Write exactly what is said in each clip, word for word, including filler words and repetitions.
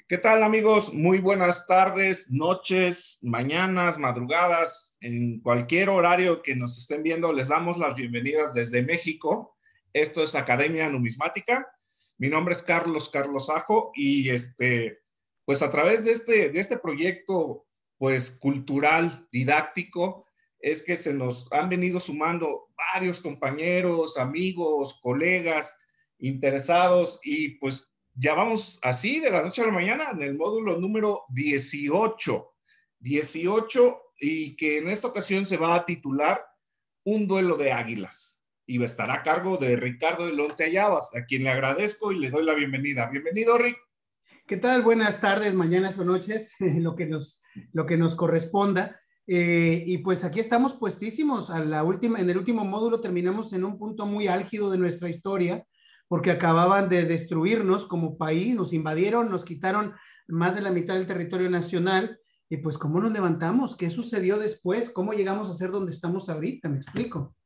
¿Qué tal, amigos? Muy buenas tardes, noches, mañanas, madrugadas, en cualquier horario que nos estén viendo, les damos las bienvenidas desde México. Esto es Academia Numismática. Mi nombre es Carlos Carlos Ajo y este, pues a través de este, de este proyecto, pues cultural, didáctico, es que se nos han venido sumando varios compañeros, amigos, colegas interesados y pues ya vamos así de la noche a la mañana en el módulo número dieciocho. dieciocho y que en esta ocasión se va a titular Un duelo de águilas y estará a cargo de Ricardo Elonte Ayabas, a quien le agradezco y le doy la bienvenida. Bienvenido, Rick. ¿Qué tal? Buenas tardes, mañanas o noches, lo que nos, lo que nos corresponda. Eh, y pues aquí estamos puestísimos. A la última, en el último módulo terminamos en un punto muy álgido de nuestra historia, porque acababan de destruirnos como país, nos invadieron, nos quitaron más de la mitad del territorio nacional. Y pues, ¿cómo nos levantamos? ¿Qué sucedió después? ¿Cómo llegamos a ser donde estamos ahorita? Me explico.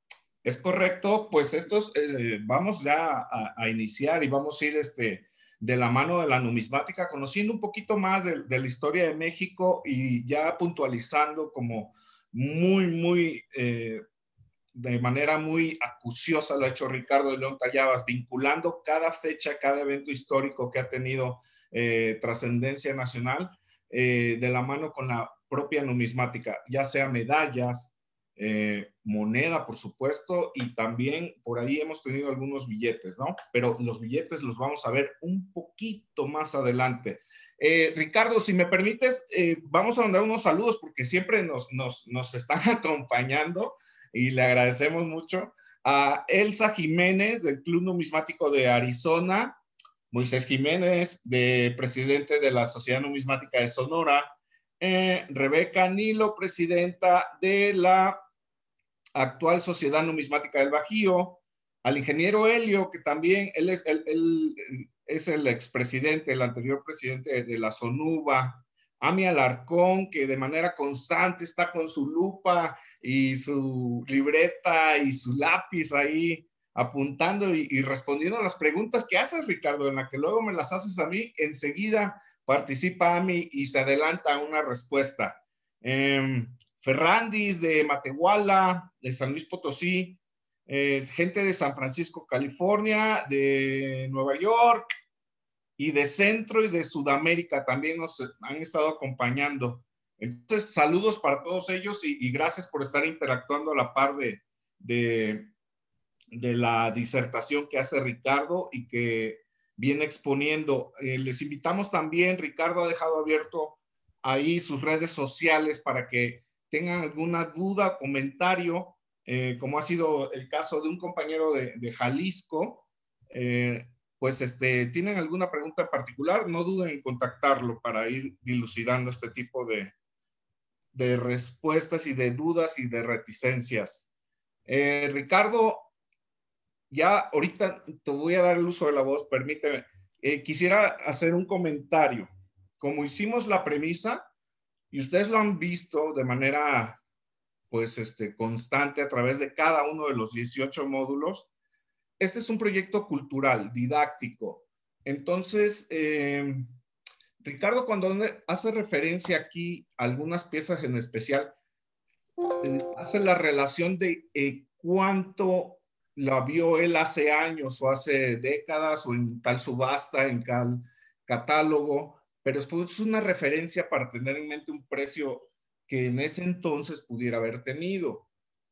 Es correcto, pues estos eh, vamos ya a, a, iniciar y vamos a ir este, de la mano de la numismática, conociendo un poquito más de, de la historia de México y ya puntualizando como muy, muy, eh, de manera muy acuciosa lo ha hecho Ricardo de León Tallabas, vinculando cada fecha, cada evento histórico que ha tenido eh, trascendencia nacional eh, de la mano con la propia numismática, ya sea medallas, Eh, moneda, por supuesto, y también por ahí hemos tenido algunos billetes, ¿no? Pero los billetes los vamos a ver un poquito más adelante. Eh, Ricardo, si me permites, eh, vamos a mandar unos saludos porque siempre nos, nos, nos están acompañando y le agradecemos mucho a Elsa Jiménez del Club Numismático de Arizona, Moisés Jiménez, de presidente de la Sociedad Numismática de Sonora, eh, Rebeca Nilo, presidenta de la actual Sociedad Numismática del Bajío, al ingeniero Helio, que también él es, él, él es el expresidente, el anterior presidente de la SONUBA, Ami Alarcón, que de manera constante está con su lupa y su libreta y su lápiz ahí apuntando y, y respondiendo a las preguntas que haces, Ricardo, en la que luego me las haces a mí, enseguida participa Ami y se adelanta una respuesta. Eh, Ferrandis de Matehuala, de San Luis Potosí, eh, gente de San Francisco, California, de Nueva York y de Centro y de Sudamérica también nos han estado acompañando. Entonces, saludos para todos ellos y, y gracias por estar interactuando a la par de, de, de la disertación que hace Ricardo y que viene exponiendo. Eh, les invitamos también, Ricardo ha dejado abierto ahí sus redes sociales para que tengan alguna duda, comentario, eh, como ha sido el caso de un compañero de, de Jalisco, eh, pues este, tienen alguna pregunta en particular, no duden en contactarlo para ir dilucidando este tipo de, de respuestas y de dudas y de reticencias. Eh, Ricardo, ya ahorita te voy a dar el uso de la voz, permíteme. Eh, quisiera hacer un comentario. Como hicimos la premisa, y ustedes lo han visto de manera pues este, constante a través de cada uno de los dieciocho módulos, este es un proyecto cultural, didáctico. Entonces, eh, Ricardo, cuando hace referencia aquí a algunas piezas en especial, eh, hace la relación de eh, cuánto la vio él hace años o hace décadas o en tal subasta, en tal catálogo, pero es una referencia para tener en mente un precio que en ese entonces pudiera haber tenido.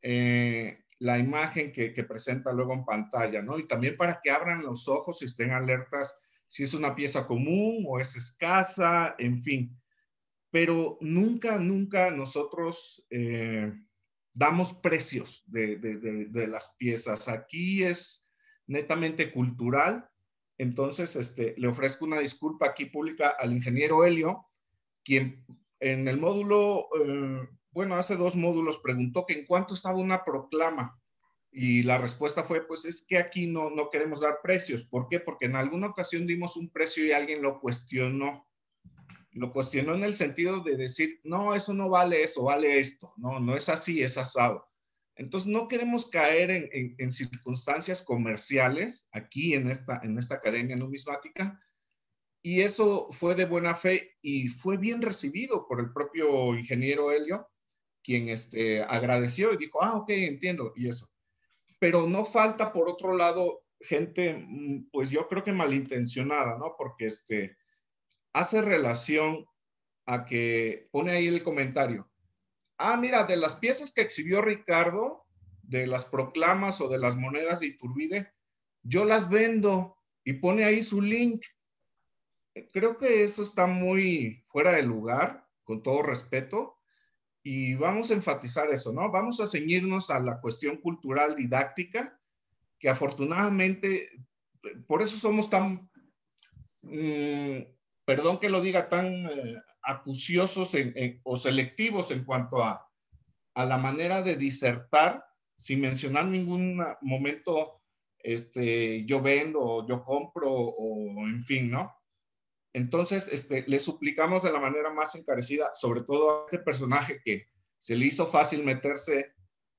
Eh, la imagen que, que presenta luego en pantalla, ¿no? Y también para que abran los ojos y estén alertas si es una pieza común o es escasa, en fin. Pero nunca, nunca nosotros eh, damos precios de, de, de, de las piezas. Aquí es netamente cultural. Entonces, este, le ofrezco una disculpa aquí pública al ingeniero Helio, quien en el módulo, eh, bueno, hace dos módulos preguntó que en cuánto estaba una proclama. Y la respuesta fue, pues es que aquí no, no queremos dar precios. ¿Por qué? Porque en alguna ocasión dimos un precio y alguien lo cuestionó. Lo cuestionó en el sentido de decir, no, eso no vale eso, vale esto. No, no es así, es asado. Entonces no queremos caer en, en, en circunstancias comerciales aquí en esta, en esta academia numismática Y eso fue de buena fe y fue bien recibido por el propio ingeniero Helio, quien este, agradeció y dijo, ah, ok, entiendo, y eso. Pero no falta, por otro lado, gente, pues yo creo que malintencionada, ¿no? Porque este, hace relación a que pone ahí el comentario. Ah, mira, de las piezas que exhibió Ricardo, de las proclamas o de las monedas de Iturbide, yo las vendo y pone ahí su link. Creo que eso está muy fuera de lugar, con todo respeto, y vamos a enfatizar eso, ¿no? Vamos a ceñirnos a la cuestión cultural didáctica, que afortunadamente, por eso somos tan, mmm, perdón que lo diga, tan eh, acuciosos en, en, o selectivos en cuanto a, a la manera de disertar, sin mencionar ningún momento, este, yo vendo, o yo compro, o en fin, ¿no? Entonces, este, le suplicamos de la manera más encarecida, sobre todo a este personaje que se le hizo fácil meterse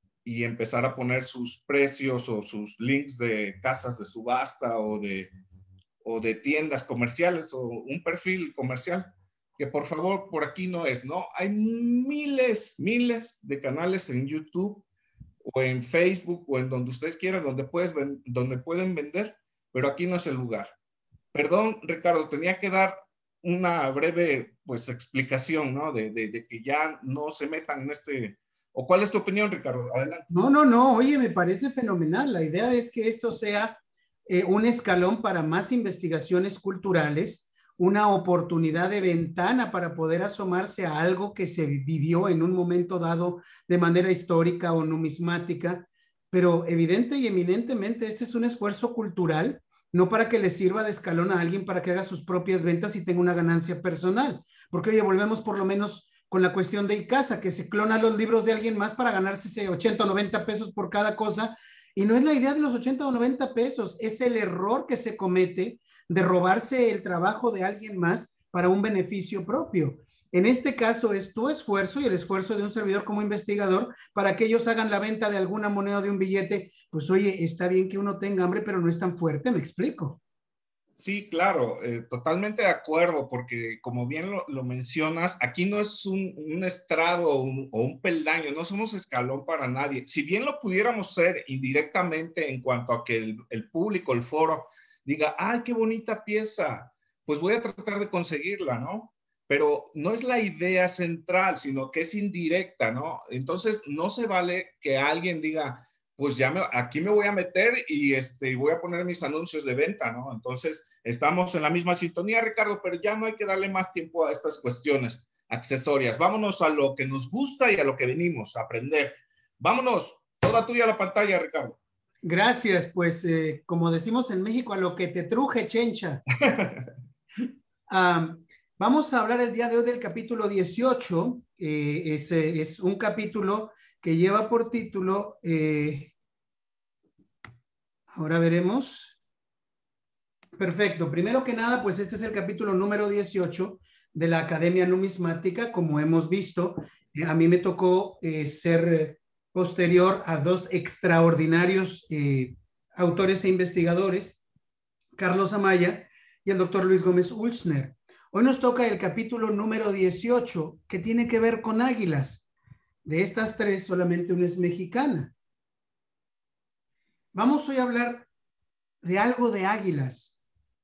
y empezar a poner sus precios o sus links de casas de subasta o de, o de tiendas comerciales o un perfil comercial, que por favor por aquí no es, ¿no? Hay miles, miles de canales en YouTube o en Facebook o en donde ustedes quieran, donde, puedes, donde pueden vender, pero aquí no es el lugar. Perdón, Ricardo, tenía que dar una breve pues, explicación, ¿no? De, de, de que ya no se metan en este... ¿O cuál es tu opinión, Ricardo? Adelante. No, no, no, oye, me parece fenomenal. La idea es que esto sea eh, un escalón para más investigaciones culturales, una oportunidad de ventana para poder asomarse a algo que se vivió en un momento dado de manera histórica o numismática, pero evidente y eminentemente este es un esfuerzo cultural, no para que le sirva de escalón a alguien para que haga sus propias ventas y tenga una ganancia personal, porque oye, volvemos por lo menos con la cuestión de Icasa, que se clona los libros de alguien más para ganarse ese ochenta o noventa pesos por cada cosa, y no es la idea de los ochenta o noventa pesos, es el error que se comete de robarse el trabajo de alguien más para un beneficio propio. En este caso es tu esfuerzo y el esfuerzo de un servidor como investigador para que ellos hagan la venta de alguna moneda o de un billete. Pues oye, está bien que uno tenga hambre, pero no es tan fuerte, ¿me explico? Sí, claro, eh, totalmente de acuerdo, porque como bien lo, lo mencionas, aquí no es un, un estrado o un, o un peldaño, no somos escalón para nadie. Si bien lo pudiéramos ser indirectamente en cuanto a que el, el público, el foro, diga, ¡ay, qué bonita pieza! Pues voy a tratar de conseguirla, ¿no? Pero no es la idea central, sino que es indirecta, ¿no? Entonces, no se vale que alguien diga, pues ya me, aquí me voy a meter y este, voy a poner mis anuncios de venta, ¿no? Entonces, estamos en la misma sintonía, Ricardo, pero ya no hay que darle más tiempo a estas cuestiones accesorias. Vámonos a lo que nos gusta y a lo que venimos a aprender. Vámonos, toda tuya la pantalla, Ricardo. Gracias, pues eh, como decimos en México, a lo que te truje, chencha. um, vamos a hablar el día de hoy del capítulo dieciocho. Eh, es, es un capítulo que lleva por título... Eh, Ahora veremos. Perfecto. Primero que nada, pues este es el capítulo número dieciocho de la Academia Numismática. Como hemos visto, eh, a mí me tocó eh, ser posterior a dos extraordinarios eh, autores e investigadores, Carlos Amaya y el doctor Luis Gómez Ulsner. Hoy nos toca el capítulo número dieciocho, que tiene que ver con águilas. De estas tres, solamente una es mexicana. Vamos hoy a hablar de algo de águilas.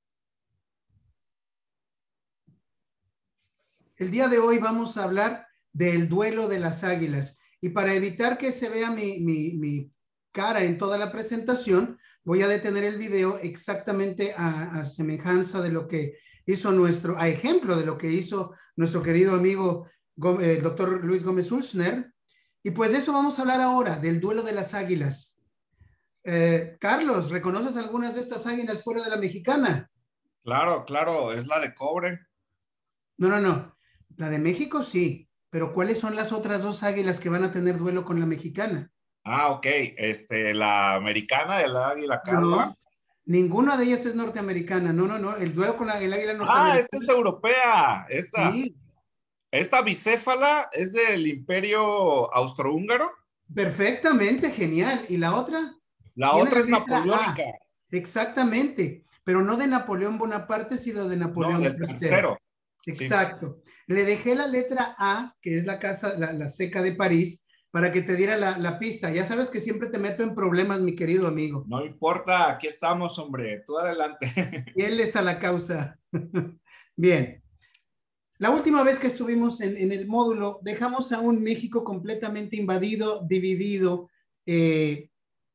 El día de hoy vamos a hablar del duelo de las águilas. Y para evitar que se vea mi, mi, mi cara en toda la presentación, voy a detener el video exactamente a, a semejanza de lo que hizo nuestro, a ejemplo de lo que hizo nuestro querido amigo el doctor Luis Gómez Ulsner. Y pues de eso vamos a hablar ahora, del duelo de las águilas. Eh, Carlos, ¿reconoces algunas de estas águilas fuera de la mexicana? Claro, claro, es la de cobre. No, no, no. La de México sí, pero ¿cuáles son las otras dos águilas que van a tener duelo con la mexicana? Ah, ok. Este, la americana, el águila calva. No, ninguna de ellas es norteamericana. No, no, no. El duelo con la, el águila Ah, esta norteamericana. es europea. Esta. Sí, Esta bicéfala es del Imperio Austrohúngaro. perfectamente, genial. ¿Y la otra? La Tiene otra la es letra napoleónica. A. Exactamente. pero no de Napoleón Bonaparte, sino de Napoleón No, del tercero. Exacto. Sí. Le dejé la letra A, que es la casa, la, la seca de París, para que te diera la, la pista. Ya sabes que siempre te meto en problemas, mi querido amigo. No importa, aquí estamos, hombre. Tú adelante. Fieles a la causa. Bien. La última vez que estuvimos en, en, el módulo, dejamos a un México completamente invadido, dividido, eh,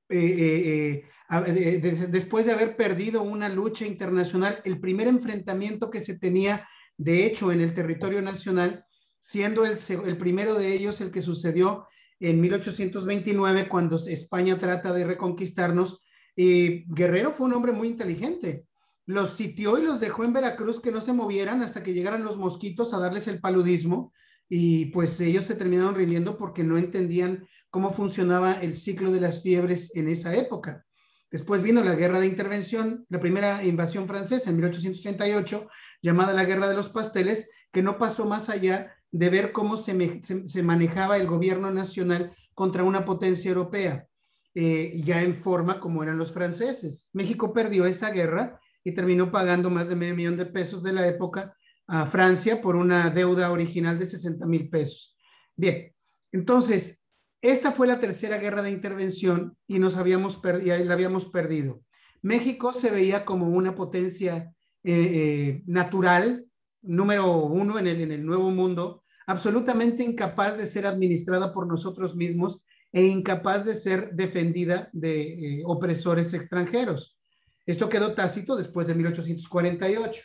eh, eh, eh, de, después de haber perdido una lucha internacional, el primer enfrentamiento que se tenía, de hecho, en el territorio nacional, siendo el, el primero de ellos el que sucedió en mil ochocientos veintinueve, cuando España trata de reconquistarnos. Eh, Guerrero fue un hombre muy inteligente. Los sitió y los dejó en Veracruz que no se movieran hasta que llegaran los mosquitos a darles el paludismo, y pues ellos se terminaron rindiendo porque no entendían cómo funcionaba el ciclo de las fiebres en esa época. Después vino la guerra de intervención, la primera invasión francesa en mil ochocientos treinta y ocho, llamada la Guerra de los Pasteles, que no pasó más allá de ver cómo se, me, se, se manejaba el gobierno nacional contra una potencia europea, eh, ya en forma como eran los franceses. México perdió esa guerra y terminó pagando más de medio millón de pesos de la época a Francia por una deuda original de sesenta mil pesos. Bien, entonces, esta fue la tercera guerra de intervención y nos habíamos perdido, la habíamos perdido. México se veía como una potencia eh, eh, natural, número uno en el, en el Nuevo Mundo, absolutamente incapaz de ser administrada por nosotros mismos e incapaz de ser defendida de eh, opresores extranjeros. Esto quedó tácito después de mil ochocientos cuarenta y ocho.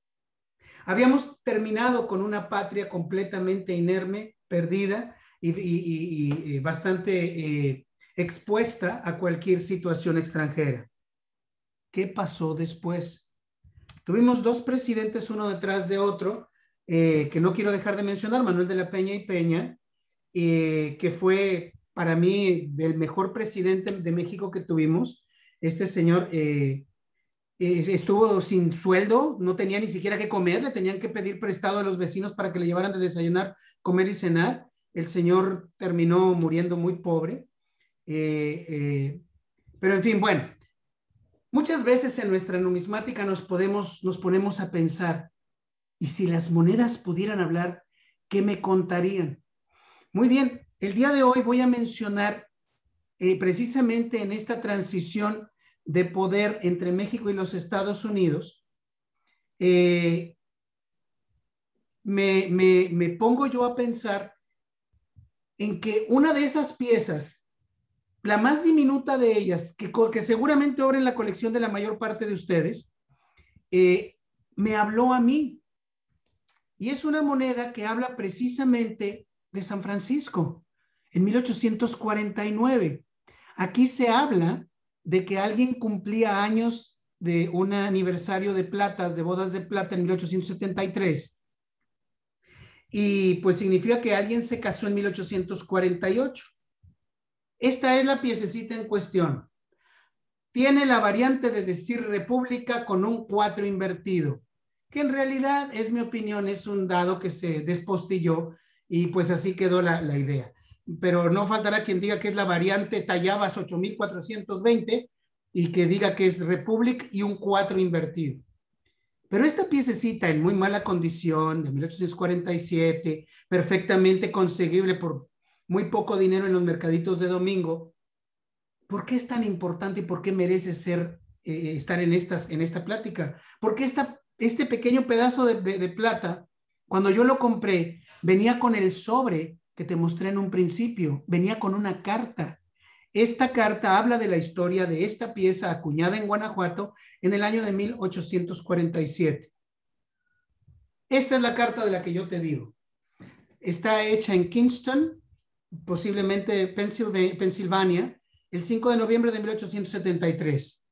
Habíamos terminado con una patria completamente inerme, perdida y, y, y, y bastante eh, expuesta a cualquier situación extranjera. ¿Qué pasó después? Tuvimos dos presidentes uno detrás de otro, eh, que no quiero dejar de mencionar, Manuel de la Peña y Peña, eh, que fue para mí el mejor presidente de México que tuvimos. Este señor eh, eh, estuvo sin sueldo, no tenía ni siquiera que comer, le tenían que pedir prestado a los vecinos para que le llevaran de desayunar, comer y cenar. El señor terminó muriendo muy pobre. Eh, eh, pero en fin, bueno, muchas veces en nuestra numismática nos, podemos, nos ponemos a pensar, ¿y si las monedas pudieran hablar, qué me contarían? Muy bien, el día de hoy voy a mencionar eh, precisamente en esta transición de poder entre México y los Estados Unidos, eh, me, me, me pongo yo a pensar en que una de esas piezas, la más diminuta de ellas, que, que seguramente obra en la colección de la mayor parte de ustedes, eh, me habló a mí. Y es una moneda que habla precisamente de San Francisco, en mil ochocientos cuarenta y nueve. Aquí se habla de que alguien cumplía años de un aniversario de platas, de bodas de plata en mil ochocientos setenta y tres. Y pues significa que alguien se casó en mil ochocientos cuarenta y ocho. Esta es la piececita en cuestión. Tiene la variante de decir república con un cuatro invertido, que en realidad, es mi opinión, es un dado que se despostilló y pues así quedó la, la idea. Pero no faltará quien diga que es la variante Tallabas ocho mil cuatrocientos veinte y que diga que es Republic y un cuatro invertido. Pero esta piececita en muy mala condición, de mil ochocientos cuarenta y siete, perfectamente conseguible por muy poco dinero en los mercaditos de domingo, ¿por qué es tan importante y por qué merece ser, eh, estar en, estas, en esta plática? Porque esta, este pequeño pedazo de, de, de plata, cuando yo lo compré, venía con el sobre que te mostré en un principio, venía con una carta. Esta carta habla de la historia de esta pieza acuñada en Guanajuato en el año de mil ochocientos cuarenta y siete. Esta es la carta de la que yo te digo. Está hecha en Kingston, posiblemente Pensilvania, el cinco de noviembre de mil ochocientos setenta y tres.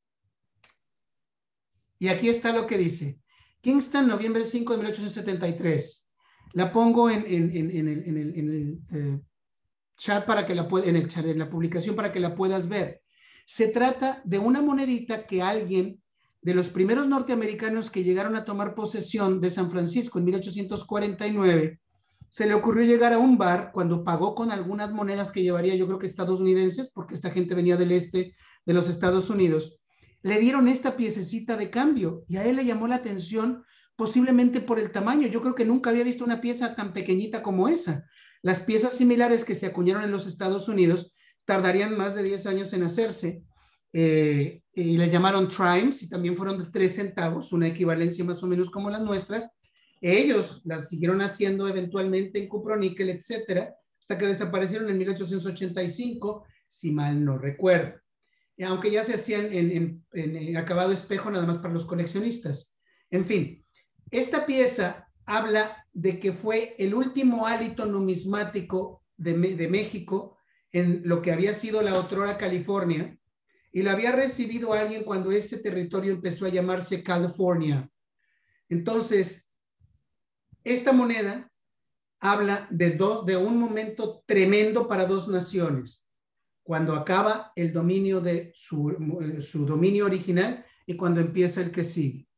Y aquí está lo que dice. Kingston, noviembre cinco de mil ochocientos setenta y tres. La pongo en, en, en, en el, en el, en el eh, chat para que la pueda, en el chat, en la publicación para que la puedas ver. Se trata de una monedita que alguien de los primeros norteamericanos que llegaron a tomar posesión de San Francisco en mil ochocientos cuarenta y nueve, se le ocurrió llegar a un bar cuando pagó con algunas monedas que llevaría, yo creo que estadounidenses, porque esta gente venía del este de los Estados Unidos. le dieron esta piececita de cambio y a él le llamó la atención posiblemente por el tamaño. Yo creo que nunca había visto una pieza tan pequeñita como esa. Las piezas similares que se acuñaron en los Estados Unidos tardarían más de diez años en hacerse, eh, y les llamaron trimes y también fueron de tres centavos, una equivalencia más o menos como las nuestras. Ellos las siguieron haciendo eventualmente en cuproníquel, etcétera, hasta que desaparecieron en mil ochocientos ochenta y cinco, si mal no recuerdo. Aunque ya se hacían en, en, en, en acabado espejo nada más para los coleccionistas. En fin, esta pieza habla de que fue el último hálito numismático de, de México en lo que había sido la otrora California, y lo había recibido alguien cuando ese territorio empezó a llamarse California. Entonces, esta moneda habla de, dos, de un momento tremendo para dos naciones, cuando acaba el dominio de su, su dominio original y cuando empieza el que sigue.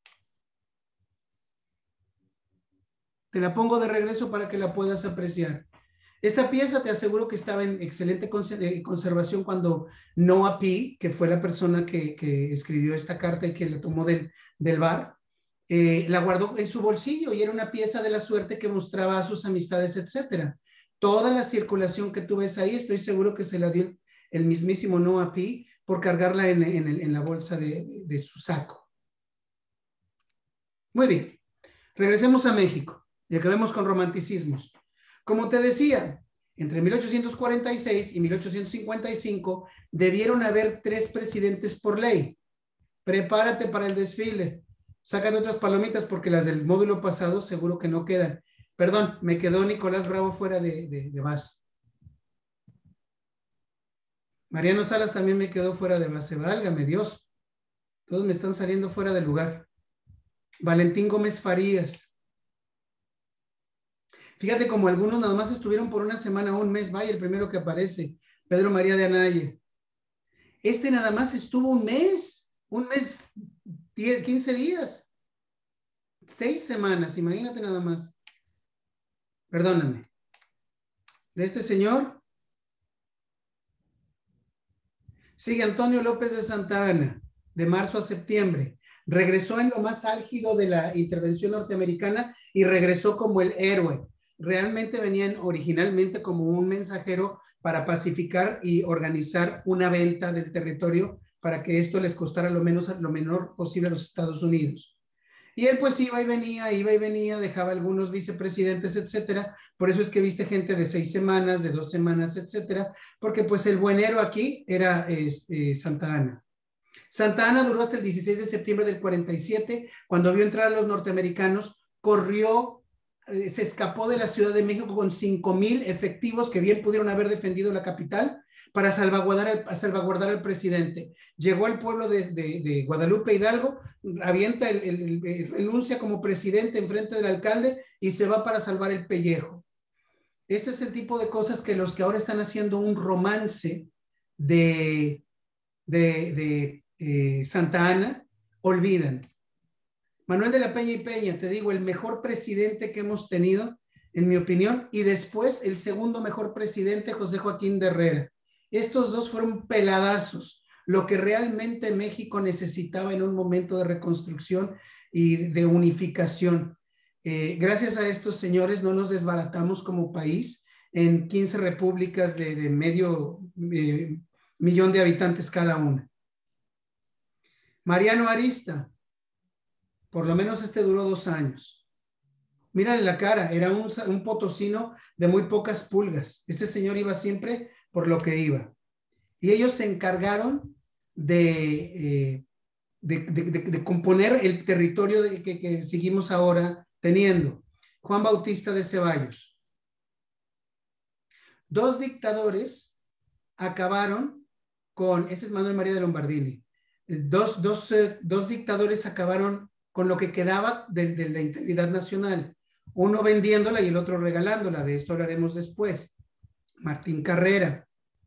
Te la pongo de regreso para que la puedas apreciar. Esta pieza te aseguro que estaba en excelente conservación cuando Noah P., que fue la persona que, que escribió esta carta y que la tomó del, del bar, eh, la guardó en su bolsillo y era una pieza de la suerte que mostraba a sus amistades, etcétera. Toda la circulación que tú ves ahí, estoy seguro que se la dio el, el mismísimo Noah P. por cargarla en, en, el, en la bolsa de, de, de su saco. Muy bien, regresemos a México y acabemos con romanticismos. Como te decía, entre mil ochocientos cuarenta y seis y mil ochocientos cincuenta y cinco debieron haber tres presidentes por ley. Prepárate para el desfile. Sacan otras palomitas porque las del módulo pasado seguro que no quedan. Perdón, me quedó Nicolás Bravo fuera de, de, de base. Mariano Salas también me quedó fuera de base. Válgame Dios. Todos me están saliendo fuera de lugar. Valentín Gómez Farías. Fíjate como algunos nada más estuvieron por una semana o un mes. Vaya, el primero que aparece, Pedro María de Anaya. Este nada más estuvo un mes, un mes, quince días, seis semanas, imagínate nada más. Perdóname. De este señor sigue Antonio López de Santa Anna, de marzo a septiembre. Regresó en lo más álgido de la intervención norteamericana y regresó como el héroe. Realmente venían originalmente como un mensajero para pacificar y organizar una venta del territorio para que esto les costara lo, menos, lo menor posible a los Estados Unidos. Y él pues iba y venía, iba y venía, dejaba algunos vicepresidentes, etcétera. Por eso es que viste gente de seis semanas, de dos semanas, etcétera, porque pues el buen héroe aquí era este, Santa Anna. Santa Anna duró hasta el dieciséis de septiembre del cuarenta y siete, cuando vio entrar a los norteamericanos, corrió, eh, se escapó de la Ciudad de México con cinco mil efectivos que bien pudieron haber defendido la capital para salvaguardar al, a salvaguardar al presidente. Llegó al pueblo de, de, de Guadalupe Hidalgo, avienta el, el, el, renuncia como presidente en frente del alcalde y se va para salvar el pellejo. Este es el tipo de cosas que los que ahora están haciendo un romance de, de, de eh, Santa Anna olvidan. Manuel de la Peña y Peña, te digo, el mejor presidente que hemos tenido, en mi opinión, y después el segundo mejor presidente, José Joaquín de Herrera. Estos dos fueron peladazos, lo que realmente México necesitaba en un momento de reconstrucción y de unificación. Eh, gracias a estos señores no nos desbaratamos como país en quince repúblicas de, de medio eh, millón de habitantes cada una. Mariano Arista, por lo menos este duró dos años. Mírale la cara, era un, un potosino de muy pocas pulgas. Este señor iba siempre por lo que iba. Y ellos se encargaron de, eh, de, de, de, de componer el territorio de, que, que seguimos ahora teniendo. Juan Bautista de Ceballos. Dos dictadores acabaron con, ese es Manuel María de Lombardini, dos, dos, eh, dos dictadores acabaron con lo que quedaba de, de la integridad nacional, uno vendiéndola y el otro regalándola. De esto hablaremos después. Martín Carrera.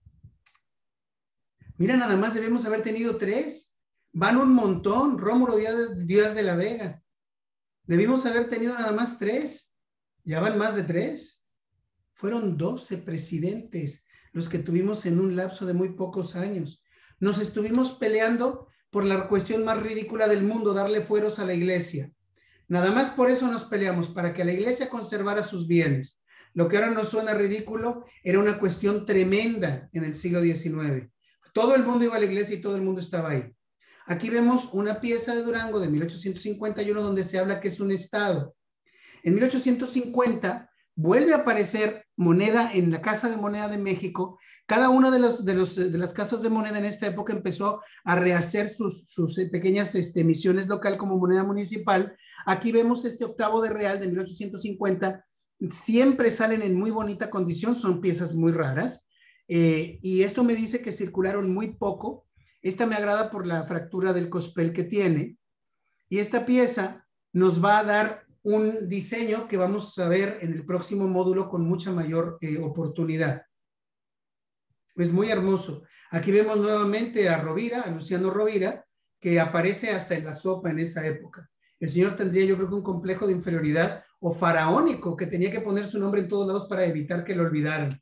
Mira, nada más debemos haber tenido tres. Van un montón. Rómulo Díaz, Díaz de la Vega. Debimos haber tenido nada más tres. Ya van más de tres. Fueron doce presidentes los que tuvimos en un lapso de muy pocos años. Nos estuvimos peleando por la cuestión más ridícula del mundo, darle fueros a la iglesia. Nada más por eso nos peleamos, para que la iglesia conservara sus bienes. Lo que ahora nos suena ridículo era una cuestión tremenda en el siglo diecinueve. Todo el mundo iba a la iglesia y todo el mundo estaba ahí. Aquí vemos una pieza de Durango de mil ochocientos cincuenta y uno donde se habla que es un estado. En mil ochocientos cincuenta vuelve a aparecer moneda en la Casa de Moneda de México. Cada una de, los, de, los, de las casas de moneda en esta época empezó a rehacer sus, sus pequeñas este, emisiones local como moneda municipal. Aquí vemos este octavo de real de mil ochocientos cincuenta. Siempre salen en muy bonita condición, son piezas muy raras. Eh, y esto me dice que circularon muy poco. Esta me agrada por la fractura del cospel que tiene. Y esta pieza nos va a dar un diseño que vamos a ver en el próximo módulo con mucha mayor eh, oportunidad. Es muy hermoso. Aquí vemos nuevamente a Rovira, a Luciano Rovira, que aparece hasta en la sopa en esa época. El señor tendría, yo creo que un complejo de inferioridad o faraónico, que tenía que poner su nombre en todos lados para evitar que lo olvidaran.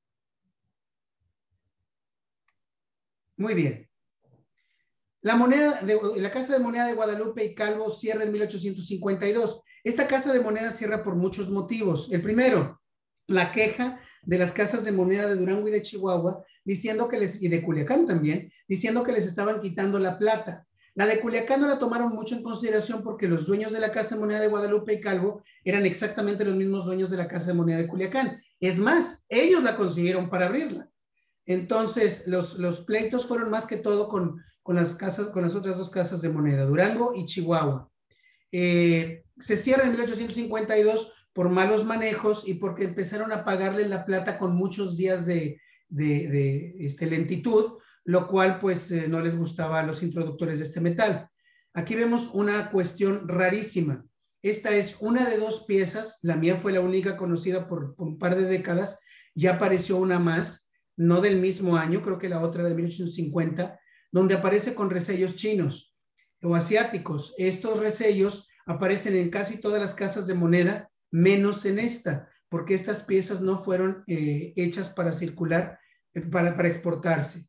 Muy bien. La moneda de, la Casa de Moneda de Guadalupe y Calvo cierra en mil ochocientos cincuenta y dos. Esta Casa de Moneda cierra por muchos motivos. El primero, la queja de las casas de moneda de Durango y de Chihuahua, diciendo que les, y de Culiacán también, diciendo que les estaban quitando la plata. La de Culiacán no la tomaron mucho en consideración porque los dueños de la Casa de Moneda de Guadalupe y Calvo eran exactamente los mismos dueños de la Casa de Moneda de Culiacán. Es más, ellos la consiguieron para abrirla. Entonces, los, los pleitos fueron más que todo con, con, las casas, con las otras dos casas de moneda, Durango y Chihuahua. Eh, se cierra en mil ochocientos cincuenta y dos por malos manejos y porque empezaron a pagarle la plata con muchos días de, de, de este, lentitud, lo cual pues eh, no les gustaba a los introductores de este metal. Aquí vemos una cuestión rarísima. Esta es una de dos piezas, la mía fue la única conocida por, por un par de décadas, ya apareció una más, no del mismo año, creo que la otra era de mil ochocientos cincuenta, donde aparece con resellos chinos o asiáticos. Estos resellos aparecen en casi todas las casas de moneda, menos en esta, porque estas piezas no fueron eh, hechas para circular, eh, para, para exportarse.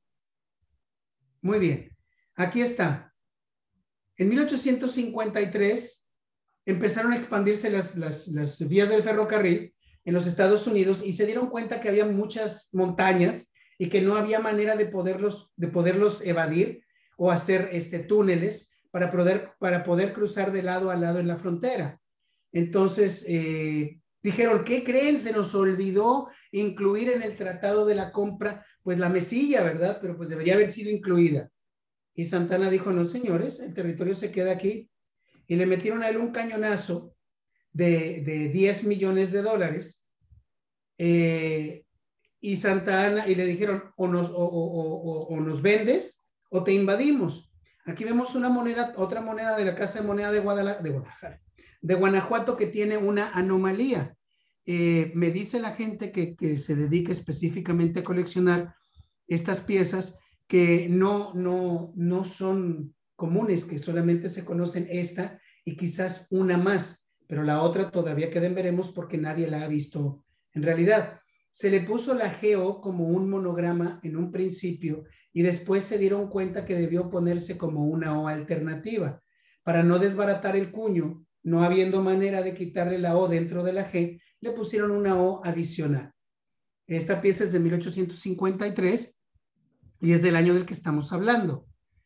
Muy bien, aquí está. En mil ochocientos cincuenta y tres empezaron a expandirse las, las, las vías del ferrocarril en los Estados Unidos y se dieron cuenta que había muchas montañas y que no había manera de poderlos, de poderlos evadir o hacer este, túneles para poder, para poder cruzar de lado a lado en la frontera. Entonces, eh, dijeron, ¿qué creen? Se nos olvidó incluir en el Tratado de la Compra, pues la mesilla, ¿verdad? Pero pues debería haber sido incluida. Y Santana dijo, no, señores, el territorio se queda aquí. Y le metieron a él un cañonazo de, de diez millones de dólares. Eh, y Santa Ana, y le dijeron, o nos, o, o, o, o nos vendes o te invadimos. Aquí vemos una moneda, otra moneda de la Casa de Moneda de Guadalajara, de Guadalajara, de Guanajuato, que tiene una anomalía. Eh, me dice la gente que, que se dedica específicamente a coleccionar estas piezas que no, no, no son comunes, que solamente se conocen esta y quizás una más, pero la otra todavía queda en veremos porque nadie la ha visto en realidad. Se le puso la G O como un monograma en un principio y después se dieron cuenta que debió ponerse como una O alternativa. Para no desbaratar el cuño, no habiendo manera de quitarle la O dentro de la G, le pusieron una O adicional. Esta pieza es de mil ochocientos cincuenta y tres y es del año del que estamos hablando.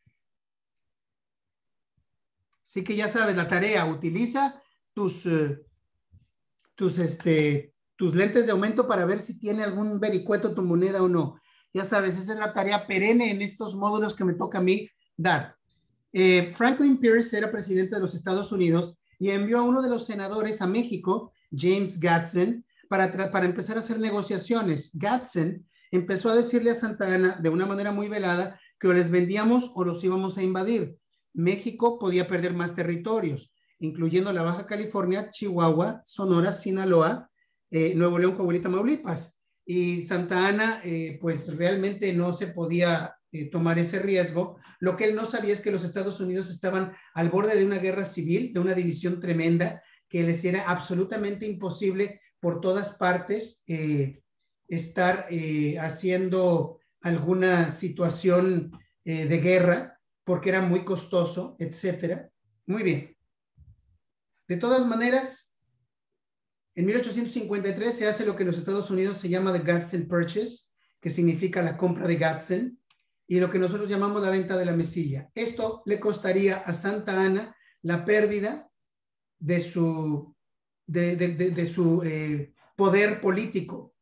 Así que ya sabes la tarea, utiliza tus, uh, tus, este, tus lentes de aumento para ver si tiene algún vericueto tu moneda o no. Ya sabes, esa es la tarea perenne en estos módulos que me toca a mí dar. Eh, Franklin Pierce era presidente de los Estados Unidos y envió a uno de los senadores a México, James Gadsden, para, para empezar a hacer negociaciones. Gadsden empezó a decirle a Santa Ana de una manera muy velada que o les vendíamos o los íbamos a invadir. México podía perder más territorios, incluyendo la Baja California, Chihuahua, Sonora, Sinaloa, eh, Nuevo León, Coahuila, Tamaulipas. Y Santa Ana, eh, pues realmente no se podía eh, tomar ese riesgo. Lo que él no sabía es que los Estados Unidos estaban al borde de una guerra civil, de una división tremenda, que les era absolutamente imposible por todas partes eh, estar eh, haciendo alguna situación eh, de guerra. porque era muy costoso, etcétera. Muy bien. De todas maneras, en mil ochocientos cincuenta y tres se hace lo que en los Estados Unidos se llama the Gadsden Purchase, que significa la compra de Gadsden, y lo que nosotros llamamos la venta de la mesilla. Esto le costaría a Santa Anna la pérdida de su, de, de, de, de su eh, poder político.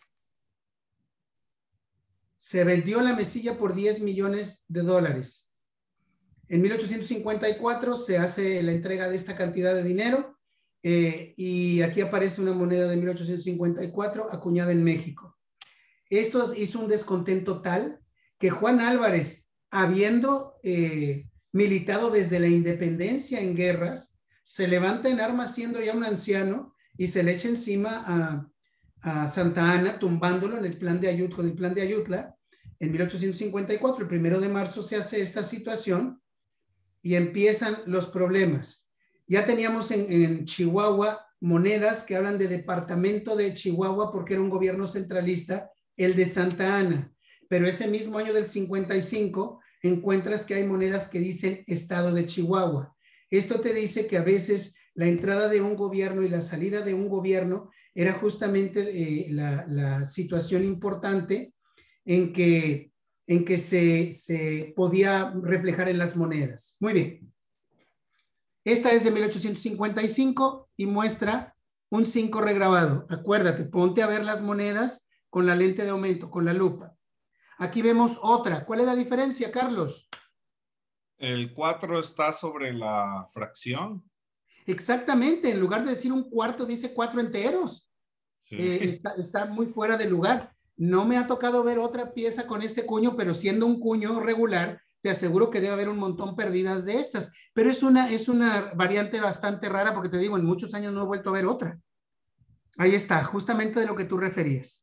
Se vendió la mesilla por diez millones de dólares. En mil ochocientos cincuenta y cuatro se hace la entrega de esta cantidad de dinero eh, y aquí aparece una moneda de mil ochocientos cincuenta y cuatro acuñada en México. Esto hizo un descontento tal que Juan Álvarez, habiendo eh, militado desde la independencia en guerras, se levanta en armas siendo ya un anciano y se le echa encima a, a Santa Anna, tumbándolo en el plan de Ayutla, con el plan de Ayutla. En mil ochocientos cincuenta y cuatro, el primero de marzo, se hace esta situación y empiezan los problemas. Ya teníamos en, en Chihuahua monedas que hablan de departamento de Chihuahua porque era un gobierno centralista, el de Santa Anna. Pero ese mismo año del cincuenta y cinco encuentras que hay monedas que dicen estado de Chihuahua. Esto te dice que a veces la entrada de un gobierno y la salida de un gobierno era justamente eh, la, la situación importante en que, en que se, se podía reflejar en las monedas. Muy bien. Esta es de mil ochocientos cincuenta y cinco y muestra un cinco regrabado. Acuérdate, ponte a ver las monedas con la lente de aumento, con la lupa. Aquí vemos otra. ¿Cuál es la diferencia, Carlos? El cuatro está sobre la fracción. Exactamente. En lugar de decir un cuarto, dice cuatro enteros. Sí. Eh, está, está muy fuera de lugar. No me ha tocado ver otra pieza con este cuño, pero siendo un cuño regular, te aseguro que debe haber un montón perdidas de estas. Pero es una, es una variante bastante rara porque te digo, en muchos años no he vuelto a ver otra. Ahí está, justamente de lo que tú referías.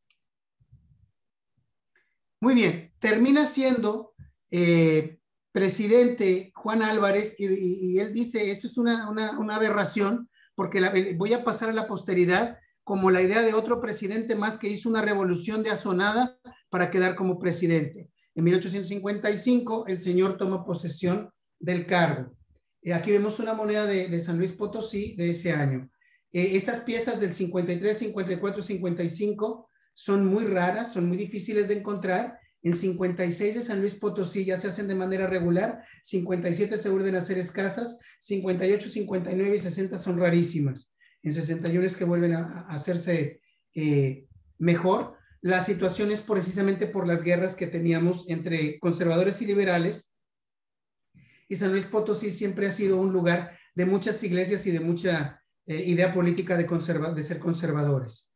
Muy bien, termina siendo eh, presidente Juan Álvarez y, y, y él dice, esto es una, una, una aberración porque la, voy a pasar a la posteridad como la idea de otro presidente más que hizo una revolución de asonada para quedar como presidente. En mil ochocientos cincuenta y cinco el señor toma posesión del cargo. Eh, aquí vemos una moneda de, de San Luis Potosí de ese año. Eh, estas piezas del cincuenta y tres, cincuenta y cuatro, cincuenta y cinco son muy raras, son muy difíciles de encontrar. En cincuenta y seis de San Luis Potosí ya se hacen de manera regular, cincuenta y siete se vuelven a ser escasas, cincuenta y ocho, cincuenta y nueve y sesenta son rarísimas. En sesenta y uno es que vuelven a, a hacerse eh, mejor. La situación es precisamente por las guerras que teníamos entre conservadores y liberales, y San Luis Potosí siempre ha sido un lugar de muchas iglesias y de mucha eh, idea política de, conserva de ser conservadores.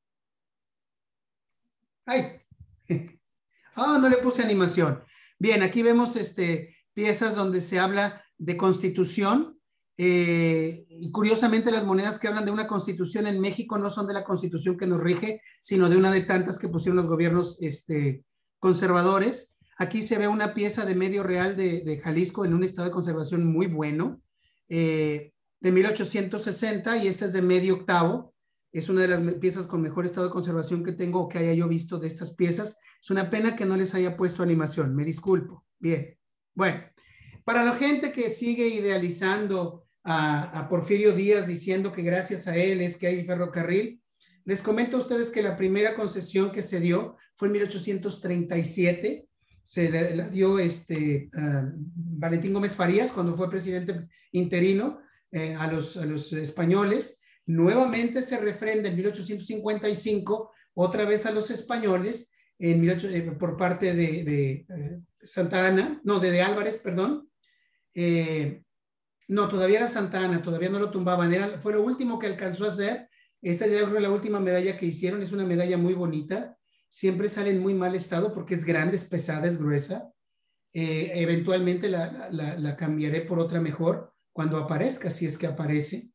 ¡Ay! Ah, oh, no le puse animación. Bien, aquí vemos este, piezas donde se habla de constitución. Eh, y curiosamente las monedas que hablan de una constitución en México no son de la constitución que nos rige, sino de una de tantas que pusieron los gobiernos este, conservadores. Aquí se ve una pieza de medio real de, de Jalisco en un estado de conservación muy bueno, eh, de mil ochocientos sesenta, y esta es de medio octavo. Es una de las piezas con mejor estado de conservación que tengo o que haya yo visto de estas piezas. Es una pena que no les haya puesto animación, me disculpo. Bien, bueno, para la gente que sigue idealizando a, a Porfirio Díaz diciendo que gracias a él es que hay ferrocarril, les comento a ustedes que la primera concesión que se dio fue en mil ochocientos treinta y siete, se la, la dio este, uh, Valentín Gómez Farías cuando fue presidente interino eh, a, los, a los españoles. Nuevamente se refrenda en mil ochocientos cincuenta y cinco, otra vez a los españoles, en mil ocho, eh, por parte de, de eh, Santa Anna, no, de, de Álvarez, perdón. Eh, no, todavía era Santa Anna, todavía no lo tumbaban, era, fue lo último que alcanzó a hacer. Esta ya fue la última medalla que hicieron, es una medalla muy bonita, siempre sale en muy mal estado porque es grande, es pesada, es gruesa. Eh, eventualmente la, la, la cambiaré por otra mejor cuando aparezca, si es que aparece.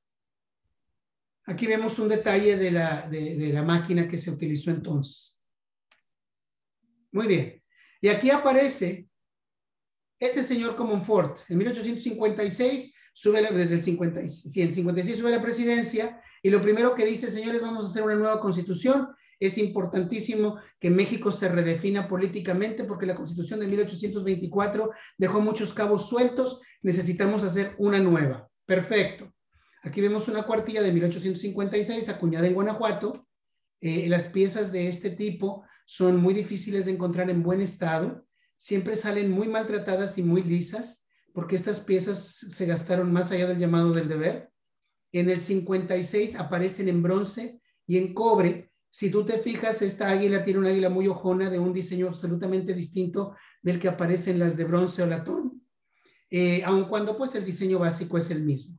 Aquí vemos un detalle de la, de, de la máquina que se utilizó entonces. Muy bien. Y aquí aparece este señor Comonfort. En mil ochocientos cincuenta y seis, sube la, desde el cincuenta, sí, en cincuenta y seis sube a la presidencia y lo primero que dice, señores, vamos a hacer una nueva constitución Es importantísimo que México se redefina políticamente porque la Constitución de mil ochocientos veinticuatro dejó muchos cabos sueltos, necesitamos hacer una nueva. Perfecto. Aquí vemos una cuartilla de mil ochocientos cincuenta y seis acuñada en Guanajuato. Eh, las piezas de este tipo son muy difíciles de encontrar en buen estado, siempre salen muy maltratadas y muy lisas, porque estas piezas se gastaron más allá del llamado del deber. En el cincuenta y seis aparecen en bronce y en cobre. Si tú te fijas, esta águila tiene una águila muy ojona de un diseño absolutamente distinto del que aparece en las de bronce o latón, eh, aun cuando pues el diseño básico es el mismo.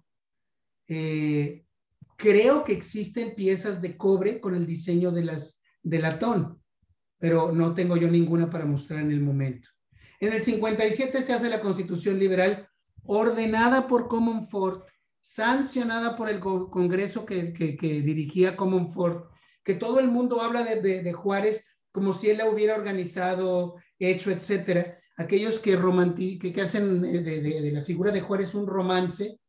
Eh, creo que existen piezas de cobre con el diseño de las de latón, pero no tengo yo ninguna para mostrar en el momento. En el cincuenta y siete se hace la Constitución Liberal, ordenada por Comonfort, sancionada por el Congreso que, que, que dirigía Comonfort, que todo el mundo habla de, de, de Juárez como si él la hubiera organizado, hecho, etcétera. Aquellos que, que, que hacen de, de, de la figura de Juárez un romance,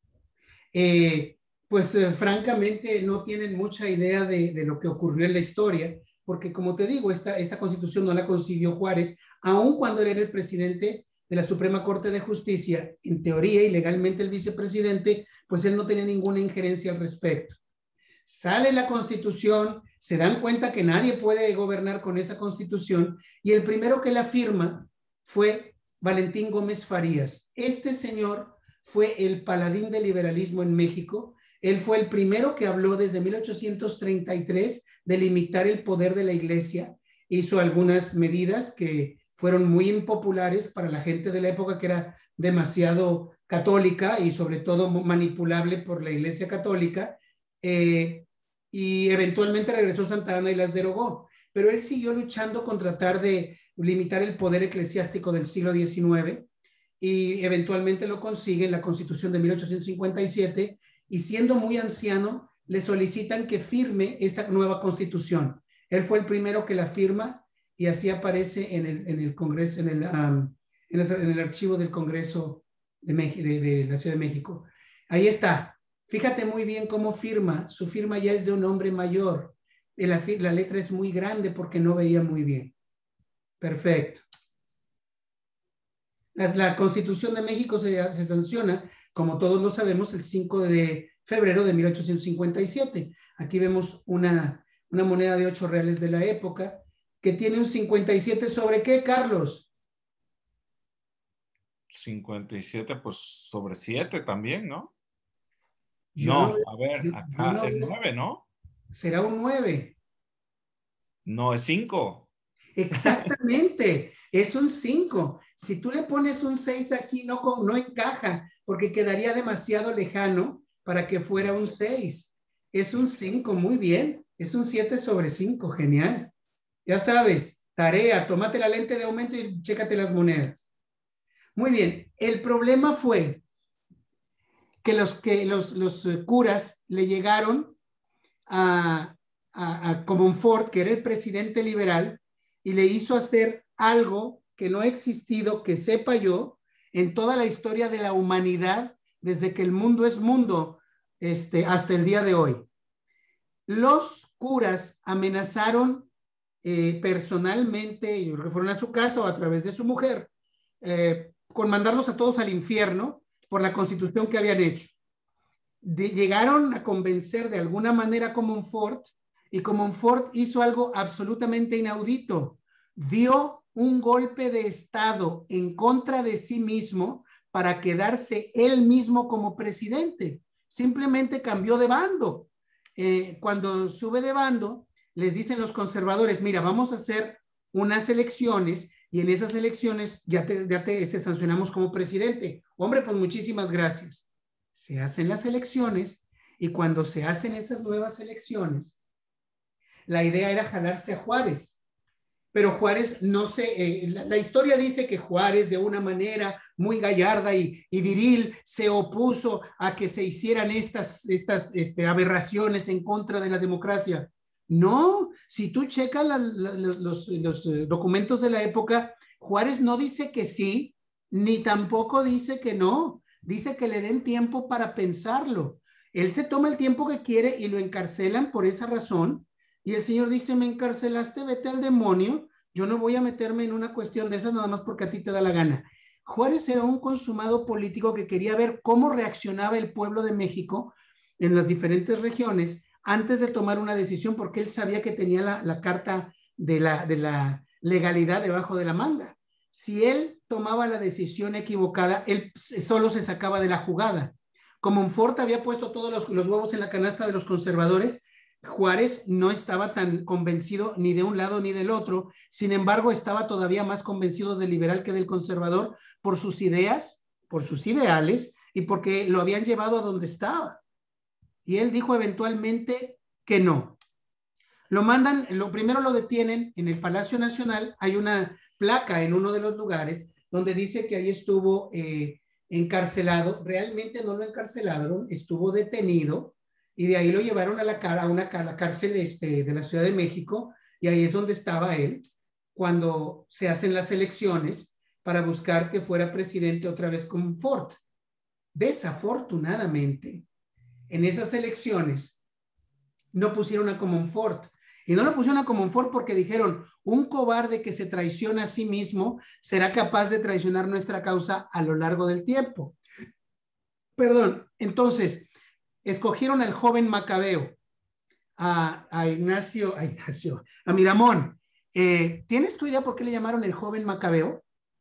eh, pues eh, francamente no tienen mucha idea de, de lo que ocurrió en la historia, porque como te digo, esta, esta Constitución no la consiguió Juárez, aun cuando él era el presidente de la Suprema Corte de Justicia, en teoría y legalmente el vicepresidente, pues él no tenía ninguna injerencia al respecto. Sale la Constitución, se dan cuenta que nadie puede gobernar con esa Constitución, y el primero que la firma fue Valentín Gómez Farías. Este señor fue el paladín del liberalismo en México. Él fue el primero que habló desde mil ochocientos treinta y tres de limitar el poder de la Iglesia. Hizo algunas medidas que fueron muy impopulares para la gente de la época, que era demasiado católica y sobre todo manipulable por la Iglesia Católica, eh, y eventualmente regresó Santa Anna y las derogó. Pero él siguió luchando con tratar de limitar el poder eclesiástico del siglo diecinueve, y eventualmente lo consigue en la Constitución de mil ochocientos cincuenta y siete, y siendo muy anciano, le solicitan que firme esta nueva Constitución. Él fue el primero que la firma, y así aparece en el, en el Congreso, en el, um, en, el, en el archivo del Congreso de, de, de la Ciudad de México. Ahí está. Fíjate muy bien cómo firma. Su firma ya es de un hombre mayor. La, la letra es muy grande porque no veía muy bien. Perfecto. La, la Constitución de México se, se sanciona, como todos lo sabemos, el cinco de febrero de mil ochocientos cincuenta y siete. Aquí vemos una, una moneda de ocho reales de la época que tiene un cincuenta y siete sobre ¿qué, Carlos? cincuenta y siete, pues sobre siete también, ¿no? Yo no, no, a ver, yo, acá yo no, es nueve, ¿no? Será un nueve. No, es cinco. Exactamente, es un cinco. Si tú le pones un seis aquí, no, no encaja, porque quedaría demasiado lejano para que fuera un seis. Es un cinco, muy bien. Es un siete sobre cinco, genial. Ya sabes, tarea, tómate la lente de aumento y chécate las monedas. Muy bien, el problema fue que los, que los, los curas le llegaron a, a, a Comonfort, que era el presidente liberal, y le hizo hacer algo que no ha existido, que sepa yo, en toda la historia de la humanidad, desde que el mundo es mundo, este, hasta el día de hoy. Los curas amenazaron eh, personalmente, yo creo que fueron a su casa o a través de su mujer, eh, con mandarlos a todos al infierno por la constitución que habían hecho. De, llegaron a convencer de alguna manera a Comonfort, y Comonfort hizo algo absolutamente inaudito. Dio un golpe de estado en contra de sí mismo para quedarse él mismo como presidente. Simplemente cambió de bando. Eh, cuando sube de bando, les dicen los conservadores, mira, vamos a hacer unas elecciones y en esas elecciones ya te, ya te, te sancionamos como presidente. Hombre, pues muchísimas gracias. Se hacen las elecciones, y cuando se hacen esas nuevas elecciones, la idea era jalarse a Juárez, pero Juárez no se, eh, la, la historia dice que Juárez de una manera muy gallarda y, y viril se opuso a que se hicieran estas, estas este, aberraciones en contra de la democracia. No, si tú checas la, la, los, los, los documentos de la época, Juárez no dice que sí, ni tampoco dice que no. Dice que le den tiempo para pensarlo. Él se toma el tiempo que quiere y lo encarcelan por esa razón. Y el Señor dice, me encarcelaste, vete al demonio, yo no voy a meterme en una cuestión de esas nada más porque a ti te da la gana. Juárez era un consumado político que quería ver cómo reaccionaba el pueblo de México en las diferentes regiones antes de tomar una decisión, porque él sabía que tenía la, la carta de la, de la legalidad debajo de la manga. Si él tomaba la decisión equivocada, él solo se sacaba de la jugada. Como Monfort había puesto todos los, los huevos en la canasta de los conservadores, Juárez no estaba tan convencido ni de un lado ni del otro, sin embargo estaba todavía más convencido del liberal que del conservador por sus ideas, por sus ideales y porque lo habían llevado a donde estaba. Y él dijo eventualmente que no. Lo mandan, lo primero lo detienen en el Palacio Nacional, hay una placa en uno de los lugares donde dice que ahí estuvo eh, encarcelado, realmente no lo encarcelaron, estuvo detenido y de ahí lo llevaron a la, a una, a la cárcel este, de la Ciudad de México y ahí es donde estaba él cuando se hacen las elecciones para buscar que fuera presidente otra vez con Monfort. Desafortunadamente, en esas elecciones no pusieron a Monfort. Y no lo pusieron a Monfort porque dijeron, un cobarde que se traiciona a sí mismo será capaz de traicionar nuestra causa a lo largo del tiempo. Perdón, entonces, escogieron al joven Macabeo, a, a Ignacio, a Ignacio, a Miramón. Eh, ¿Tienes tu idea por qué le llamaron el joven Macabeo?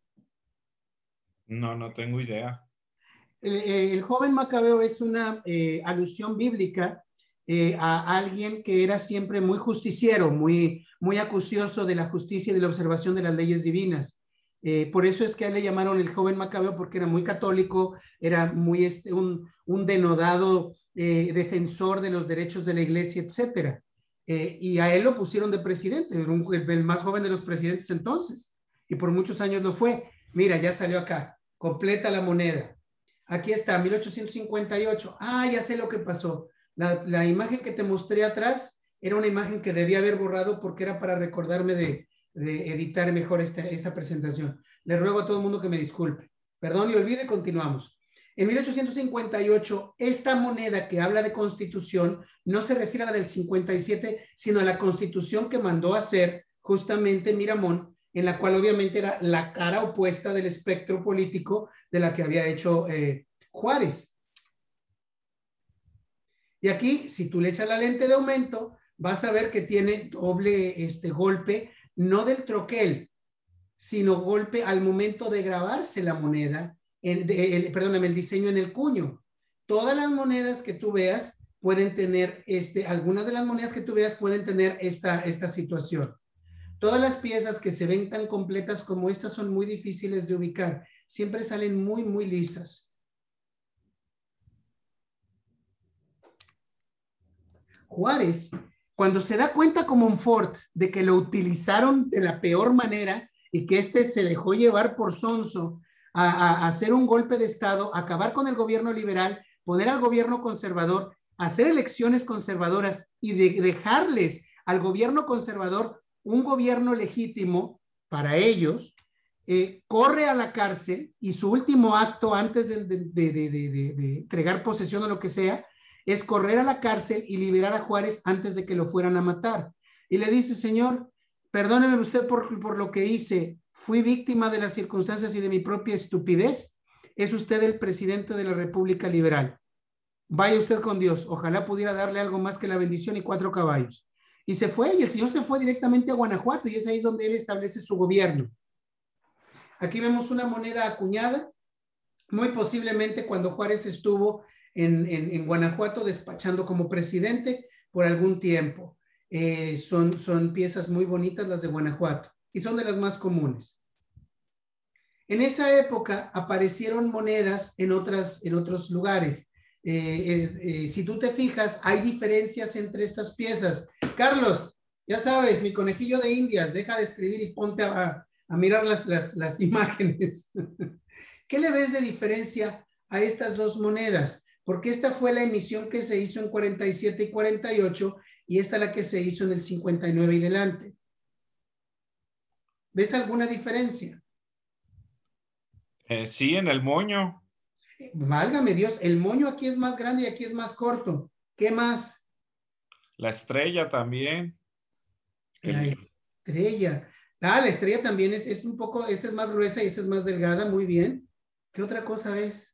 No, no tengo idea. El, el joven Macabeo es una eh, alusión bíblica eh, a alguien que era siempre muy justiciero, muy, muy acucioso de la justicia y de la observación de las leyes divinas. Eh, por eso es que a él le llamaron el joven Macabeo, porque era muy católico, era muy este, un, un denodado eh, defensor de los derechos de la iglesia, etcétera. Eh, y a él lo pusieron de presidente, un, el, el más joven de los presidentes entonces, y por muchos años lo fue. Mira, ya salió acá, completa la moneda. Aquí está, mil ochocientos cincuenta y ocho. Ah, ya sé lo que pasó. La, la imagen que te mostré atrás era una imagen que debía haber borrado porque era para recordarme de, de editar mejor esta, esta presentación. Le ruego a todo el mundo que me disculpe. Perdón y olvide, continuamos. En mil ochocientos cincuenta y ocho, esta moneda que habla de constitución no se refiere a la del cincuenta y siete, sino a la constitución que mandó hacer justamente Miramón, en la cual obviamente era la cara opuesta del espectro político de la que había hecho eh, Juárez. Y aquí, si tú le echas la lente de aumento, vas a ver que tiene doble este, golpe, no del troquel, sino golpe al momento de grabarse la moneda, el, el, perdóname, el diseño en el cuño. Todas las monedas que tú veas pueden tener, este, algunas de las monedas que tú veas pueden tener esta, esta situación. Todas las piezas que se ven tan completas como estas son muy difíciles de ubicar. Siempre salen muy, muy lisas. Juárez, cuando se da cuenta como Monfort de que lo utilizaron de la peor manera y que este se dejó llevar por sonso a, a, a hacer un golpe de Estado, acabar con el gobierno liberal, poner al gobierno conservador, hacer elecciones conservadoras y de, dejarles al gobierno conservador un gobierno legítimo para ellos, eh, corre a la cárcel y su último acto antes de, de, de, de, de, de entregar posesión o lo que sea, es correr a la cárcel y liberar a Juárez antes de que lo fueran a matar. Y le dice, señor, perdóneme usted por, por lo que hice, fui víctima de las circunstancias y de mi propia estupidez, es usted el presidente de la República Liberal. Vaya usted con Dios, ojalá pudiera darle algo más que la bendición y cuatro caballos. Y se fue, y el señor se fue directamente a Guanajuato, y es ahí donde él establece su gobierno. Aquí vemos una moneda acuñada, muy posiblemente cuando Juárez estuvo en, en, en Guanajuato despachando como presidente por algún tiempo. Eh, son, son piezas muy bonitas las de Guanajuato, y son de las más comunes. En esa época aparecieron monedas en, otras, en otros lugares. Eh, eh, eh, si tú te fijas, hay diferencias entre estas piezas. Carlos, ya sabes, mi conejillo de Indias, deja de escribir y ponte a, a mirar las, las, las imágenes. ¿Qué le ves de diferencia a estas dos monedas? Porque esta fue la emisión que se hizo en cuarenta y siete y cuarenta y ocho y esta la que se hizo en el cincuenta y nueve y delante. ¿Ves alguna diferencia? Eh, sí, en el moño. Válgame Dios, el moño aquí es más grande y aquí es más corto. ¿Qué más? La estrella también. La estrella. Ah, la estrella también es, es un poco, esta es más gruesa y esta es más delgada, muy bien. ¿Qué otra cosa ves?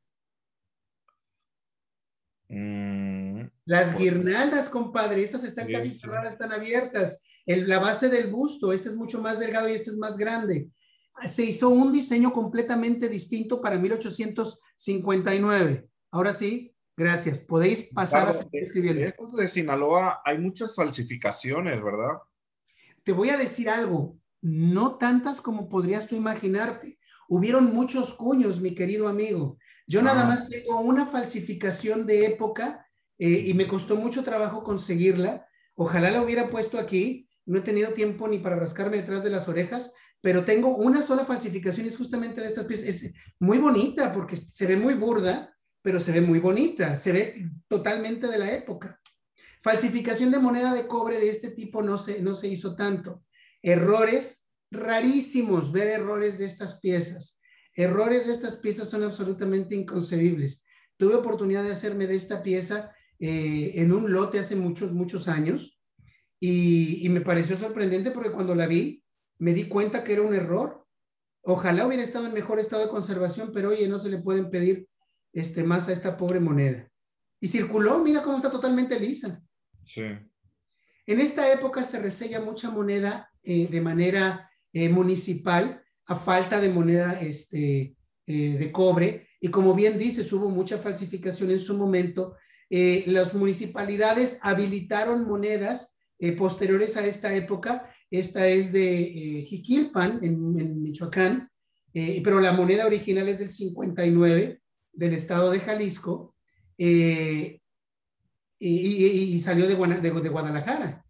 Mm, Las pues, guirnaldas, compadre, estas están sí, casi sí. cerradas, están abiertas. El, la base del busto, este es mucho más delgado y este es más grande. Se hizo un diseño completamente distinto para mil ochocientos cincuenta y nueve. Ahora sí, gracias. Podéis pasar a Ricardo, seguir de, de escribiendo. estos de Sinaloa hay muchas falsificaciones, ¿verdad? Te voy a decir algo, no tantas como podrías tú imaginarte. Hubieron muchos cuños, mi querido amigo. Yo nada Ah, más tengo una falsificación de época eh, y me costó mucho trabajo conseguirla. Ojalá la hubiera puesto aquí. No he tenido tiempo ni para rascarme detrás de las orejas, pero tengo una sola falsificación y es justamente de estas piezas. Es muy bonita porque se ve muy burda, pero se ve muy bonita. Se ve totalmente de la época. Falsificación de moneda de cobre de este tipo no se, no se hizo tanto. Errores rarísimos, ver errores de estas piezas. Errores de estas piezas son absolutamente inconcebibles. Tuve oportunidad de hacerme de esta pieza eh, en un lote hace muchos, muchos años y, y me pareció sorprendente porque cuando la vi me di cuenta que era un error. Ojalá hubiera estado en mejor estado de conservación, pero oye, no se le pueden pedir este, más a esta pobre moneda. Y circuló, mira cómo está totalmente lisa. sí. En esta época se resella mucha moneda eh, de manera eh, municipal a falta de moneda este, eh, de cobre y como bien dices, hubo mucha falsificación en su momento. Eh, las municipalidades habilitaron monedas eh, posteriores a esta época. Esta es de eh, Jiquilpan, en, en Michoacán, eh, pero la moneda original es del cincuenta y nueve del estado de Jalisco. Eh, y, y, y, salió de, de, de, Guadalajara.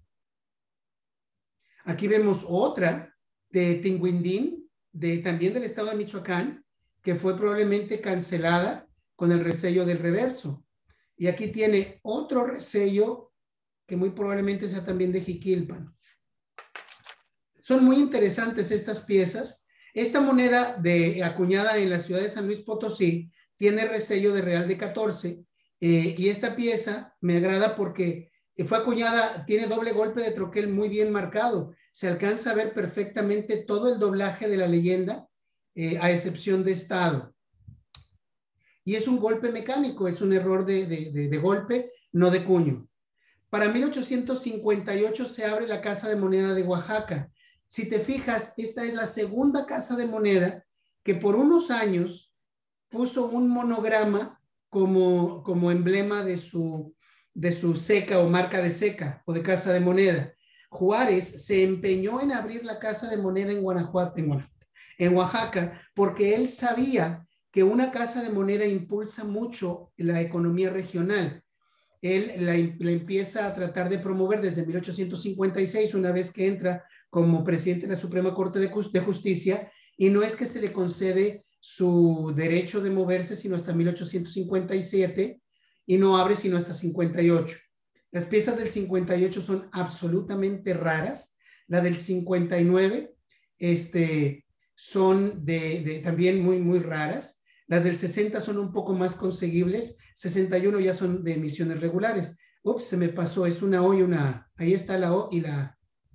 Aquí vemos otra de Tinguindín, de, también del estado de Michoacán, que fue probablemente cancelada con el resello del reverso. Y aquí tiene otro resello que muy probablemente sea también de Jiquilpan. Son muy interesantes estas piezas. Esta moneda de, acuñada en la ciudad de San Luis Potosí tiene resello de Real de catorce. Eh, y esta pieza me agrada porque fue acuñada, tiene doble golpe de troquel muy bien marcado. Se alcanza a ver perfectamente todo el doblaje de la leyenda, eh, a excepción de estado. Y es un golpe mecánico, es un error de, de, de, de golpe, no de cuño. Para mil ochocientos cincuenta y ocho se abre la Casa de Moneda de Oaxaca. Si te fijas, esta es la segunda casa de moneda que por unos años puso un monograma como, como emblema de su, de su ceca o marca de ceca o de casa de moneda. Juárez se empeñó en abrir la casa de moneda en Guanajuato, en, Guanajuato, en Oaxaca, porque él sabía que una casa de moneda impulsa mucho la economía regional. Él la, la empieza a tratar de promover desde mil ochocientos cincuenta y seis, una vez que entra como presidente de la Suprema Corte de, de Justicia, y no es que se le concede su derecho de moverse sino hasta mil ochocientos cincuenta y siete y no abre sino hasta cincuenta y ocho. Las piezas del cincuenta y ocho son absolutamente raras. La del cincuenta y nueve este, son de, de, también muy, muy raras. Las del sesenta son un poco más conseguibles. sesenta y uno ya son de emisiones regulares. Ups, se me pasó, es una O y una A. Ahí está la O y la A.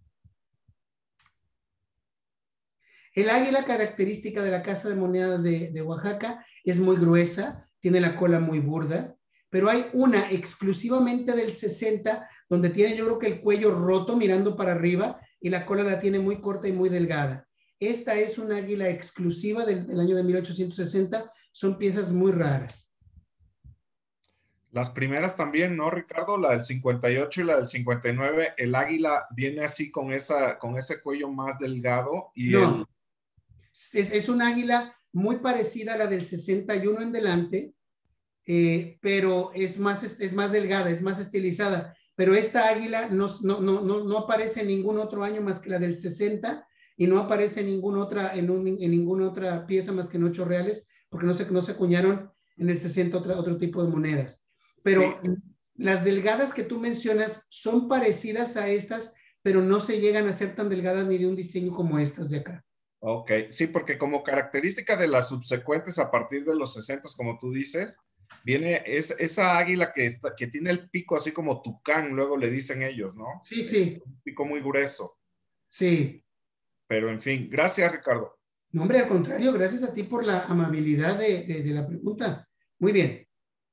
El águila característica de la Casa de Moneda de, de Oaxaca es muy gruesa, tiene la cola muy burda, pero hay una exclusivamente del sesenta donde tiene yo creo que el cuello roto mirando para arriba y la cola la tiene muy corta y muy delgada. Esta es una águila exclusiva del, del año de mil ochocientos sesenta, son piezas muy raras. Las primeras también, ¿no, Ricardo? La del cincuenta y ocho y la del cincuenta y nueve, el águila viene así con, esa, con ese cuello más delgado y no, el... es, es un águila muy parecida a la del sesenta y uno en delante, eh, pero es más, es más delgada, es más estilizada. Pero esta águila no, no, no, no aparece en ningún otro año más que la del sesenta y no aparece en, ninguna otra, en, un, en ninguna otra pieza más que en ocho reales, porque no se, no se acuñaron en el sesenta otro, otro tipo de monedas. Pero Sí. las delgadas que tú mencionas son parecidas a estas, pero no se llegan a ser tan delgadas ni de un diseño como estas de acá. Ok, sí, porque como característica de las subsecuentes a partir de los sesenta, como tú dices, viene es, esa águila que, está, que tiene el pico así como tucán, luego le dicen ellos, ¿no? Sí, Eh, sí. un pico muy grueso. Sí. Pero en fin, gracias, Ricardo. No, hombre, al contrario, gracias a ti por la amabilidad de, de, de la pregunta. Muy bien.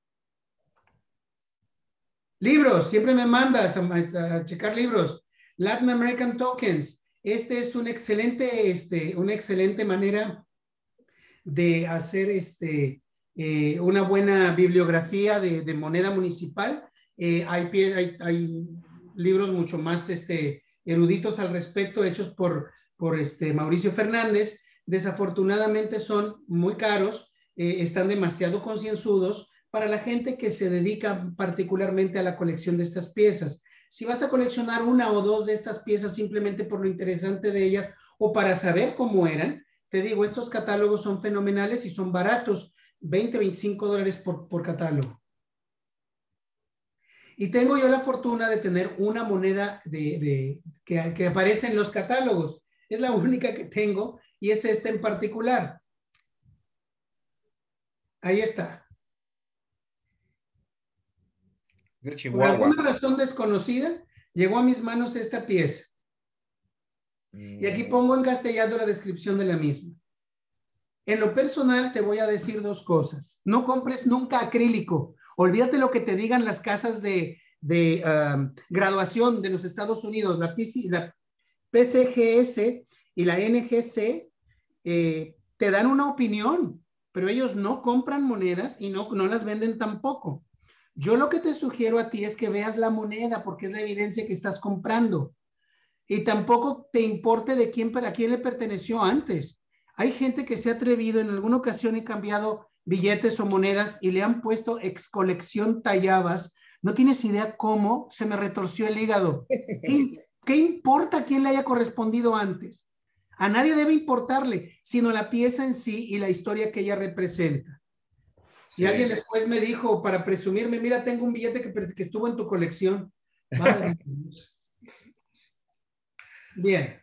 Libros, siempre me mandas a, a checar libros. Latin American Tokens. Este es un excelente, este, una excelente manera de hacer este, eh, una buena bibliografía de, de moneda municipal. Eh, hay, hay, hay libros mucho más este, eruditos al respecto, hechos por, por este, Mauricio Fernández. Desafortunadamente son muy caros, eh, están demasiado concienzudos para la gente que se dedica particularmente a la colección de estas piezas. Si vas a coleccionar una o dos de estas piezas simplemente por lo interesante de ellas o para saber cómo eran, te digo, estos catálogos son fenomenales y son baratos, veinte, veinticinco dólares por, por catálogo. Y tengo yo la fortuna de tener una moneda de, de, que, que aparece en los catálogos. Es la única que tengo y es esta en particular. Ahí está. De Por Chihuahua. alguna razón desconocida, llegó a mis manos esta pieza. Y aquí pongo en castellano la descripción de la misma. En lo personal te voy a decir dos cosas. No compres nunca acrílico. Olvídate lo que te digan las casas de, de um, graduación de los Estados Unidos, la, P C, la P C G S y la N G C, eh, te dan una opinión, pero ellos no compran monedas y no, no las venden tampoco. Yo lo que te sugiero a ti es que veas la moneda porque es la evidencia que estás comprando. Y tampoco te importe de quién, para quién le perteneció antes. Hay gente que se ha atrevido, en alguna ocasión he cambiado billetes o monedas y le han puesto ex colección Tallabas. No tienes idea cómo se me retorció el hígado. ¿Qué, qué importa quién le haya correspondido antes? A nadie debe importarle, sino la pieza en sí y la historia que ella representa. Sí. Y alguien después me dijo, para presumirme, mira, tengo un billete que, que estuvo en tu colección. Madre Dios. Bien.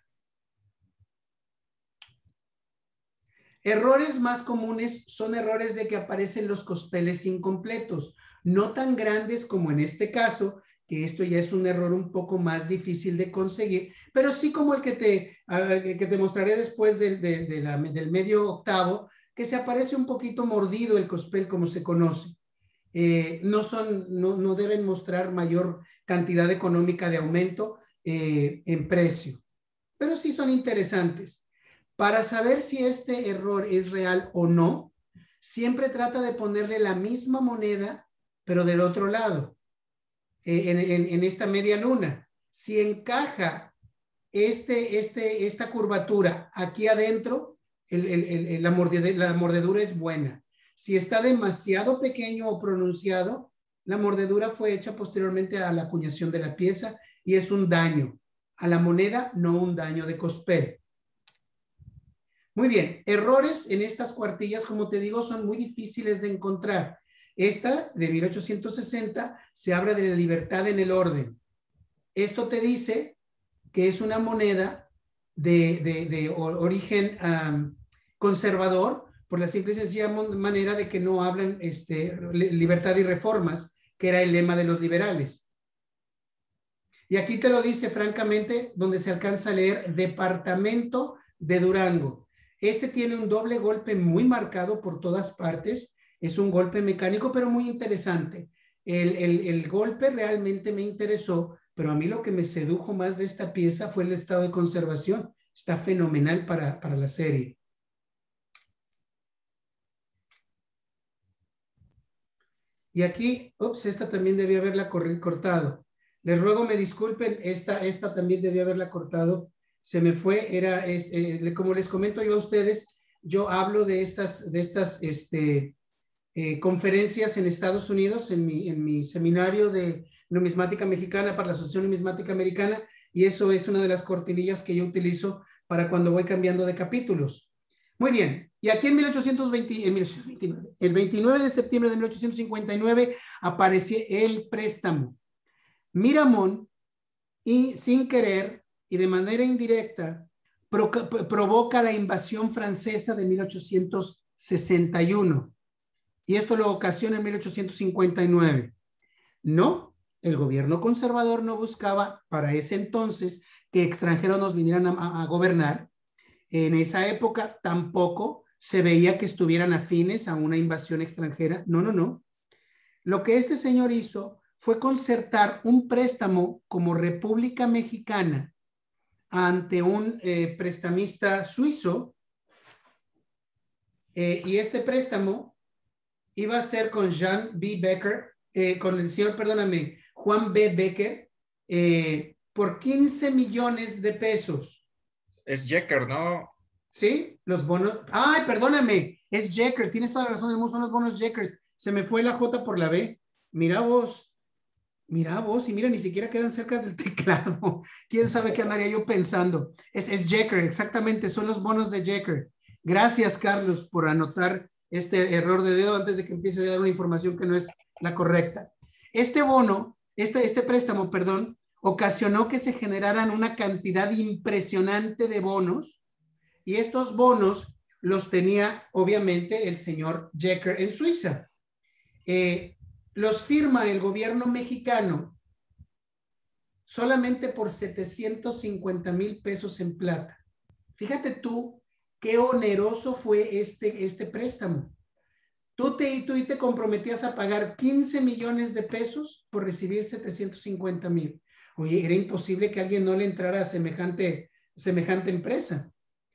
Errores más comunes son errores de que aparecen los cospeles incompletos, no tan grandes como en este caso, que esto ya es un error un poco más difícil de conseguir, pero sí como el que te, uh, que te mostraré después de, de, de la, del medio octavo, que se aparece un poquito mordido el cospel como se conoce. Eh, no, son, no, no deben mostrar mayor cantidad económica de aumento eh, en precio, pero sí son interesantes. Para saber si este error es real o no, siempre trata de ponerle la misma moneda, pero del otro lado, eh, en, en, en esta media luna. Si encaja este, este, esta curvatura aquí adentro, el, el, el, la, mordedura, la mordedura es buena. Si está demasiado pequeño o pronunciado, la mordedura fue hecha posteriormente a la acuñación de la pieza y es un daño a la moneda, no un daño de cospel. Muy bien, errores en estas cuartillas, como te digo, son muy difíciles de encontrar. Esta, de mil ochocientos sesenta, se habla de la libertad en el orden. Esto te dice que es una moneda de, de, de origen um, conservador, por la simple y sencilla manera de que no hablan este, libertad y reformas, que era el lema de los liberales. Y aquí te lo dice francamente, donde se alcanza a leer Departamento de Durango. Este tiene un doble golpe muy marcado por todas partes. Es un golpe mecánico, pero muy interesante. El, el, el golpe realmente me interesó, pero a mí lo que me sedujo más de esta pieza fue el estado de conservación. Está fenomenal para, para la serie. Y aquí, ups, esta también debía haberla cortado. Les ruego me disculpen, esta, esta también debía haberla cortado. Se me fue, era, es, eh, como les comento yo a ustedes, yo hablo de estas, de estas este, eh, conferencias en Estados Unidos, en mi, en mi seminario de numismática mexicana para la Asociación Numismática Americana, y eso es una de las cortinillas que yo utilizo para cuando voy cambiando de capítulos. Muy bien, y aquí en mil ochocientos veinte, en mil ochocientos veintinueve, el veintinueve de septiembre de mil ochocientos cincuenta y nueve apareció el préstamo. Miramón, y sin querer y de manera indirecta, pro, provoca la invasión francesa de mil ochocientos sesenta y uno. Y esto lo ocasiona en mil ochocientos cincuenta y nueve. No, El gobierno conservador no buscaba para ese entonces que extranjeros nos vinieran a, a gobernar. En esa época tampoco se veía que estuvieran afines a una invasión extranjera. No, no, no. Lo que este señor hizo fue concertar un préstamo como República Mexicana ante un eh, prestamista suizo, eh, y este préstamo iba a ser con Jean B. Becker, eh, con el señor, perdóname, Juan B. Becker, eh, por quince millones de pesos. Es Jecker, ¿no? Sí, los bonos. Ay, perdóname, es Jecker, tienes toda la razón del mundo, son los bonos Jeckers. Se me fue la J por la B. Mira vos, mira vos, y mira, ni siquiera quedan cerca del teclado. ¿Quién sabe qué andaría yo pensando? Es, es Jecker, exactamente, son los bonos de Jecker. Gracias, Carlos, por anotar este error de dedo antes de que empiece a dar una información que no es la correcta. Este bono, este, este préstamo, perdón, ocasionó que se generaran una cantidad impresionante de bonos, y estos bonos los tenía obviamente el señor Jecker en Suiza. Eh, los firma el gobierno mexicano solamente por setecientos cincuenta mil pesos en plata. Fíjate tú qué oneroso fue este, este préstamo. Tú te, tú te comprometías a pagar quince millones de pesos por recibir setecientos cincuenta mil. Oye, era imposible que alguien no le entrara a semejante, semejante empresa.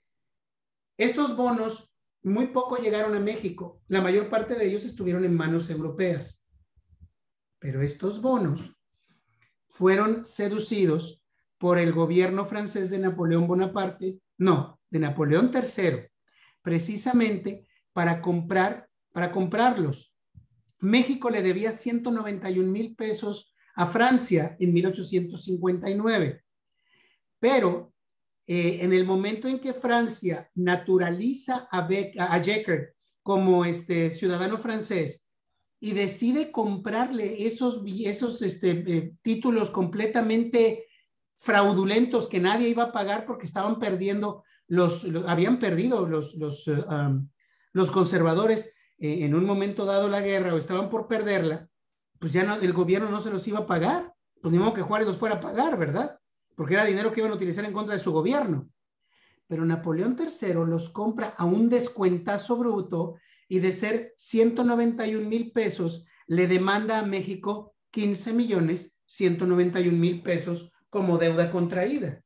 Estos bonos muy poco llegaron a México. La mayor parte de ellos estuvieron en manos europeas. Pero estos bonos fueron seducidos por el gobierno francés de Napoleón Bonaparte, no, de Napoleón tercero, precisamente para comprar, para comprarlos. México le debía ciento noventa y un mil pesos a Francia en mil ochocientos cincuenta y nueve. Pero eh, en el momento en que Francia naturaliza a, Beck, a, a Jecker como este ciudadano francés y decide comprarle esos, esos este, eh, títulos completamente fraudulentos que nadie iba a pagar porque estaban perdiendo, los, los habían perdido los, los, uh, um, los conservadores eh, en un momento dado la guerra o estaban por perderla, pues ya no, el gobierno no se los iba a pagar, pues ni modo que Juárez los fuera a pagar, ¿verdad? Porque era dinero que iban a utilizar en contra de su gobierno. Pero Napoleón tercero los compra a un descuentazo bruto y de ser ciento noventa y un mil pesos, le demanda a México quince millones ciento noventa y un mil pesos como deuda contraída.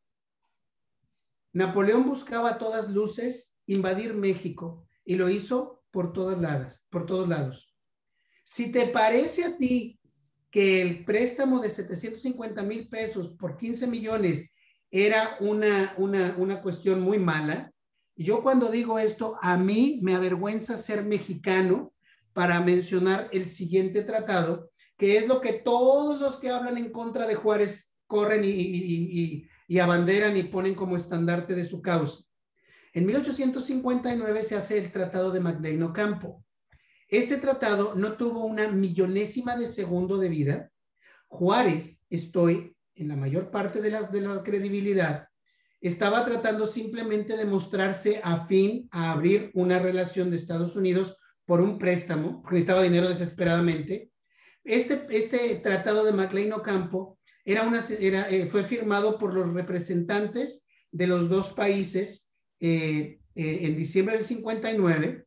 Napoleón buscaba a todas luces invadir México y lo hizo por todas lados, por todos lados. Si te parece a ti que el préstamo de setecientos cincuenta mil pesos por quince millones era una, una, una cuestión muy mala, yo cuando digo esto, a mí me avergüenza ser mexicano para mencionar el siguiente tratado, que es lo que todos los que hablan en contra de Juárez corren y, y, y, y abanderan y ponen como estandarte de su causa. En mil ochocientos cincuenta y nueve se hace el Tratado de Magdaleno Ocampo. Este tratado no tuvo una millonésima de segundo de vida. Juárez, estoy en la mayor parte de la, de la credibilidad, estaba tratando simplemente de mostrarse afín a abrir una relación de Estados Unidos por un préstamo, porque necesitaba dinero desesperadamente. Este, este tratado de Magdaleno Ocampo era una, era, eh, fue firmado por los representantes de los dos países eh, eh, en diciembre del cincuenta y nueve.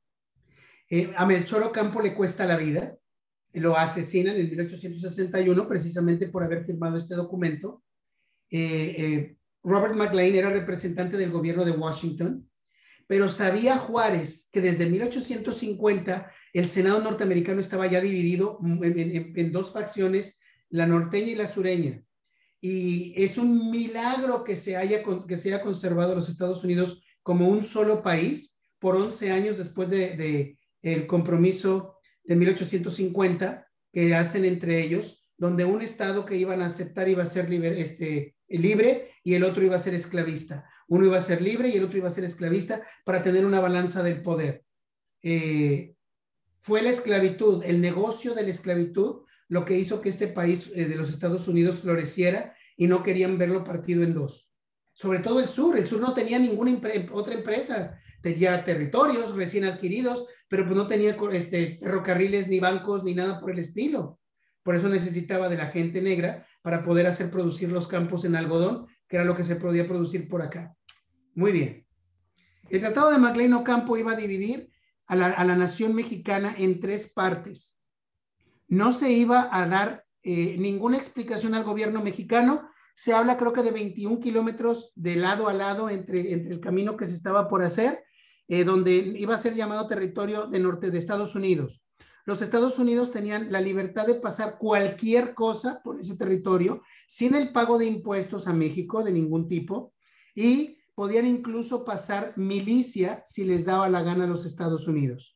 Eh, a Melchor Ocampo le cuesta la vida, lo asesinan en mil ochocientos sesenta y uno precisamente por haber firmado este documento. Eh, eh, Robert McLean era representante del gobierno de Washington, pero sabía Juárez que desde mil ochocientos cincuenta el Senado norteamericano estaba ya dividido en, en, en dos facciones, la norteña y la sureña. Y es un milagro que se haya, que se haya conservado los Estados Unidos como un solo país por once años después de, de el compromiso de mil ochocientos cincuenta que hacen entre ellos, donde un estado que iban a aceptar iba a ser libre, este, libre y el otro iba a ser esclavista. Uno iba a ser libre y el otro iba a ser esclavista para tener una balanza del poder. Eh, fue la esclavitud, el negocio de la esclavitud, lo que hizo que este país eh, de los Estados Unidos floreciera y no querían verlo partido en dos. Sobre todo el sur, el sur no tenía ninguna impre- otra empresa, tenía territorios recién adquiridos, pero pues no tenía este, ferrocarriles, ni bancos, ni nada por el estilo. Por eso necesitaba de la gente negra para poder hacer producir los campos en algodón, que era lo que se podía producir por acá. Muy bien. El Tratado de McLean Ocampo iba a dividir a la, a la nación mexicana en tres partes. No se iba a dar eh, ninguna explicación al gobierno mexicano. Se habla creo que de veintiún kilómetros de lado a lado entre, entre el camino que se estaba por hacer, eh, donde iba a ser llamado territorio de norte de Estados Unidos. Los Estados Unidos tenían la libertad de pasar cualquier cosa por ese territorio sin el pago de impuestos a México de ningún tipo, y podían incluso pasar milicia si les daba la gana a los Estados Unidos.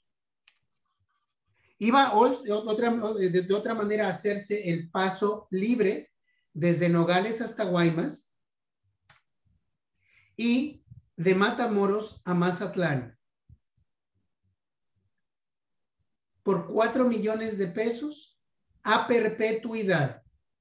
Iba otra, de otra manera a hacerse el paso libre desde Nogales hasta Guaymas y de Matamoros a Mazatlán por cuatro millones de pesos a perpetuidad.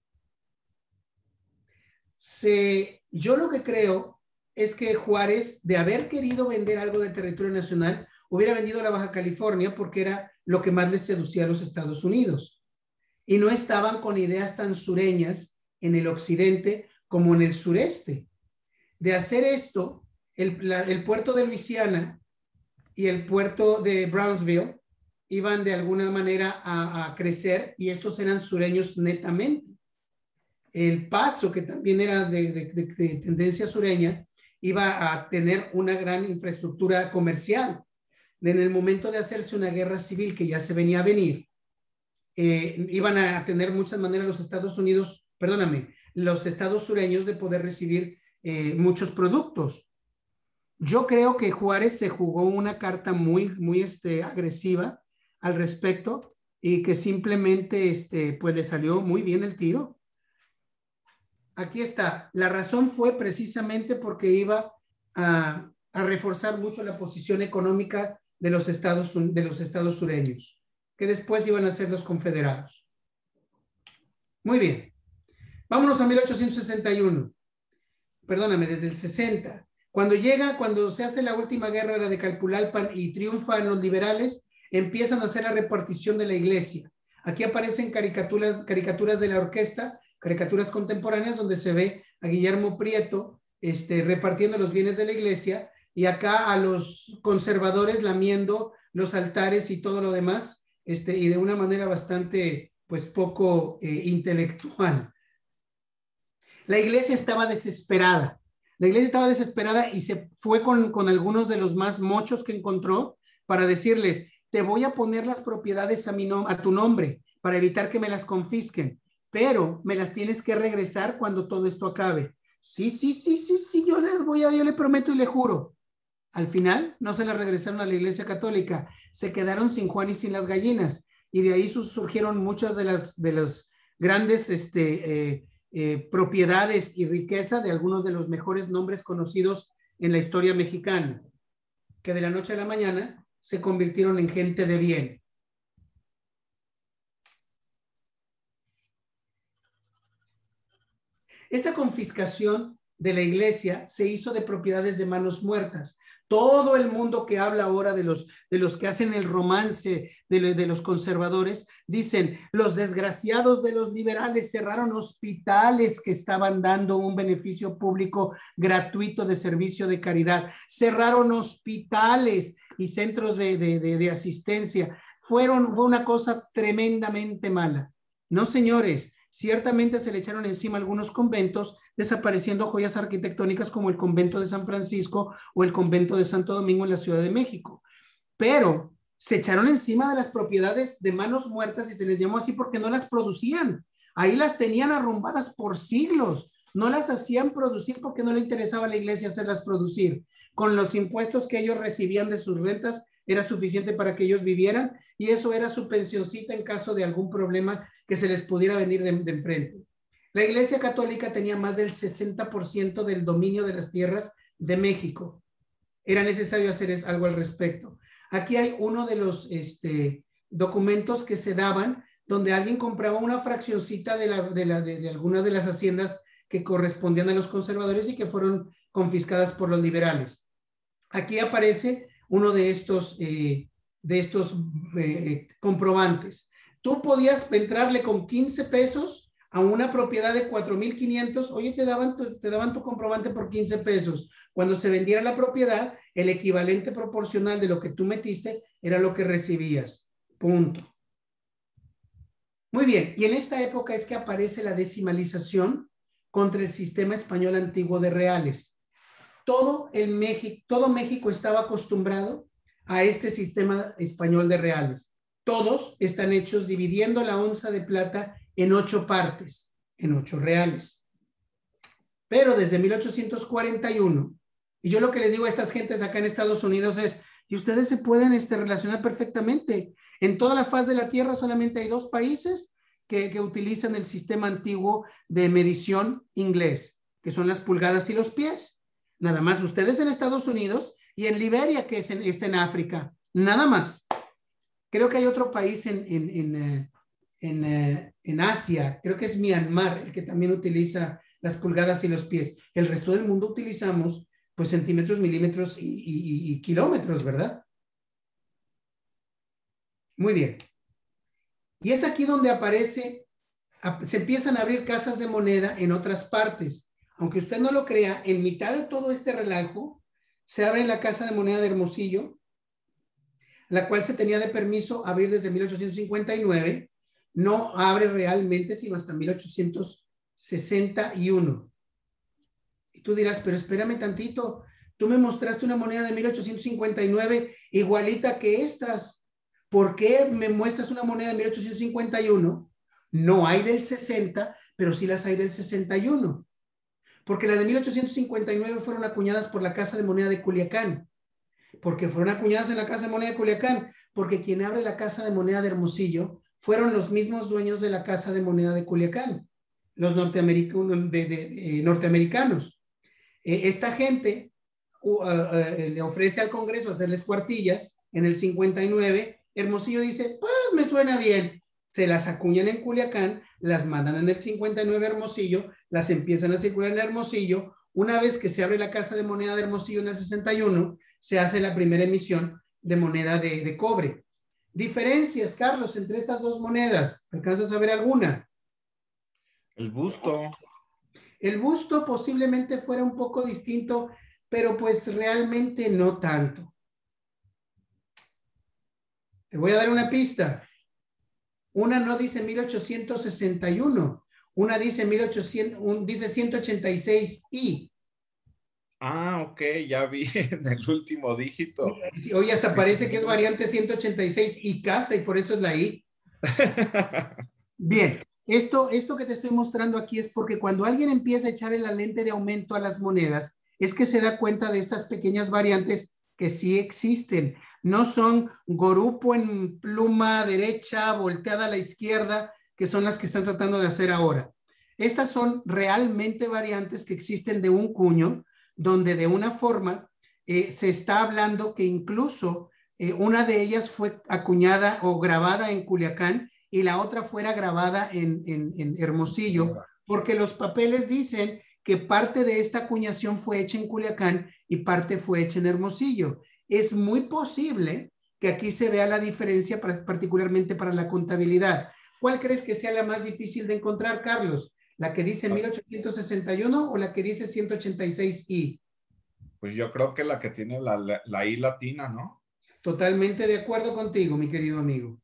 Se, yo lo que creo es que Juárez, de haber querido vender algo del territorio nacional, hubiera vendido la Baja California porque era lo que más les seducía a los Estados Unidos. Y no estaban con ideas tan sureñas en el occidente como en el sureste. De hacer esto, el, la, el puerto de Luisiana y el puerto de Brownsville iban de alguna manera a, a crecer, y estos eran sureños netamente. El Paso, que también era de, de, de, de tendencia sureña, iba a tener una gran infraestructura comercial. En el momento de hacerse una guerra civil que ya se venía a venir, eh, iban a tener muchas maneras los Estados Unidos, perdóname, los estados sureños de poder recibir eh, muchos productos. Yo creo que Juárez se jugó una carta muy, muy este, agresiva al respecto, y que simplemente este, pues le salió muy bien el tiro. Aquí está. La razón fue precisamente porque iba a, a reforzar mucho la posición económica de los estados, de los estados sureños, que después iban a ser los confederados. Muy bien. Vámonos a mil ochocientos sesenta y uno. Perdóname, desde el sesenta. Cuando llega, cuando se hace la última guerra de Calpulalpan y triunfan los liberales, empiezan a hacer la repartición de la iglesia. Aquí aparecen caricaturas, caricaturas de la orquesta, caricaturas contemporáneas, donde se ve a Guillermo Prieto este, repartiendo los bienes de la iglesia, y acá a los conservadores lamiendo los altares y todo lo demás, este, y de una manera bastante, pues, poco eh, intelectual. La iglesia estaba desesperada. La iglesia estaba desesperada y se fue con, con algunos de los más mochos que encontró para decirles: te voy a poner las propiedades a, mi nom a tu nombre para evitar que me las confisquen, pero me las tienes que regresar cuando todo esto acabe. Sí, sí, sí, sí, sí, yo les voy a, yo le prometo y le juro. Al final no se las regresaron a la Iglesia Católica, se quedaron sin Juan y sin las gallinas, y de ahí surgieron muchas de las de los grandes este, eh, eh, propiedades y riqueza de algunos de los mejores nombres conocidos en la historia mexicana, que de la noche a la mañana se convirtieron en gente de bien. Esta confiscación de la iglesia se hizo de propiedades de manos muertas. Todo el mundo que habla ahora de los, de los que hacen el romance de, de los conservadores, dicen: los desgraciados de los liberales cerraron hospitales que estaban dando un beneficio público gratuito de servicio de caridad, cerraron hospitales y centros de, de, de, de asistencia. Fueron, fue una cosa tremendamente mala. No, señores, ciertamente se le echaron encima algunos conventos, desapareciendo joyas arquitectónicas como el convento de San Francisco o el convento de Santo Domingo en la Ciudad de México. Pero se echaron encima de las propiedades de manos muertas, y se les llamó así porque no las producían. Ahí las tenían arrumbadas por siglos. No las hacían producir porque no le interesaba a la iglesia hacerlas producir. Con los impuestos que ellos recibían de sus rentas era suficiente para que ellos vivieran, y eso era su pensioncita en caso de algún problema que se les pudiera venir de, de enfrente. La Iglesia Católica tenía más del sesenta por ciento del dominio de las tierras de México. Era necesario hacer algo al respecto. Aquí hay uno de los este, documentos que se daban, donde alguien compraba una fraccioncita de, la, de, la, de, de algunas de las haciendas que correspondían a los conservadores y que fueron confiscadas por los liberales. Aquí aparece uno de estos, eh, de estos eh, comprobantes. Tú podías entrarle con quince pesos a una propiedad de cuatro mil quinientos, oye, te daban, tu, te daban tu comprobante por quince pesos. Cuando se vendiera la propiedad, el equivalente proporcional de lo que tú metiste era lo que recibías. Punto. Muy bien, y en esta época es que aparece la decimalización contra el sistema español antiguo de reales. Todo, el México, todo México estaba acostumbrado a este sistema español de reales. Todos están hechos dividiendo la onza de plata en ocho partes, en ocho reales. Pero desde mil ochocientos cuarenta y uno, y yo lo que les digo a estas gentes acá en Estados Unidos es, y ustedes se pueden este, relacionar perfectamente. En toda la faz de la Tierra solamente hay dos países que, que utilizan el sistema antiguo de medición inglés, que son las pulgadas y los pies. Nada más ustedes en Estados Unidos y en Liberia, que es en, está en África. Nada más. Creo que hay otro país en, en, en, en, en Asia, creo que es Myanmar, el que también utiliza las pulgadas y los pies. El resto del mundo utilizamos pues centímetros, milímetros y, y, y kilómetros, ¿verdad? Muy bien. Y es aquí donde aparece, se empiezan a abrir casas de moneda en otras partes. Aunque usted no lo crea, en mitad de todo este relajo, se abre la Casa de Moneda de Hermosillo, la cual se tenía de permiso abrir desde mil ochocientos cincuenta y nueve, no abre realmente sino hasta mil ochocientos sesenta y uno. Y tú dirás, pero espérame tantito, tú me mostraste una moneda de mil ochocientos cincuenta y nueve igualita que estas. ¿Por qué me muestras una moneda de mil ochocientos cincuenta y uno? No hay del sesenta, pero sí las hay del sesenta y uno. Porque las de mil ochocientos cincuenta y nueve fueron acuñadas por la Casa de Moneda de Culiacán. Porque fueron acuñadas en la Casa de Moneda de Culiacán. Porque quien abre la Casa de Moneda de Hermosillo fueron los mismos dueños de la Casa de Moneda de Culiacán, los norteamericanos. De, de, de, norteamericanos. Eh, esta gente uh, uh, uh, le ofrece al Congreso hacerles cuartillas en el cincuenta y nueve. Hermosillo dice, pues me suena bien. Se las acuñan en Culiacán, las mandan en el cincuenta y nueve a Hermosillo, las empiezan a circular en Hermosillo. Una vez que se abre la Casa de Moneda de Hermosillo en el sesenta y uno, se hace la primera emisión de moneda de, de cobre. Diferencias, Carlos, entre estas dos monedas. ¿Alcanzas a ver alguna? El busto. El busto posiblemente fuera un poco distinto, pero pues realmente no tanto. Te voy a dar una pista. Una no dice mil ochocientos sesenta y uno, una dice mil ochocientos, un, dice ciento ochenta y seis i. Ah, ok, ya vi en el último dígito. Oye, hasta parece que es variante ciento ochenta y seis i casa y por eso es la i. Bien, esto, esto que te estoy mostrando aquí es porque cuando alguien empieza a echarle la lente de aumento a las monedas, es que se da cuenta de estas pequeñas variantes que sí existen. No son gorupo en pluma derecha, volteada a la izquierda, que son las que están tratando de hacer ahora. Estas son realmente variantes que existen de un cuño, donde de una forma eh, se está hablando que incluso eh, una de ellas fue acuñada o grabada en Culiacán y la otra fuera grabada en, en, en Hermosillo, porque los papeles dicen que parte de esta acuñación fue hecha en Culiacán y parte fue hecha en Hermosillo. Es muy posible que aquí se vea la diferencia, para, particularmente para la contabilidad. ¿Cuál crees que sea la más difícil de encontrar, Carlos? ¿La que dice mil ochocientos sesenta y uno o la que dice ciento ochenta y seis i? Pues yo creo que la que tiene la, la, la i latina, ¿no? Totalmente de acuerdo contigo, mi querido amigo.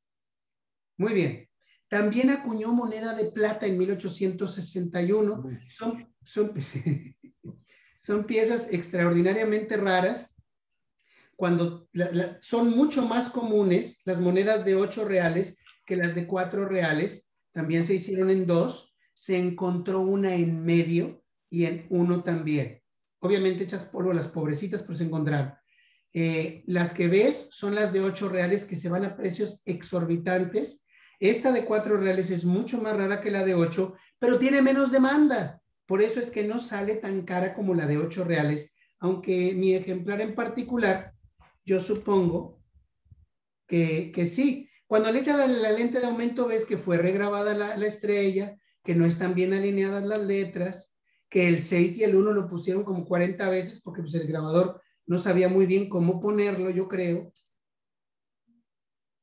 Muy bien. También acuñó moneda de plata en mil ochocientos sesenta y uno. Son, son, son piezas extraordinariamente raras. Cuando la, la, son mucho más comunes las monedas de ocho reales que las de cuatro reales. También se hicieron en dos. Se encontró una en medio y en uno también. Obviamente hechas polvo las pobrecitas, pero se encontraron. Eh, las que ves son las de ocho reales que se van a precios exorbitantes. Esta de cuatro reales es mucho más rara que la de ocho, pero tiene menos demanda. Por eso es que no sale tan cara como la de ocho reales, aunque mi ejemplar en particular, yo supongo que, que sí. Cuando le echas la, la lente de aumento ves que fue regrabada la, la estrella, que no están bien alineadas las letras, que el seis y el uno lo pusieron como cuarenta veces porque pues, el grabador no sabía muy bien cómo ponerlo, yo creo.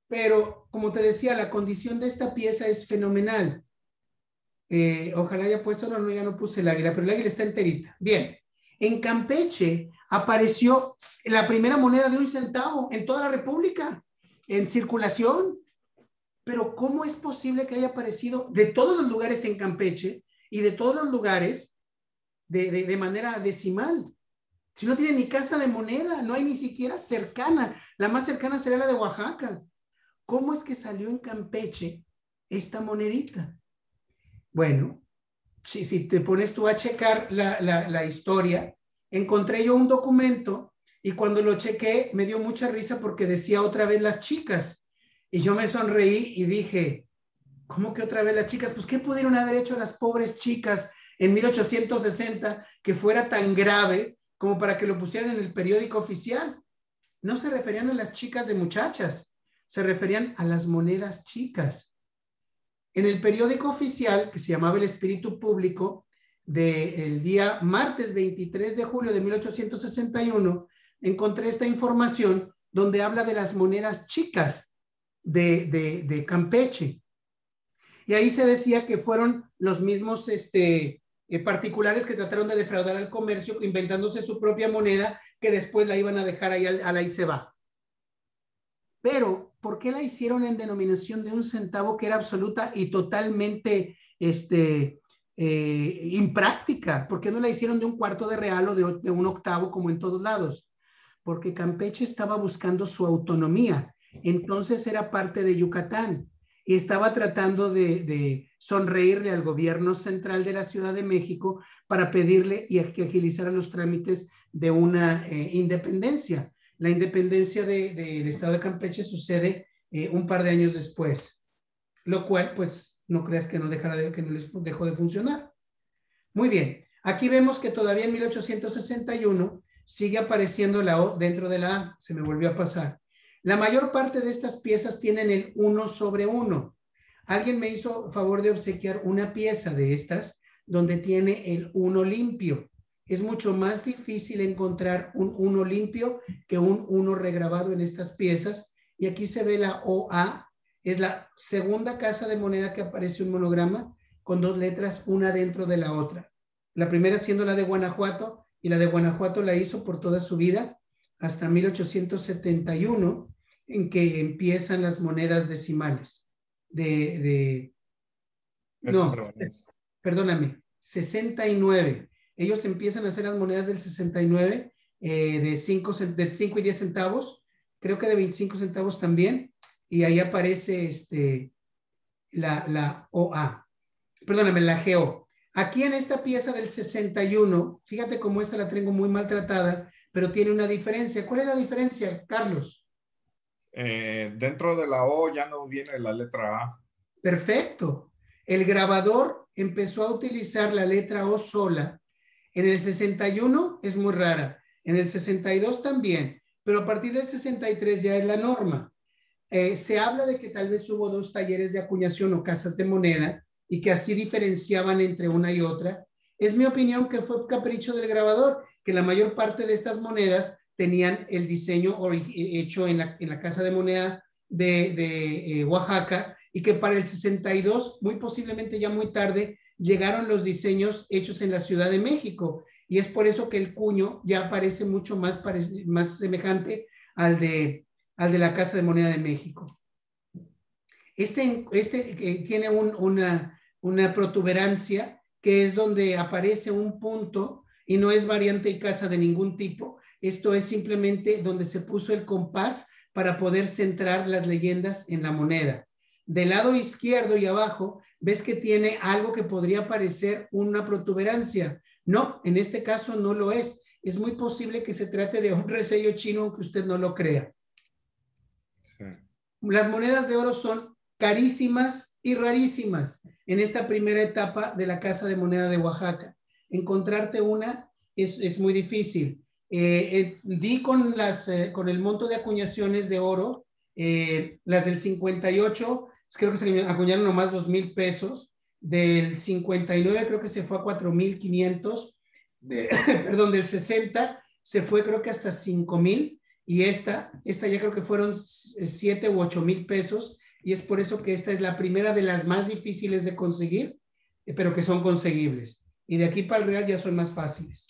pero como te decía, la condición de esta pieza es fenomenal. Eh, ojalá haya puesto, no, no, ya no puse el águila, pero el águila está enterita. Bien, en Campeche apareció la primera moneda de un centavo en toda la República, en circulación. Pero ¿cómo es posible que haya aparecido de todos los lugares en Campeche y de todos los lugares de, de, de manera decimal? Si no tiene ni casa de moneda, no hay ni siquiera cercana. La más cercana sería la de Oaxaca. ¿Cómo es que salió en Campeche esta monedita? Bueno, si, si te pones tú a checar la, la, la historia, encontré yo un documento y cuando lo chequé me dio mucha risa porque decía otra vez las chicas. Y yo me sonreí y dije, ¿cómo que otra vez las chicas? Pues, ¿qué pudieron haber hecho las pobres chicas en mil ochocientos sesenta que fuera tan grave como para que lo pusieran en el periódico oficial? No se referían a las chicas de muchachas, se referían a las monedas chicas. En el periódico oficial, que se llamaba El Espíritu Público, del día martes veintitrés de julio de mil ochocientos sesenta y uno, encontré esta información donde habla de las monedas chicas de, de, de Campeche. Y ahí se decía que fueron los mismos este, eh, particulares que trataron de defraudar al comercio, inventándose su propia moneda, que después la iban a dejar ahí al, al ahí se va. Pero, ¿por qué la hicieron en denominación de un centavo que era absoluta y totalmente este, eh, impráctica? ¿Por qué no la hicieron de un cuarto de real o de, de un octavo como en todos lados? Porque Campeche estaba buscando su autonomía. Entonces era parte de Yucatán y estaba tratando de, de sonreírle al gobierno central de la Ciudad de México para pedirle y que agilizara los trámites de una eh, independencia. La independencia del de, de estado de Campeche sucede eh, un par de años después, lo cual pues no creas que no, dejara de, que no les dejó de funcionar. Muy bien, aquí vemos que todavía en mil ochocientos sesenta y uno sigue apareciendo la O dentro de la A, se me volvió a pasar. La mayor parte de estas piezas tienen el uno sobre uno. Alguien me hizo favor de obsequiar una pieza de estas donde tiene el uno limpio. Es mucho más difícil encontrar un uno limpio que un uno regrabado en estas piezas. Y aquí se ve la O A, es la segunda casa de moneda que aparece un monograma con dos letras, una dentro de la otra. La primera siendo la de Guanajuato, y la de Guanajuato la hizo por toda su vida, hasta mil ochocientos setenta y uno, en que empiezan las monedas decimales. De, de no, perdóname, sesenta y nueve. Ellos empiezan a hacer las monedas del sesenta y nueve, eh, de cinco y diez centavos, creo que de veinticinco centavos también, y ahí aparece este, la, la O A. Perdóname, la G O. Aquí en esta pieza del sesenta y uno, fíjate cómo esta la tengo muy maltratada, pero tiene una diferencia. ¿Cuál es la diferencia, Carlos? Eh, dentro de la O ya no viene la letra A. Perfecto. El grabador empezó a utilizar la letra O sola. En el sesenta y uno es muy rara. En el sesenta y dos también. Pero a partir del sesenta y tres ya es la norma. Eh, se habla de que tal vez hubo dos talleres de acuñación o casas de moneda y que así diferenciaban entre una y otra. Es mi opinión que fue capricho del grabador, que la mayor parte de estas monedas tenían el diseño hecho en la, en la casa de moneda de, de eh, Oaxaca, y que para el sesenta y dos, muy posiblemente ya muy tarde, llegaron los diseños hechos en la Ciudad de México, y es por eso que el cuño ya parece mucho más, parece, más semejante al de, al de la Casa de Moneda de México. Este, este eh, tiene un, una, una protuberancia que es donde aparece un punto y no es variante y casa de ningún tipo. Esto es simplemente donde se puso el compás para poder centrar las leyendas en la moneda. Del lado izquierdo y abajo ves que tiene algo que podría parecer una protuberancia. No, en este caso no lo es. Es muy posible que se trate de un resello chino, aunque usted no lo crea. Sí. Las monedas de oro son carísimas y rarísimas en esta primera etapa de la Casa de Moneda de Oaxaca. Encontrarte una es, es muy difícil. Eh, eh, di con, las, eh, con el monto de acuñaciones de oro, eh, las del cincuenta y ocho, creo que se acuñaron nomás dos mil pesos, del cincuenta y nueve creo que se fue a cuatro mil quinientos, de, perdón, del sesenta se fue creo que hasta cinco mil, y esta, esta ya creo que fueron siete u ocho mil pesos, y es por eso que esta es la primera de las más difíciles de conseguir, pero que son conseguibles. Y de aquí para el real ya son más fáciles.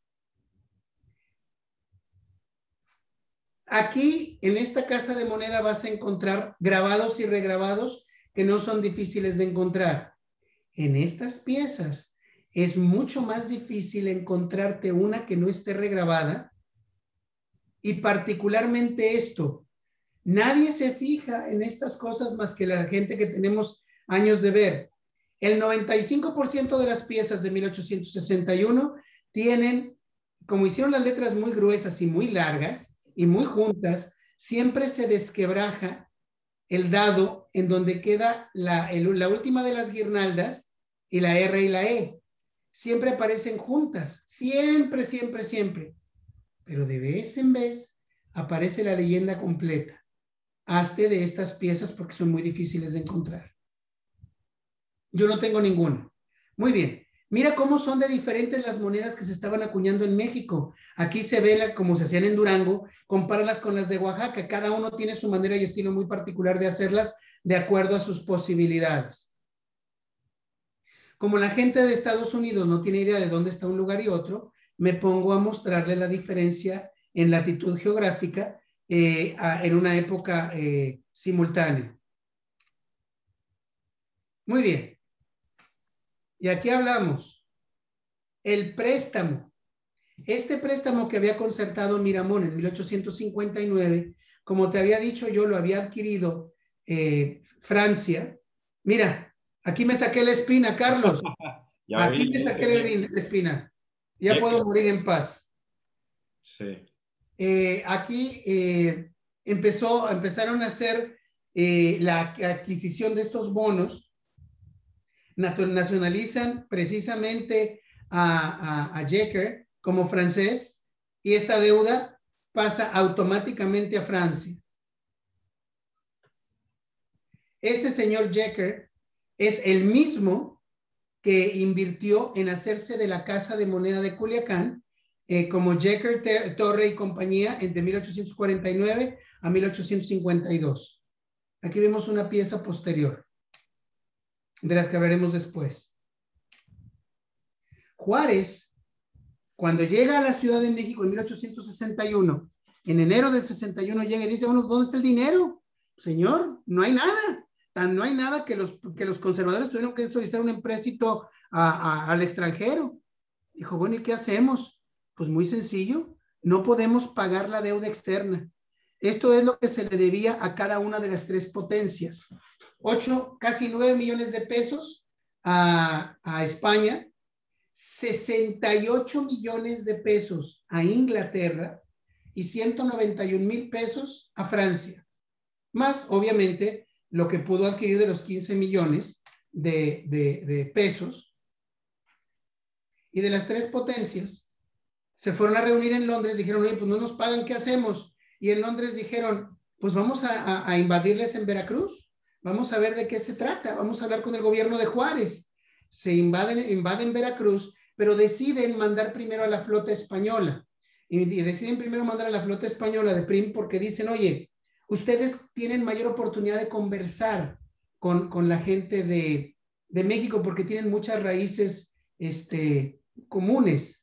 Aquí, en esta casa de moneda, vas a encontrar grabados y regrabados que no son difíciles de encontrar. En estas piezas es mucho más difícil encontrarte una que no esté regrabada, y particularmente esto. Nadie se fija en estas cosas más que la gente que tenemos años de ver. El noventa y cinco por ciento de las piezas de mil ochocientos sesenta y uno tienen, como hicieron las letras muy gruesas y muy largas y muy juntas, siempre se desquebraja el dado en donde queda la, el, la última de las guirnaldas y la R y la E. Siempre aparecen juntas, siempre, siempre, siempre. Pero de vez en vez aparece la leyenda completa. Hazte de estas piezas porque son muy difíciles de encontrar. Yo no tengo ninguna. Muy bien. Mira cómo son de diferentes las monedas que se estaban acuñando en México. Aquí se ve la, como se hacían en Durango, compáralas con las de Oaxaca. Cada uno tiene su manera y estilo muy particular de hacerlas de acuerdo a sus posibilidades. Como la gente de Estados Unidos no tiene idea de dónde está un lugar y otro, me pongo a mostrarle la diferencia en latitud geográfica eh, a, en una época eh, simultánea. Muy bien. Y aquí hablamos. El préstamo. Este préstamo que había concertado Miramón en mil ochocientos cincuenta y nueve, como te había dicho yo, lo había adquirido eh, Francia. Mira, aquí me saqué la espina, Carlos. Aquí me saqué la espina. Ya puedo morir en paz. Sí. Eh, aquí eh, empezó, empezaron a hacer eh, la adquisición de estos bonos. Nacionalizan precisamente a, a, a Jecker como francés, y esta deuda pasa automáticamente a Francia. Este señor Jecker es el mismo que invirtió en hacerse de la Casa de Moneda de Culiacán eh, como Jecker, Torre y compañía entre mil ochocientos cuarenta y nueve a mil ochocientos cincuenta y dos. Aquí vemos una pieza posterior, de las que hablaremos después. Juárez, cuando llega a la Ciudad de México en mil ochocientos sesenta y uno, en enero del sesenta y uno llega y dice, bueno, ¿dónde está el dinero? Señor, no hay nada. Tan no hay nada que los, que los conservadores tuvieron que solicitar un empréstito a, a, al extranjero. Dijo, bueno, ¿y qué hacemos? Pues muy sencillo, no podemos pagar la deuda externa. Esto es lo que se le debía a cada una de las tres potencias. Ocho, casi nueve millones de pesos a, a España, sesenta y ocho millones de pesos a Inglaterra y ciento noventa y un mil pesos a Francia. Más, obviamente, lo que pudo adquirir de los quince millones de, de, de pesos. Y de las tres potencias, se fueron a reunir en Londres, dijeron, oye, pues no nos pagan, ¿qué hacemos? Y en Londres dijeron, pues vamos a, a, a invadirles en Veracruz, vamos a ver de qué se trata, vamos a hablar con el gobierno de Juárez. Se invaden, invaden Veracruz, pero deciden mandar primero a la flota española. Y, y deciden primero mandar a la flota española de Prim porque dicen, oye, ustedes tienen mayor oportunidad de conversar con, con la gente de, de México porque tienen muchas raíces este, comunes.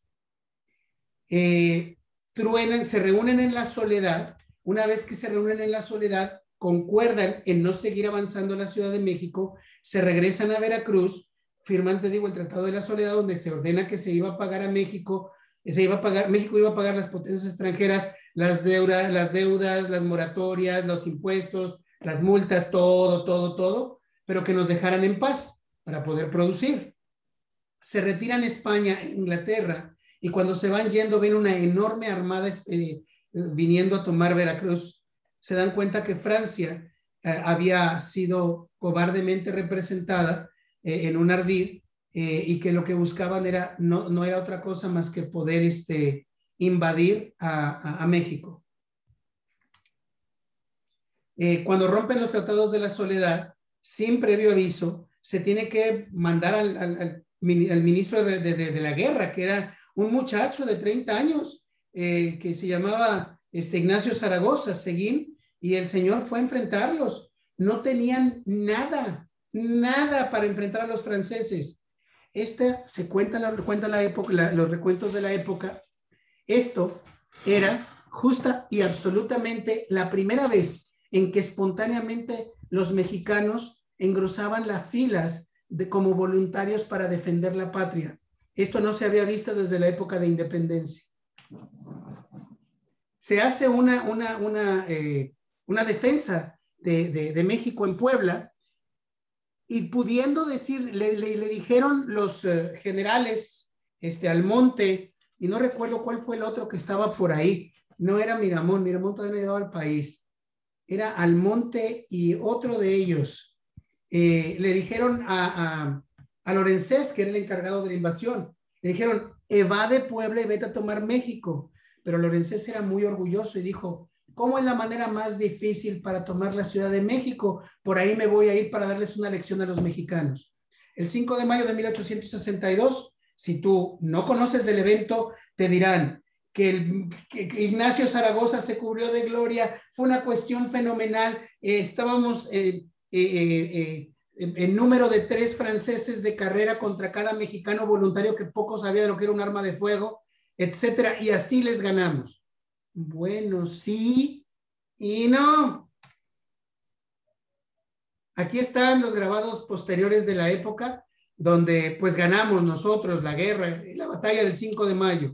Eh, truenan, se reúnen en la Soledad. Una vez que se reúnen en la Soledad, concuerdan en no seguir avanzando a la Ciudad de México, se regresan a Veracruz, firman, te digo, el Tratado de la Soledad, donde se ordena que se iba a pagar a México, se iba a pagar, México iba a pagar las potencias extranjeras, las deudas, las deudas, las moratorias, los impuestos, las multas, todo, todo, todo, pero que nos dejaran en paz para poder producir. Se retiran España e Inglaterra, y cuando se van yendo ven una enorme armada eh, viniendo a tomar Veracruz. Se dan cuenta que Francia eh, había sido cobardemente representada eh, en un ardid eh, y que lo que buscaban era, no, no era otra cosa más que poder este, invadir a, a, a México. Eh, cuando rompen los tratados de la Soledad, sin previo aviso, se tiene que mandar al, al, al, al ministro de, de, de la guerra, que era un muchacho de treinta años, eh, que se llamaba este, Ignacio Zaragoza, Seguín, y el señor fue a enfrentarlos. No tenían nada, nada para enfrentar a los franceses. Esta se cuenta, la, cuenta la época, la, los recuentos de la época. Esto era justa y absolutamente la primera vez en que espontáneamente los mexicanos engrosaban las filas de, como voluntarios para defender la patria. Esto no se había visto desde la época de independencia. Se hace una, una, una, eh, una defensa de, de, de México en Puebla y pudiendo decir, le, le, le dijeron los uh, generales este, Almonte, y no recuerdo cuál fue el otro que estaba por ahí, no era Miramón, Miramón todavía no llegaba al país, era Almonte y otro de ellos, eh, le dijeron a, a, a Lorenzés, que era el encargado de la invasión, le dijeron, evade Puebla y vete a tomar México, pero Lorenzés era muy orgulloso y dijo, ¿cómo es la manera más difícil para tomar la Ciudad de México? Por ahí me voy a ir para darles una lección a los mexicanos. El cinco de mayo de mil ochocientos sesenta y dos, si tú no conoces del evento, te dirán que, el, que Ignacio Zaragoza se cubrió de gloria, fue una cuestión fenomenal, eh, estábamos eh, eh, eh, eh, en número de tres franceses de carrera contra cada mexicano voluntario que poco sabía de lo que era un arma de fuego, etcétera, y así les ganamos. Bueno, sí y no. Aquí están los grabados posteriores de la época, donde pues ganamos nosotros la guerra, la batalla del cinco de mayo.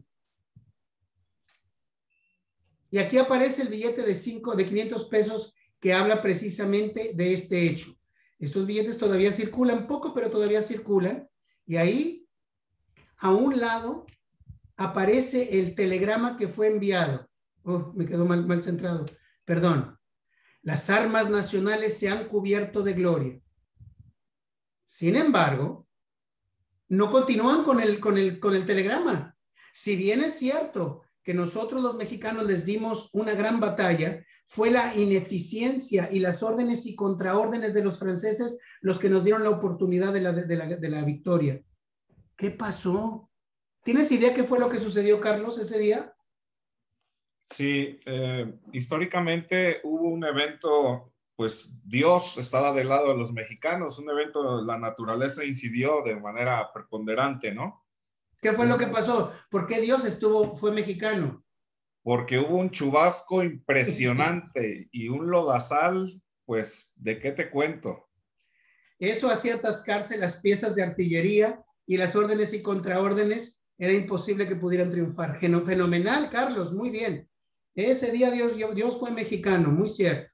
Y aquí aparece el billete de, cinco, de quinientos pesos que habla precisamente de este hecho. Estos billetes todavía circulan, poco, pero todavía circulan. Y ahí, a un lado, aparece el telegrama que fue enviado. Oh, me quedó mal, mal centrado. Perdón. Las armas nacionales se han cubierto de gloria. Sin embargo, no continúan con el, con el, con el telegrama. Si bien es cierto que nosotros los mexicanos les dimos una gran batalla, fue la ineficiencia y las órdenes y contraórdenes de los franceses los que nos dieron la oportunidad de la, de la, de la victoria. ¿Qué pasó? ¿Tienes idea qué fue lo que sucedió, Carlos, ese día? Sí, eh, históricamente hubo un evento, pues Dios estaba del lado de los mexicanos, un evento, la naturaleza incidió de manera preponderante, ¿no? ¿Qué fue lo que pasó? ¿Por qué Dios estuvo, fue mexicano? Porque hubo un chubasco impresionante y un lodazal, pues, ¿de qué te cuento? Eso hacía atascarse las piezas de artillería y las órdenes y contraórdenes, era imposible que pudieran triunfar. Fenomenal, Carlos, muy bien. Ese día Dios, Dios fue mexicano, muy cierto.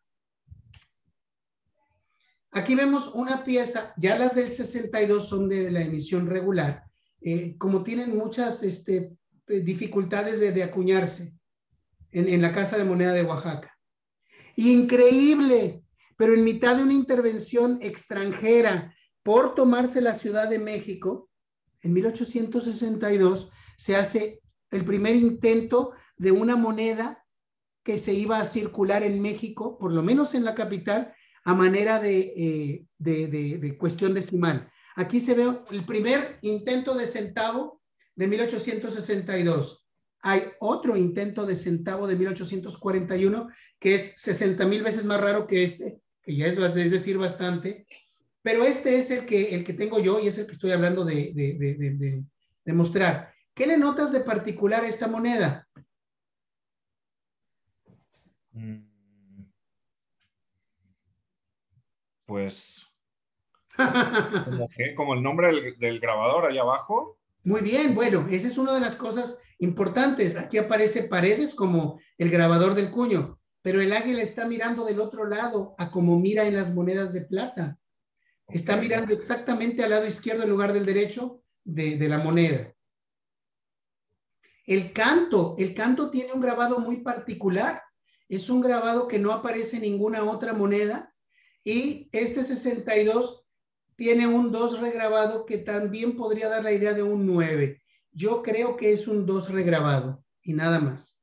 Aquí vemos una pieza, ya las del sesenta y dos son de la emisión regular, eh, como tienen muchas este, dificultades de, de acuñarse en, en la Casa de Moneda de Oaxaca. Increíble, pero en mitad de una intervención extranjera por tomarse la Ciudad de México, en mil ochocientos sesenta y dos se hace el primer intento de una moneda que se iba a circular en México, por lo menos en la capital, a manera de, eh, de, de, de cuestión decimal. Aquí se ve el primer intento de centavo de mil ochocientos sesenta y dos. Hay otro intento de centavo de mil ochocientos cuarenta y uno que es sesenta mil veces más raro que este, que ya es, es decir, bastante, pero este es el que, el que tengo yo y es el que estoy hablando de, de, de, de, de, de mostrar. ¿Qué le notas de particular a esta moneda? Pues, ¿como qué? ¿Como el nombre del, del grabador allá abajo? Muy bien, bueno, esa es una de las cosas importantes. Aquí aparece Paredes como el grabador del cuño, pero el águila está mirando del otro lado a como mira en las monedas de plata. Está mirando exactamente al lado izquierdo en lugar del derecho de, de la moneda. El canto, el canto tiene un grabado muy particular. Es un grabado que no aparece en ninguna otra moneda y este sesenta y dos tiene un dos regrabado que también podría dar la idea de un nueve. Yo creo que es un dos regrabado y nada más.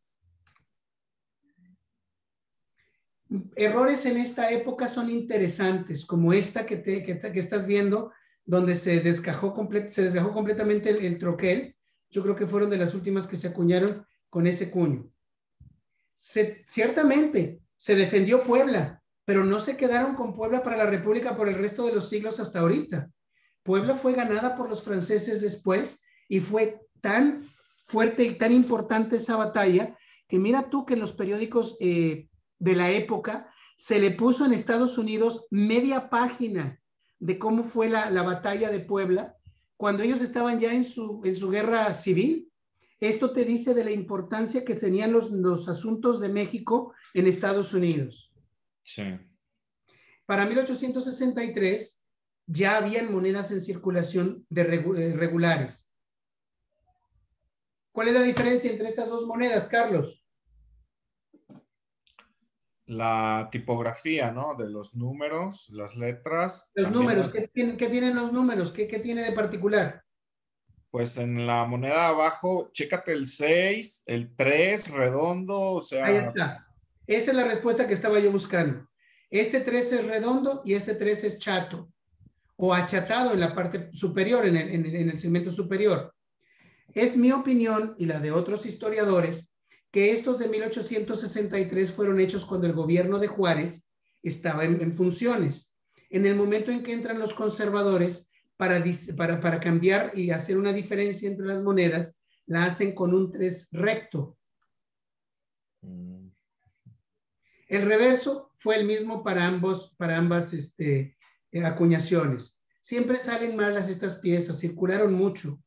Errores en esta época son interesantes, como esta que, te, que, que estás viendo, donde se desgajó, complet, se desgajó completamente el, el troquel. Yo creo que fueron de las últimas que se acuñaron con ese cuño. Se, ciertamente, se defendió Puebla, pero no se quedaron con Puebla para la República por el resto de los siglos hasta ahorita. Puebla fue ganada por los franceses después y fue tan fuerte y tan importante esa batalla que mira tú que en los periódicos eh, de la época se le puso en Estados Unidos media página de cómo fue la, la batalla de Puebla cuando ellos estaban ya en su, en su guerra civil. Esto te dice de la importancia que tenían los, los asuntos de México en Estados Unidos. Sí. Para mil ochocientos sesenta y tres ya habían monedas en circulación de regu eh, regulares. ¿Cuál es la diferencia entre estas dos monedas, Carlos? La tipografía, ¿no? De los números, las letras. Los También números, las... ¿qué, tienen, ¿qué tienen los números? ¿Qué, ¿Qué tiene de particular? Pues en la moneda de abajo, chécate el seis, el tres, redondo, o sea... Ahí está. Esa es la respuesta que estaba yo buscando. Este tres es redondo y este tres es chato o achatado en la parte superior, en el, en el, en el segmento superior. Es mi opinión y la de otros historiadores que estos de mil ochocientos sesenta y tres fueron hechos cuando el gobierno de Juárez estaba en, en funciones. En el momento en que entran los conservadores para, para, para cambiar y hacer una diferencia entre las monedas, la hacen con un tres recto. El reverso fue el mismo para, ambos, para ambas este, eh, acuñaciones. Siempre salen malas estas piezas, circularon mucho.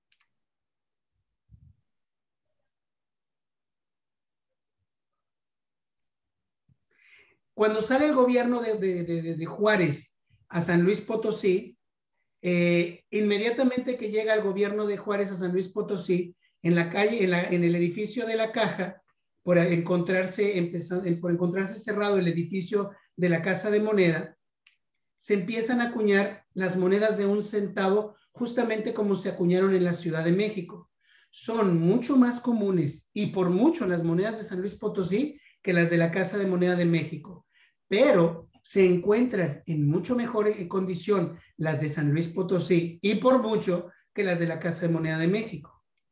Cuando sale el gobierno de, de, de, de Juárez a San Luis Potosí, eh, inmediatamente que llega el gobierno de Juárez a San Luis Potosí, en la calle, en, la, en el edificio de la Caja, por encontrarse, empezando, por encontrarse cerrado el edificio de la Casa de Moneda, se empiezan a acuñar las monedas de un centavo, justamente como se acuñaron en la Ciudad de México. Son mucho más comunes y por mucho las monedas de San Luis Potosí que las de la Casa de Moneda de México, pero se encuentran en mucho mejor condición las de San Luis Potosí y por mucho que las de la Casa de Moneda de México.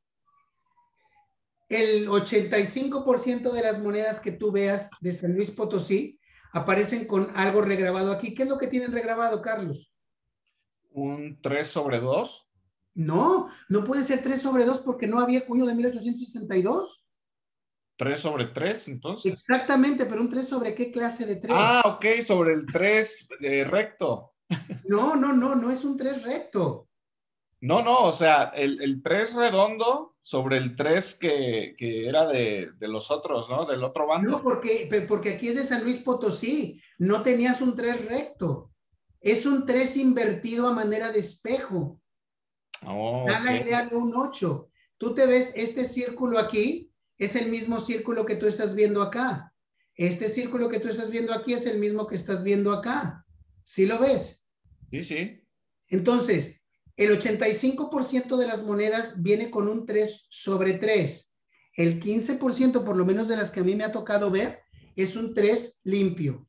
El ochenta y cinco por ciento de las monedas que tú veas de San Luis Potosí aparecen con algo regrabado aquí. ¿Qué es lo que tienen regrabado, Carlos? ¿Un tres sobre dos? No, no puede ser tres sobre dos porque no había cuño de mil ochocientos sesenta y dos. ¿tres sobre tres, entonces? Exactamente, pero un tres sobre qué clase de tres. Ah, ok, sobre el tres eh, recto. No, no, no, no es un tres recto. No, no, o sea, el, el tres redondo sobre el tres que, que era de, de los otros, ¿no? Del otro bando. No, porque, porque aquí es de San Luis Potosí, no tenías un tres recto. Es un tres invertido a manera de espejo. Oh, Da la okay. idea de un ocho. Tú te ves este círculo aquí, es el mismo círculo que tú estás viendo acá. Este círculo que tú estás viendo aquí es el mismo que estás viendo acá. ¿Sí lo ves? Sí, sí. Entonces, el ochenta y cinco por ciento de las monedas viene con un tres sobre tres. El quince por ciento, por lo menos de las que a mí me ha tocado ver, es un tres limpio.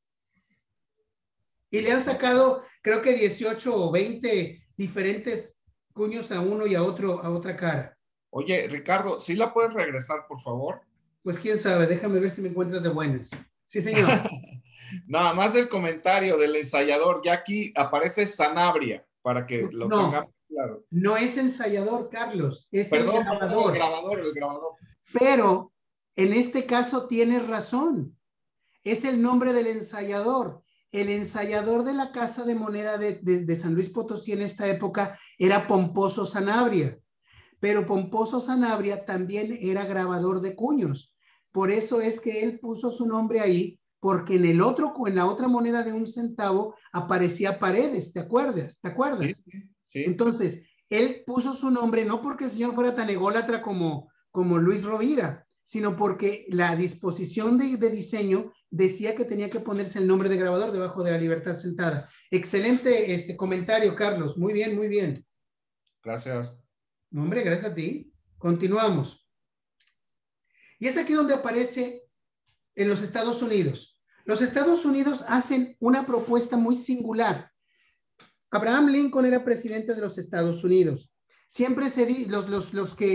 Y le han sacado, creo que dieciocho o veinte diferentes cuños a uno y a otro, a otra cara. Oye, Ricardo, ¿sí la puedes regresar, por favor? Pues quién sabe, déjame ver si me encuentras de buenas. Sí, señor. Nada más el comentario del ensayador. Ya aquí aparece Sanabria, para que lo No, tengamos claro. no es ensayador, Carlos, es Perdón, el grabador. el grabador, el grabador. Pero en este caso tienes razón. Es el nombre del ensayador. El ensayador de la Casa de Moneda de, de, de San Luis Potosí en esta época era Pomposo Sanabria. Pero Pomposo Sanabria también era grabador de cuños. Por eso es que él puso su nombre ahí, porque en el otro, en la otra moneda de un centavo aparecía Paredes, ¿te acuerdas? ¿Te acuerdas? Sí, sí. Entonces, él puso su nombre no porque el señor fuera tan ególatra como, como Luis Rovira, sino porque la disposición de, de diseño decía que tenía que ponerse el nombre de grabador debajo de la Libertad Sentada. Excelente este comentario, Carlos. Muy bien, muy bien. Gracias. No, hombre, gracias a ti. Continuamos. Y es aquí donde aparece en los Estados Unidos. Los Estados Unidos hacen una propuesta muy singular. Abraham Lincoln era presidente de los Estados Unidos. Siempre se di, los, los, los que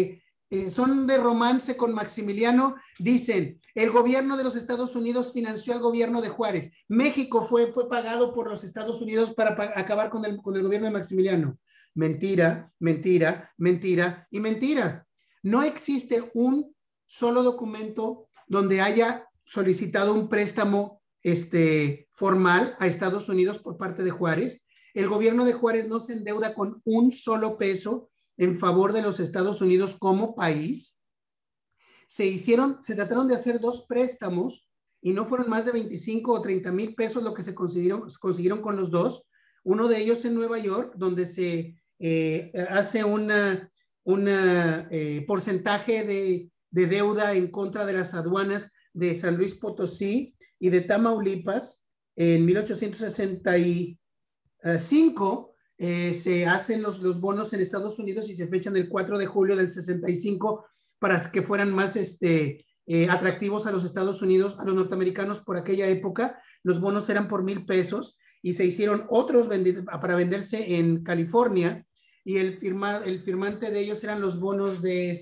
eh, son de romance con Maximiliano, dicen, el gobierno de los Estados Unidos financió al gobierno de Juárez. México fue, fue pagado por los Estados Unidos para pa acabar con el, con el gobierno de Maximiliano. Mentira, mentira, mentira y mentira. No existe un solo documento donde haya solicitado un préstamo este, formal a Estados Unidos por parte de Juárez. El gobierno de Juárez no se endeuda con un solo peso en favor de los Estados Unidos como país. Se hicieron, se trataron de hacer dos préstamos y no fueron más de veinticinco o treinta mil pesos lo que se consiguieron, consiguieron con los dos. Uno de ellos en Nueva York, donde se eh, hace una, una eh, porcentaje de, de deuda en contra de las aduanas de San Luis Potosí y de Tamaulipas. En mil ochocientos sesenta y cinco eh, se hacen los, los bonos en Estados Unidos y se fechan el cuatro de julio del sesenta y cinco para que fueran más este, eh, atractivos a los Estados Unidos, a los norteamericanos por aquella época. Los bonos eran por mil pesos y se hicieron otros para venderse en California y el, firma, el firmante de ellos eran los bonos de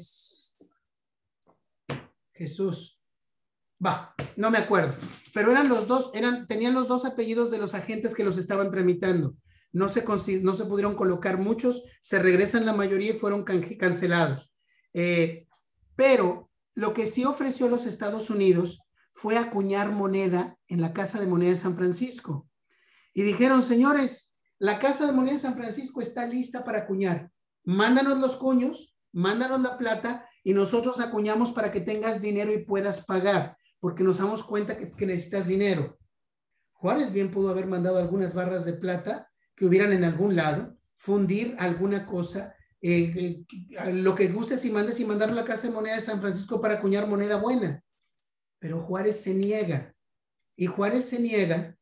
Jesús. Va, no me acuerdo, pero eran los dos, eran, tenían los dos apellidos de los agentes que los estaban tramitando. No se, no se pudieron colocar muchos, se regresan la mayoría y fueron can cancelados. Eh, pero lo que sí ofreció los Estados Unidos fue acuñar moneda en la Casa de Moneda de San Francisco. Y dijeron, señores, la Casa de Moneda de San Francisco está lista para acuñar. Mándanos los cuños, mándanos la plata y nosotros acuñamos para que tengas dinero y puedas pagar, porque nos damos cuenta que, que necesitas dinero. Juárez bien pudo haber mandado algunas barras de plata que hubieran en algún lado, fundir alguna cosa, eh, eh, lo que gustes y mandes y mandarlo a la Casa de Moneda de San Francisco para acuñar moneda buena. Pero Juárez se niega. Y Juárez se niega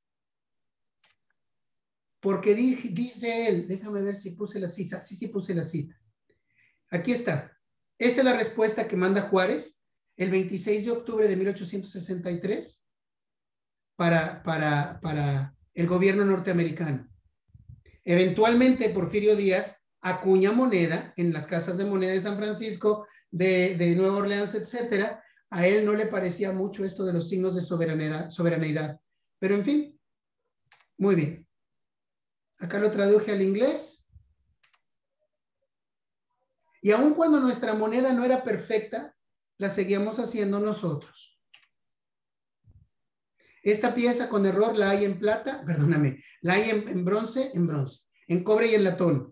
porque di, dice él, déjame ver si puse la cita, sí, sí puse la cita. Aquí está. Esta es la respuesta que manda Juárez el veintiséis de octubre de mil ochocientos sesenta y tres para, para, para el gobierno norteamericano. Eventualmente Porfirio Díaz acuña moneda en las casas de moneda de San Francisco, de, de Nueva Orleans, etcétera. A él no le parecía mucho esto de los signos de soberanía, soberanidad. Pero en fin, muy bien. Acá lo traduje al inglés. Y aun cuando nuestra moneda no era perfecta, la seguíamos haciendo nosotros. Esta pieza con error la hay en plata, perdóname, la hay en, en bronce, en bronce, en cobre y en latón.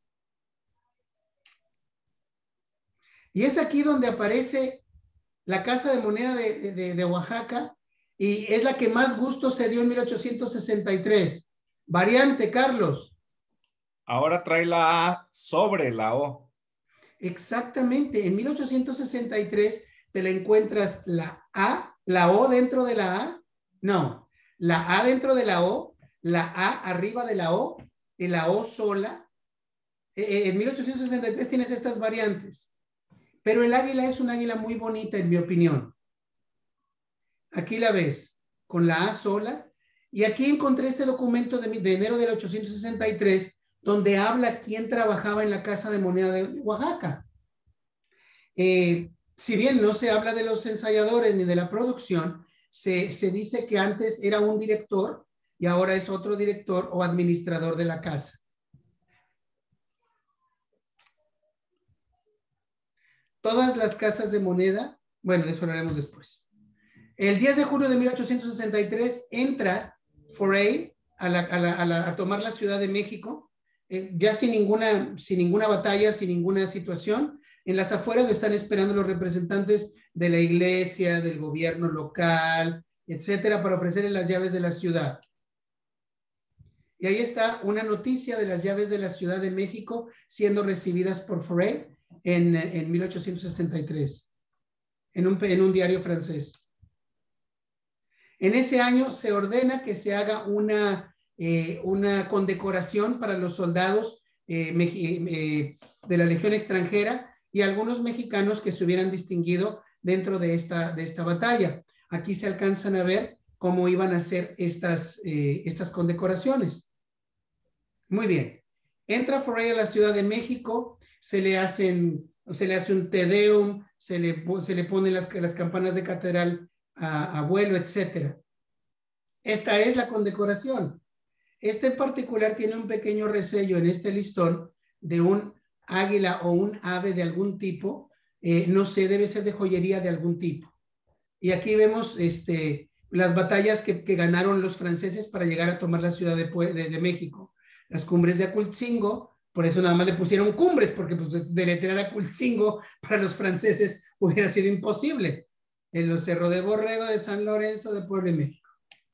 Y es aquí donde aparece la Casa de Moneda de, de, de Oaxaca y es la que más gusto se dio en mil ochocientos sesenta y tres. Variante, Carlos. Ahora trae la A sobre la O. Exactamente, en mil ochocientos sesenta y tres te la encuentras la A, la O dentro de la A, no, la A dentro de la O, la A arriba de la O, y la O sola. Eh, en mil ochocientos sesenta y tres tienes estas variantes, pero el águila es un águila muy bonita en mi opinión. Aquí la ves, con la A sola, y aquí encontré este documento de, de enero del ochocientos sesenta y tres, donde habla quién trabajaba en la Casa de Moneda de Oaxaca. Eh, si bien no se habla de los ensayadores ni de la producción, se, se dice que antes era un director y ahora es otro director o administrador de la casa. Todas las casas de moneda, bueno, de eso hablaremos después. El diez de julio de mil ochocientos sesenta y tres entra Forey a, la, a, la, a, la, a tomar la Ciudad de México. Eh, ya sin ninguna, sin ninguna batalla, sin ninguna situación. En las afueras lo están esperando los representantes de la iglesia, del gobierno local, etcétera, para ofrecerle las llaves de la ciudad. Y ahí está una noticia de las llaves de la Ciudad de México siendo recibidas por Forey en, en mil ochocientos sesenta y tres, en un, en un diario francés. En ese año se ordena que se haga una Eh, una condecoración para los soldados eh, eh, de la Legión extranjera y algunos mexicanos que se hubieran distinguido dentro de esta, de esta batalla. Aquí se alcanzan a ver cómo iban a ser estas, eh, estas condecoraciones. Muy bien. Entra Forey a la Ciudad de México, se le hacen, se le hace un te deum, se le, se le ponen las, las campanas de catedral a, a vuelo, etcétera. Esta es la condecoración. Este en particular tiene un pequeño resello en este listón de un águila o un ave de algún tipo, eh, no sé, debe ser de joyería de algún tipo. Y aquí vemos este, las batallas que, que ganaron los franceses para llegar a tomar la ciudad de, de, de México. Las cumbres de Acultzingo, por eso nada más le pusieron cumbres, porque pues, deletrear Acultzingo para los franceses hubiera sido imposible. En los Cerro de Borrego, de San Lorenzo, de Puebla y México.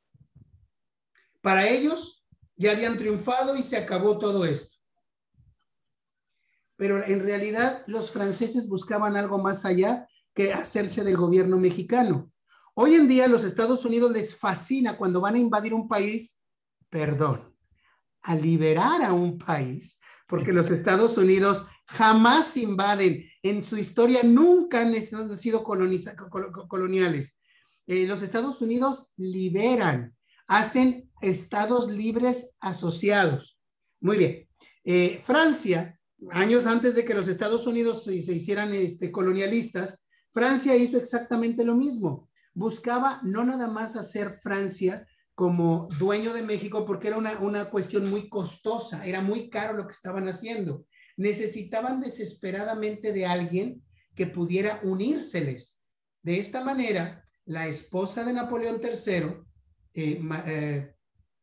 Para ellos ya habían triunfado y se acabó todo esto. Pero en realidad los franceses buscaban algo más allá que hacerse del gobierno mexicano. Hoy en día los Estados Unidos les fascina cuando van a invadir un país, perdón, a liberar a un país, porque los Estados Unidos jamás invaden, en su historia nunca han sido coloniales. Eh, los Estados Unidos liberan, hacen estados libres asociados. Muy bien. Eh, Francia, años antes de que los Estados Unidos se, se hicieran este, colonialistas, Francia hizo exactamente lo mismo. Buscaba no nada más hacer Francia como dueño de México, porque era una, una cuestión muy costosa, era muy caro lo que estaban haciendo. Necesitaban desesperadamente de alguien que pudiera unírseles. De esta manera, la esposa de Napoleón tercero, eh, eh,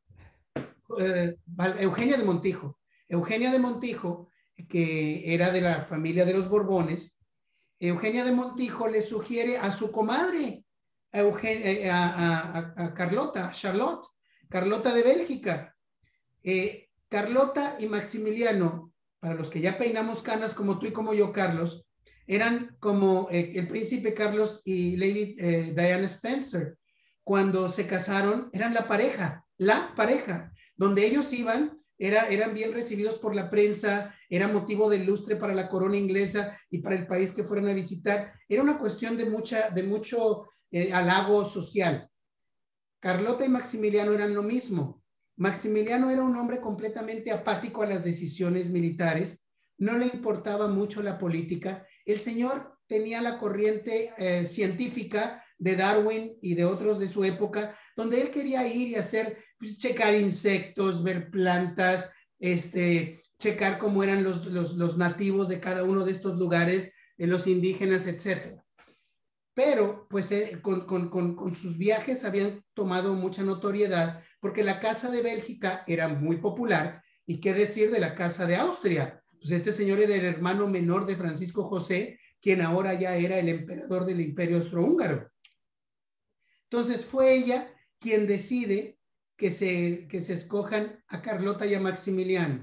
eh, Eugenia de Montijo, Eugenia de Montijo, que era de la familia de los Borbones, Eugenia de Montijo le sugiere a su comadre, a, Eugenia, a, a, a Carlota, a Charlotte, Carlota de Bélgica. Eh, Carlota y Maximiliano, para los que ya peinamos canas como tú y como yo, Carlos, eran como eh, el príncipe Carlos y Lady eh, Diana Spencer. Cuando se casaron, eran la pareja, la pareja, donde ellos iban, era, eran bien recibidos por la prensa, era motivo de lustre para la corona inglesa y para el país que fueran a visitar. Era una cuestión de, mucha, de mucho eh, halago social. Carlota y Maximiliano eran lo mismo. Maximiliano era un hombre completamente apático a las decisiones militares, no le importaba mucho la política. El señor tenía la corriente eh, científica de Darwin y de otros de su época, donde él quería ir y hacer, pues, checar insectos, ver plantas, este, checar cómo eran los, los, los nativos de cada uno de estos lugares, eh, los indígenas, etcétera. Pero, pues, eh, con, con, con, con sus viajes habían tomado mucha notoriedad, porque la Casa de Bélgica era muy popular, y qué decir de la Casa de Austria. Pues este señor era el hermano menor de Francisco José, quien ahora ya era el emperador del Imperio Austrohúngaro. Entonces fue ella quien decide que se, que se escojan a Carlota y a Maximiliano.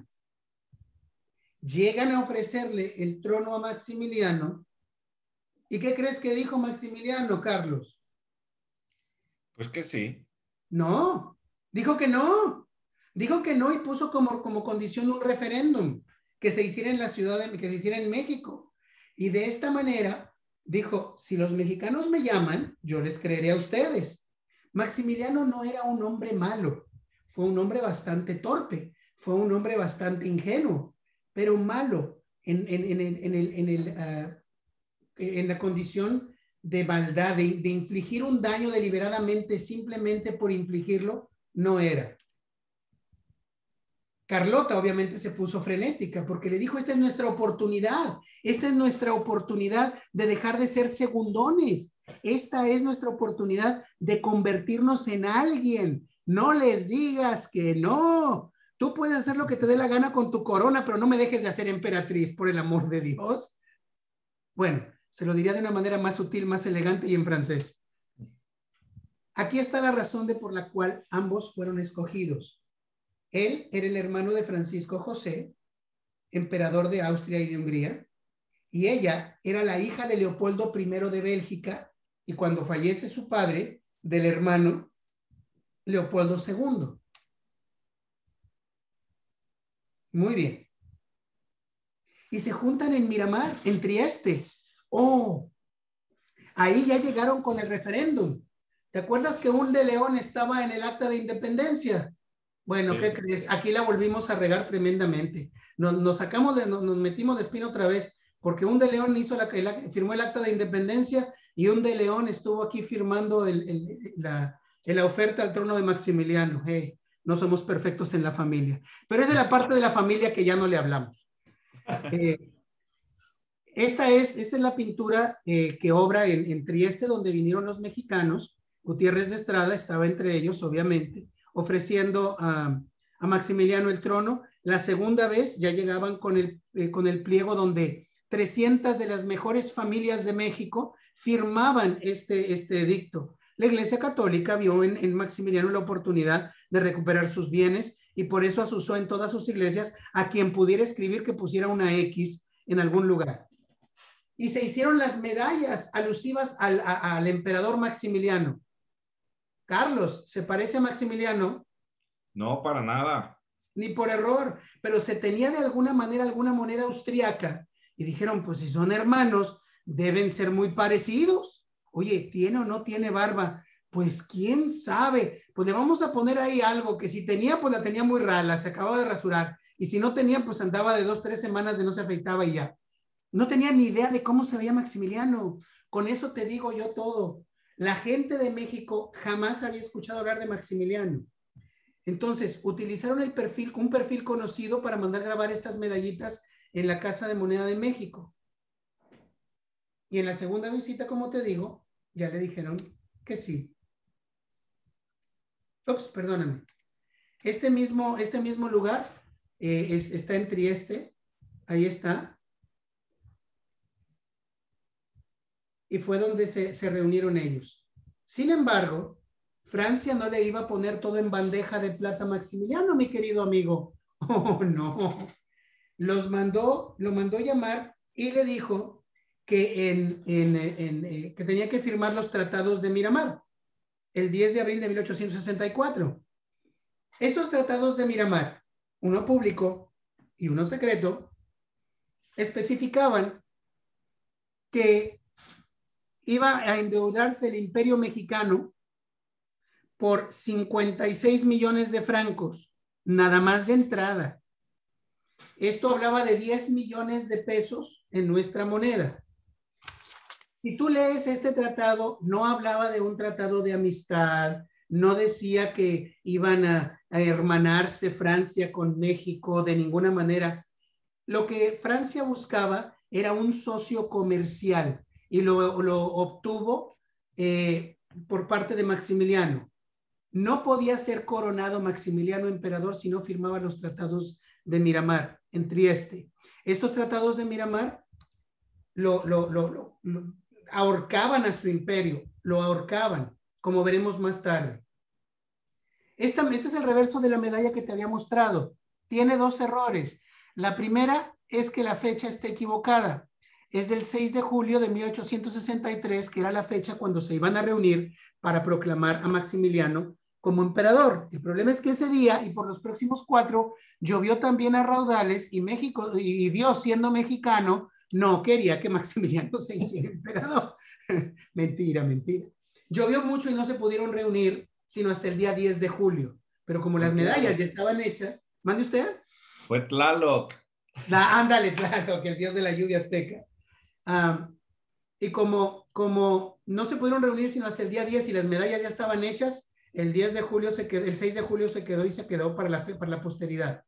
Llegan a ofrecerle el trono a Maximiliano. ¿Y qué crees que dijo Maximiliano, Carlos? Pues que sí. No, dijo que no. Dijo que no y puso como, como condición un referéndum que se hiciera en la ciudad, de, que se hiciera en México. Y de esta manera dijo, si los mexicanos me llaman, yo les creeré a ustedes. Maximiliano no era un hombre malo, fue un hombre bastante torpe, fue un hombre bastante ingenuo, pero malo en, en, en, en, el, en, el, uh, en la condición de maldad, de, de infligir un daño deliberadamente simplemente por infligirlo, no era. Carlota obviamente se puso frenética porque le dijo, esta es nuestra oportunidad, esta es nuestra oportunidad de dejar de ser segundones, esta es nuestra oportunidad de convertirnos en alguien, no les digas que no, tú puedes hacer lo que te dé la gana con tu corona, pero no me dejes de hacer emperatriz, por el amor de Dios. Bueno, se lo diría de una manera más sutil, más elegante y en francés. Aquí está la razón de por la cual ambos fueron escogidos. Él era el hermano de Francisco José, emperador de Austria y de Hungría, y ella era la hija de Leopoldo primero de Bélgica, y cuando fallece su padre, del hermano Leopoldo segundo. Muy bien. Y se juntan en Miramar, en Trieste. Oh, ahí ya llegaron con el referéndum. ¿Te acuerdas que un de León estaba en el acta de independencia? Bueno, ¿qué crees? Aquí la volvimos a regar tremendamente. nos, nos sacamos, de, nos, nos metimos de espina otra vez, porque un de León hizo la, la, firmó el acta de independencia y un de León estuvo aquí firmando el, el, la, la oferta al trono de Maximiliano. Hey, no somos perfectos en la familia, pero es de la parte de la familia que ya no le hablamos. Eh, esta, es, esta es la pintura eh, que obra en, en Trieste, donde vinieron los mexicanos. Gutiérrez de Estrada estaba entre ellos, obviamente, ofreciendo a, a Maximiliano el trono. La segunda vez ya llegaban con el, eh, con el pliego donde trescientas de las mejores familias de México firmaban este, este edicto. La Iglesia Católica vio en, en Maximiliano la oportunidad de recuperar sus bienes y por eso asusó en todas sus iglesias a quien pudiera escribir que pusiera una X en algún lugar. Y se hicieron las medallas alusivas al, a, al emperador Maximiliano. Carlos, ¿se parece a Maximiliano? No, para nada. Ni por error, pero se tenía de alguna manera alguna moneda austriaca y dijeron, pues si son hermanos, deben ser muy parecidos. Oye, ¿tiene o no tiene barba? Pues quién sabe, pues le vamos a poner ahí algo que si tenía, pues la tenía muy rala, se acababa de rasurar, y si no tenía, pues andaba de dos, tres semanas de no se afeitaba y ya. No tenía ni idea de cómo se veía Maximiliano. Con eso te digo yo todo. La gente de México jamás había escuchado hablar de Maximiliano. Entonces, utilizaron el perfil, un perfil conocido para mandar grabar estas medallitas en la Casa de Moneda de México. Y en la segunda visita, como te digo, ya le dijeron que sí. Ups, perdóname. Este mismo, este mismo lugar eh, es, está en Trieste. Ahí está. Y fue donde se, se reunieron ellos. Sin embargo, Francia no le iba a poner todo en bandeja de plata a Maximiliano, mi querido amigo. Oh, no. Los mandó, lo mandó llamar y le dijo que, en, en, en, eh, que tenía que firmar los tratados de Miramar, el diez de abril de mil ochocientos sesenta y cuatro. Estos tratados de Miramar, uno público y uno secreto, especificaban que iba a endeudarse el imperio mexicano por cincuenta y seis millones de francos, nada más de entrada. Esto hablaba de diez millones de pesos en nuestra moneda. Si tú lees este tratado, no hablaba de un tratado de amistad, no decía que iban a, a hermanarse Francia con México de ninguna manera. Lo que Francia buscaba era un socio comercial y lo, lo obtuvo eh, por parte de Maximiliano. No podía ser coronado Maximiliano emperador si no firmaba los tratados de Miramar en Trieste. Estos tratados de Miramar lo, lo, lo, lo, lo ahorcaban a su imperio, lo ahorcaban, como veremos más tarde. Esta, este es el reverso de la medalla que te había mostrado. Tiene dos errores. La primera es que la fecha está equivocada. Es del seis de julio de mil ochocientos sesenta y tres, que era la fecha cuando se iban a reunir para proclamar a Maximiliano como emperador. El problema es que ese día y por los próximos cuatro llovió también a raudales y México, y Dios siendo mexicano, no quería que Maximiliano se hiciera emperador. Mentira, mentira. Llovió mucho y no se pudieron reunir sino hasta el día diez de julio. Pero como las medallas ya estaban hechas, ¿mande usted? Fue Tlaloc. La, ándale, claro, que el dios de la lluvia azteca. Um, y como, como no se pudieron reunir sino hasta el día diez y las medallas ya estaban hechas, el diez de julio se quedó, el seis de julio se quedó y se quedó para la, para la posteridad.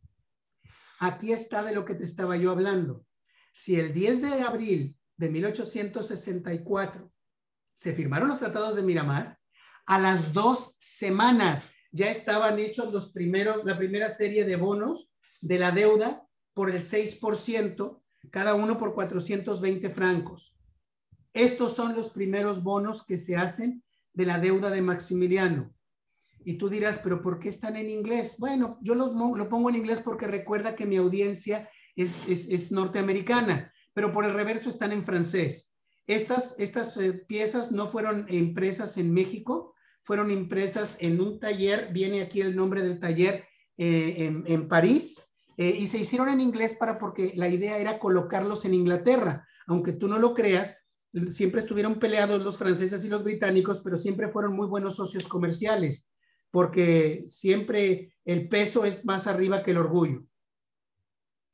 Aquí está de lo que te estaba yo hablando. Si el diez de abril de mil ochocientos sesenta y cuatro se firmaron los tratados de Miramar, a las dos semanas ya estaban hechos los primeros, la primera serie de bonos de la deuda por el seis por ciento, cada uno por cuatrocientos veinte francos. Estos son los primeros bonos que se hacen de la deuda de Maximiliano. Y tú dirás, ¿pero por qué están en inglés? Bueno, yo lo, lo pongo en inglés porque recuerda que mi audiencia es, es, es norteamericana, pero por el reverso están en francés. Estas, estas eh, piezas no fueron impresas en México, fueron impresas en un taller, viene aquí el nombre del taller eh, en, en París, eh, y se hicieron en inglés para porque la idea era colocarlos en Inglaterra. Aunque tú no lo creas, siempre estuvieron peleados los franceses y los británicos, pero siempre fueron muy buenos socios comerciales, porque siempre el peso es más arriba que el orgullo.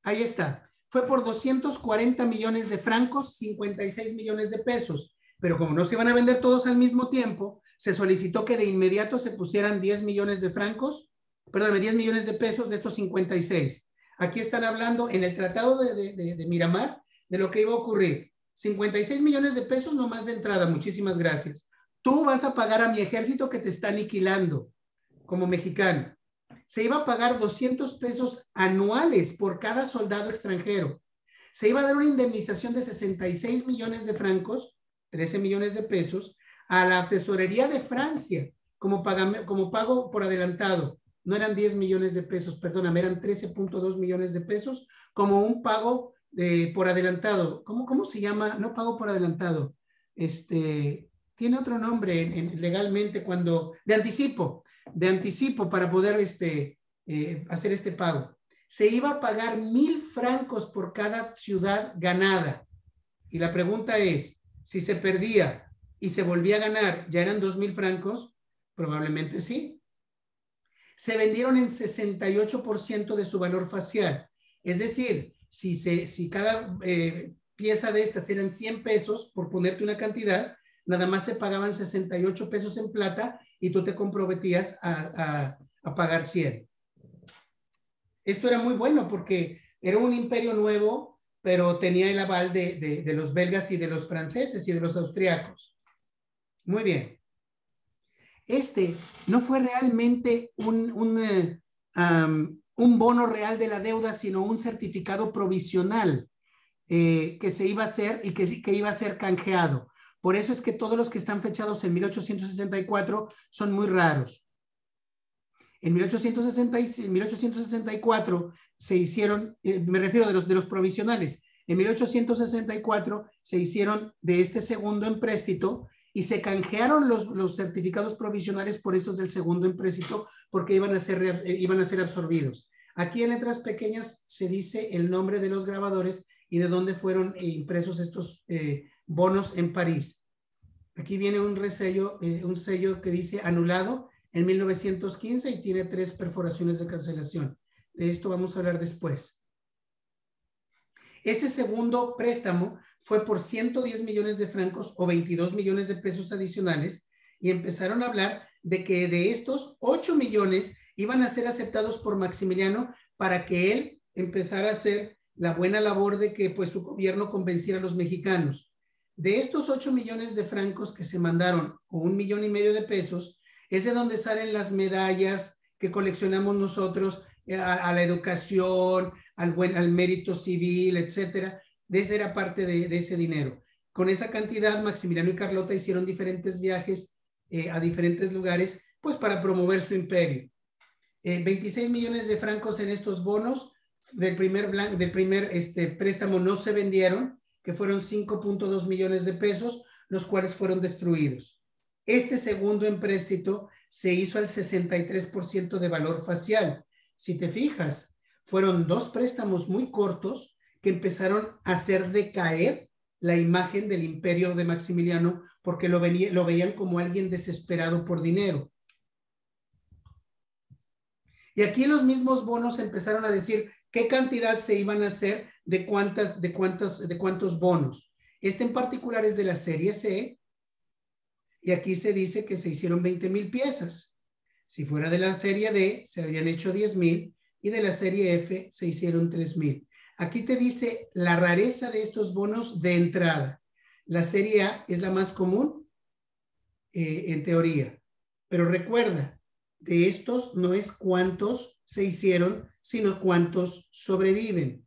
Ahí está. Fue por doscientos cuarenta millones de francos, cincuenta y seis millones de pesos. Pero como no se iban a vender todos al mismo tiempo, se solicitó que de inmediato se pusieran diez millones de francos, perdón, diez millones de pesos de estos cincuenta y seis. Aquí están hablando en el Tratado de, de, de, de Miramar de lo que iba a ocurrir. cincuenta y seis millones de pesos nomás de entrada, muchísimas gracias. Tú vas a pagar a mi ejército que te está aniquilando como mexicano. Se iba a pagar doscientos pesos anuales por cada soldado extranjero. Se iba a dar una indemnización de sesenta y seis millones de francos, trece millones de pesos, a la tesorería de Francia como, paga, como pago por adelantado. No eran diez millones de pesos, perdóname, eran trece punto dos millones de pesos como un pago de, por adelantado. ¿Cómo, ¿Cómo se llama? No pago por adelantado. Este, tiene otro nombre en, en, legalmente cuando, de anticipo, de anticipo para poder este, eh, hacer este pago. Se iba a pagar mil francos por cada ciudad ganada. Y la pregunta es, si se perdía y se volvía a ganar, ¿ya eran dos mil francos? Probablemente sí. Se vendieron en sesenta y ocho por ciento de su valor facial. Es decir, si, se, si cada eh, pieza de estas eran cien pesos, por ponerte una cantidad, nada más se pagaban sesenta y ocho pesos en plata y tú te comprometías a, a, a pagar cien. Esto era muy bueno porque era un imperio nuevo, pero tenía el aval de, de, de los belgas y de los franceses y de los austriacos. Muy bien. Este no fue realmente un, un, uh, um, un bono real de la deuda, sino un certificado provisional eh, que se iba a hacer y que, que iba a ser canjeado. Por eso es que todos los que están fechados en mil ochocientos sesenta y cuatro son muy raros. En mil ochocientos sesenta y cuatro se hicieron, eh, me refiero de los, de los provisionales, en mil ochocientos sesenta y cuatro se hicieron de este segundo empréstito y se canjearon los, los certificados provisionales por estos del segundo empréstito porque iban a, ser, eh, iban a ser absorbidos. Aquí en letras pequeñas se dice el nombre de los grabadores y de dónde fueron eh, impresos estos eh, bonos en París. Aquí viene un resello, eh, un sello que dice anulado en mil novecientos quince y tiene tres perforaciones de cancelación. De esto vamos a hablar después. Este segundo préstamo fue por ciento diez millones de francos o veintidós millones de pesos adicionales y empezaron a hablar de que de estos ocho millones iban a ser aceptados por Maximiliano para que él empezara a hacer la buena labor de que pues su gobierno convenciera a los mexicanos. De estos ocho millones de francos que se mandaron o un millón y medio de pesos, es de donde salen las medallas que coleccionamos nosotros a, a la educación, al, buen, al mérito civil, etcétera. De esa era parte de, de ese dinero. Con esa cantidad, Maximiliano y Carlota hicieron diferentes viajes eh, a diferentes lugares, pues para promover su imperio. Eh, veintiséis millones de francos en estos bonos del primer, blanco, del primer este, préstamo no se vendieron, que fueron cinco punto dos millones de pesos, los cuales fueron destruidos. Este segundo empréstito se hizo al sesenta y tres por ciento de valor facial. Si te fijas, fueron dos préstamos muy cortos que empezaron a hacer decaer la imagen del imperio de Maximiliano porque lo, venía, lo veían como alguien desesperado por dinero. Y aquí los mismos bonos empezaron a decir qué cantidad se iban a hacer de, cuántas, de, cuántas, de cuántos bonos. Este en particular es de la serie C y aquí se dice que se hicieron veinte mil piezas. Si fuera de la serie D, se habrían hecho diez mil y de la serie F se hicieron tres mil. Aquí te dice la rareza de estos bonos de entrada. La serie A es la más común eh, en teoría, pero recuerda, de estos no es cuántos se hicieron, sino cuántos sobreviven.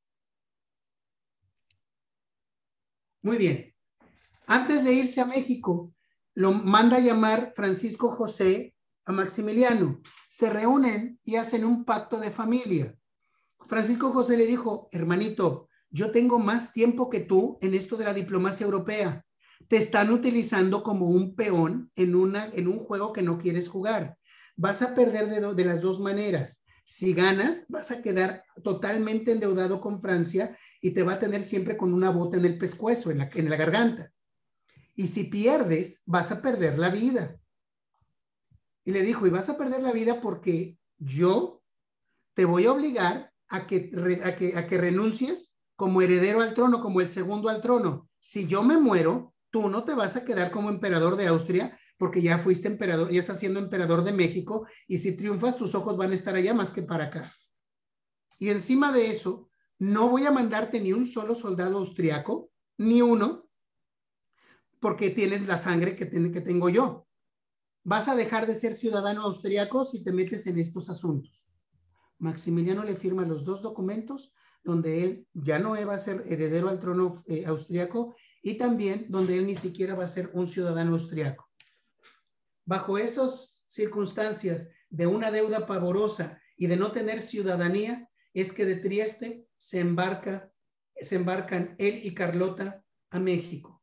Muy bien. Antes de irse a México, lo manda a llamar Francisco José a Maximiliano. Se reúnen y hacen un pacto de familia. Francisco José le dijo, hermanito, yo tengo más tiempo que tú en esto de la diplomacia europea. Te están utilizando como un peón en, una, en un juego que no quieres jugar. Vas a perder de, do, de las dos maneras. Si ganas, vas a quedar totalmente endeudado con Francia y te va a tener siempre con una bota en el pescuezo, en la, en la garganta. Y si pierdes, vas a perder la vida. Y le dijo, y vas a perder la vida porque yo te voy a obligar a que, a que, a que renuncies como heredero al trono, como el segundo al trono. Si yo me muero, tú no te vas a quedar como emperador de Austria, porque ya fuiste emperador, ya estás siendo emperador de México, y si triunfas, tus ojos van a estar allá más que para acá. Y encima de eso, no voy a mandarte ni un solo soldado austriaco, ni uno, porque tienes la sangre que, ten, que tengo yo. Vas a dejar de ser ciudadano austriaco si te metes en estos asuntos. Maximiliano le firma los dos documentos donde él ya no va a ser heredero al trono eh, austriaco y también donde él ni siquiera va a ser un ciudadano austriaco. Bajo esas circunstancias de una deuda pavorosa y de no tener ciudadanía, es que de Trieste se embarca, se embarcan él y Carlota a México.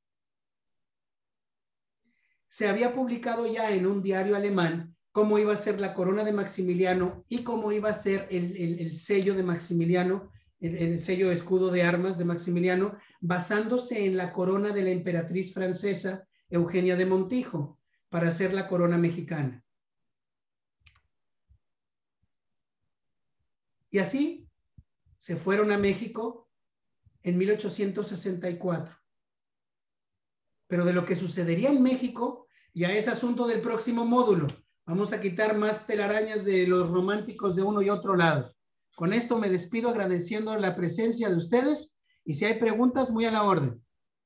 Se había publicado ya en un diario alemán cómo iba a ser la corona de Maximiliano y cómo iba a ser el, el, el sello de Maximiliano, el, el sello de escudo de armas de Maximiliano, basándose en la corona de la emperatriz francesa Eugenia de Montijo, para hacer la corona mexicana. Y así se fueron a México en mil ochocientos sesenta y cuatro. Pero de lo que sucedería en México ya es asunto del próximo módulo. Vamos a quitar más telarañas de los románticos de uno y otro lado. Con esto me despido agradeciendo la presencia de ustedes y si hay preguntas, muy a la orden.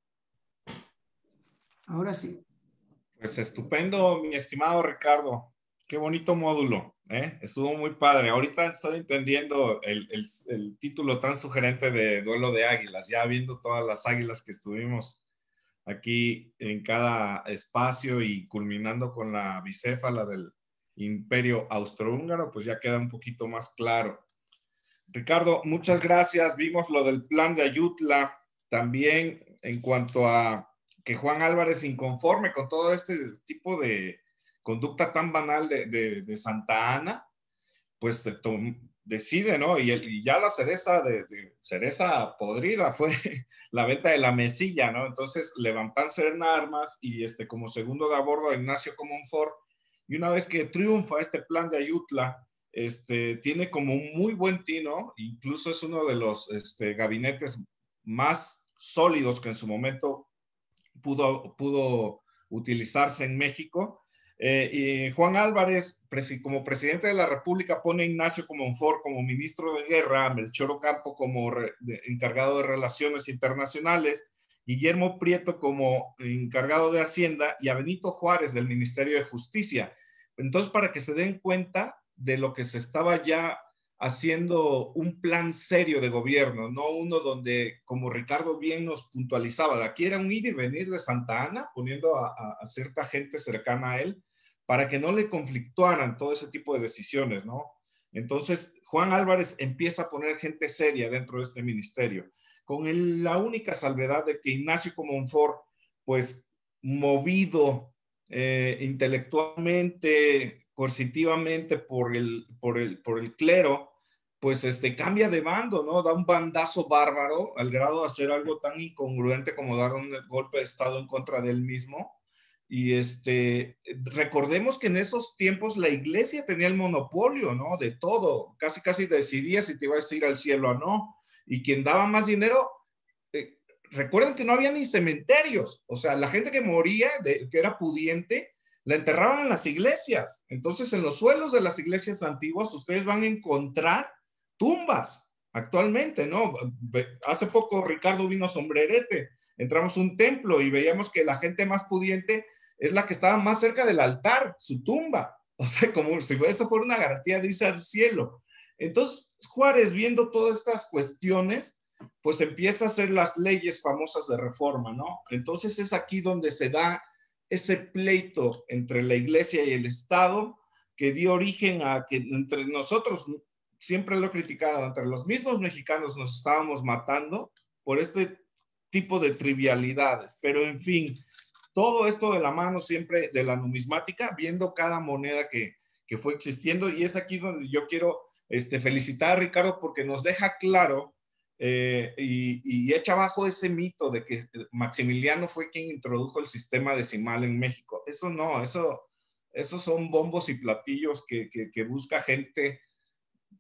Ahora sí. Pues estupendo, mi estimado Ricardo. Qué bonito módulo, ¿eh? Estuvo muy padre. Ahorita estoy entendiendo el, el, el título tan sugerente de Duelo de Águilas, ya viendo todas las águilas que estuvimos aquí en cada espacio y culminando con la bicéfala del Imperio Austrohúngaro, pues ya queda un poquito más claro. Ricardo, muchas gracias. Vimos lo del plan de Ayutla, también en cuanto a que Juan Álvarez, inconforme con todo este tipo de conducta tan banal de, de, de Santa Anna, pues de, decide, ¿no? Y, el, y ya la cereza, de, de, cereza podrida fue la venta de la mesilla, ¿no? Entonces levantarse en armas y este, como segundo de a bordo Ignacio Comonfort, y una vez que triunfa este plan de Ayutla, este, tiene como un muy buen tino, incluso es uno de los este, gabinetes más sólidos que en su momento pudo, pudo utilizarse en México. Eh, y Juan Álvarez, presi como presidente de la República, pone a Ignacio Comonfort como ministro de Guerra, a Melchor Ocampo como re, de, encargado de Relaciones Internacionales, Guillermo Prieto como encargado de Hacienda y a Benito Juárez del Ministerio de Justicia. Entonces, para que se den cuenta de lo que se estaba ya haciendo un plan serio de gobierno, no uno donde, como Ricardo bien nos puntualizaba, aquí era un ir y venir de Santa Anna, poniendo a, a, a cierta gente cercana a él, para que no le conflictuaran todo ese tipo de decisiones, ¿no? Entonces, Juan Álvarez empieza a poner gente seria dentro de este ministerio, con el, la única salvedad de que Ignacio Comonfort, pues, movido eh, intelectualmente, coercitivamente por el, por, el, por el clero, pues este, cambia de bando, ¿no? Da un bandazo bárbaro al grado de hacer algo tan incongruente como dar un golpe de Estado en contra de él mismo. Y este, recordemos que en esos tiempos la iglesia tenía el monopolio, ¿no? De todo, casi casi decidía si te ibas a ir al cielo o no. Y quien daba más dinero, eh, recuerden que no había ni cementerios, o sea, la gente que moría, de, que era pudiente, la enterraban en las iglesias. Entonces, en los suelos de las iglesias antiguas, ustedes van a encontrar tumbas actualmente, ¿no? Hace poco Ricardo vino sombrerete, entramos a un templo y veíamos que la gente más pudiente es la que estaba más cerca del altar, su tumba. O sea, como si eso fuera una garantía de irse al cielo. Entonces, Juárez, viendo todas estas cuestiones, pues empieza a hacer las leyes famosas de reforma, ¿no? Entonces es aquí donde se da ese pleito entre la iglesia y el Estado que dio origen a que entre nosotros, siempre lo he criticado, entre los mismos mexicanos nos estábamos matando por este tipo de trivialidades, pero en fin, todo esto de la mano siempre de la numismática, viendo cada moneda que, que fue existiendo, y es aquí donde yo quiero este, felicitar a Ricardo porque nos deja claro eh, y, y echa abajo ese mito de que Maximiliano fue quien introdujo el sistema decimal en México. Eso no, eso, eso son bombos y platillos que, que, que busca gente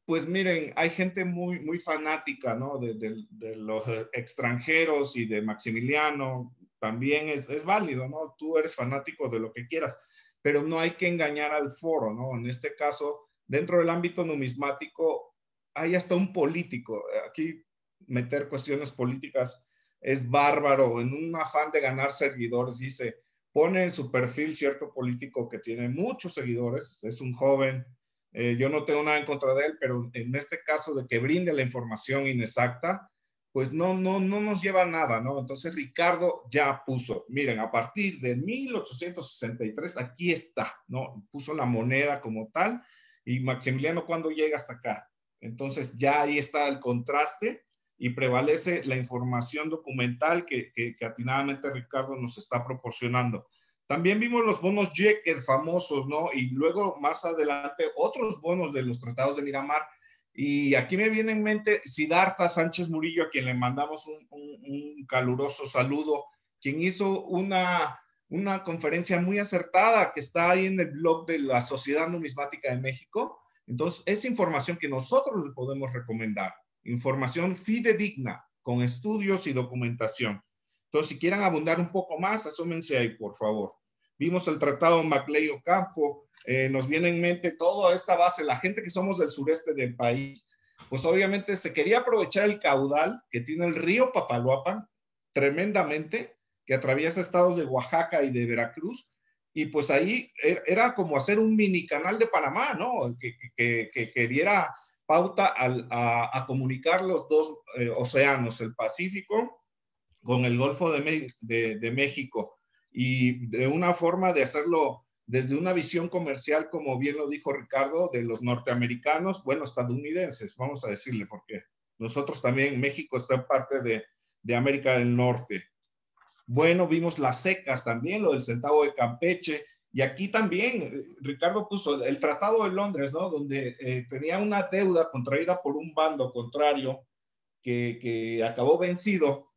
Pues miren, hay gente muy, muy fanática, ¿no? De, de, de los extranjeros y de Maximiliano, también es, es válido, ¿no? Tú eres fanático de lo que quieras, pero no hay que engañar al foro, ¿no? En este caso, dentro del ámbito numismático, hay hasta un político. Aquí meter cuestiones políticas es bárbaro. En un afán de ganar seguidores, dice, pone en su perfil cierto político que tiene muchos seguidores, es un joven. Eh, yo no tengo nada en contra de él, pero en este caso de que brinde la información inexacta, pues no, no, no nos lleva a nada, ¿no? Entonces Ricardo ya puso, miren, a partir de mil ochocientos sesenta y tres, aquí está, ¿no? Puso la moneda como tal, y Maximiliano cuando llega hasta acá. Entonces ya ahí está el contraste y prevalece la información documental que, que, que atinadamente Ricardo nos está proporcionando. También vimos los bonos Jecker famosos, ¿no? Y luego más adelante otros bonos de los tratados de Miramar. Y aquí me viene en mente Siddhartha Sánchez Murillo, a quien le mandamos un, un, un caluroso saludo, quien hizo una, una conferencia muy acertada que está ahí en el blog de la Sociedad Numismática de México. Entonces, es información que nosotros le podemos recomendar. Información fidedigna, con estudios y documentación. Entonces, si quieren abundar un poco más, asómense ahí, por favor. Vimos el tratado Maclay Ocampo, eh, nos viene en mente toda esta base, la gente que somos del sureste del país, pues obviamente se quería aprovechar el caudal que tiene el río Papaloapan, tremendamente, que atraviesa estados de Oaxaca y de Veracruz, y pues ahí era como hacer un mini canal de Panamá, ¿no? Que, que, que, que diera pauta al, a, a comunicar los dos eh, océanos, el Pacífico con el Golfo de, de, de México, y de una forma de hacerlo desde una visión comercial, como bien lo dijo Ricardo, de los norteamericanos, bueno, estadounidenses, vamos a decirle, porque nosotros también, México está en parte de, de América del Norte. Bueno, vimos las secas también, lo del centavo de Campeche, y aquí también Ricardo puso el Tratado de Londres, ¿no? Donde eh, tenía una deuda contraída por un bando contrario que, que acabó vencido.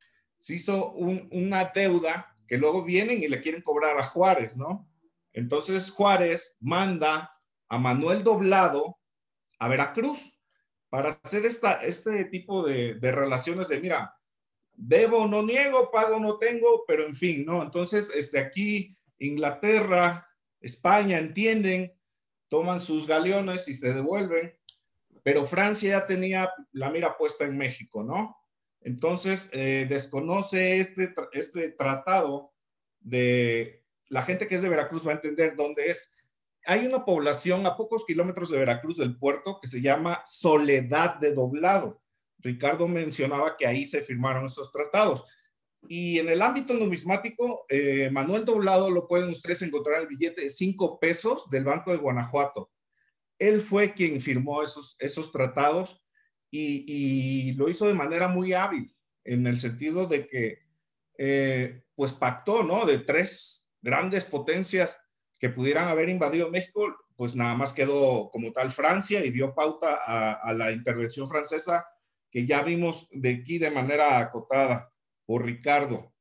Se hizo un, una deuda que luego vienen y le quieren cobrar a Juárez, ¿no? Entonces Juárez manda a Manuel Doblado a Veracruz para hacer esta, este tipo de, de relaciones de, mira, debo, no niego, pago, no tengo, pero en fin, ¿no? Entonces, este, aquí Inglaterra, España entienden, toman sus galeones y se devuelven, pero Francia ya tenía la mira puesta en México, ¿no? Entonces, eh, desconoce este, este tratado de... La gente que es de Veracruz va a entender dónde es. Hay una población a pocos kilómetros de Veracruz del puerto que se llama Soledad de Doblado. Ricardo mencionaba que ahí se firmaron estos tratados. Y en el ámbito numismático, eh, Manuel Doblado lo pueden ustedes encontrar en el billete de cinco pesos del Banco de Guanajuato. Él fue quien firmó esos, esos tratados y, y lo hizo de manera muy hábil, en el sentido de que eh, pues pactó, ¿no? De tres grandes potencias que pudieran haber invadido México, pues nada más quedó como tal Francia y dio pauta a, a la intervención francesa que ya vimos de aquí de manera acotada por Ricardo.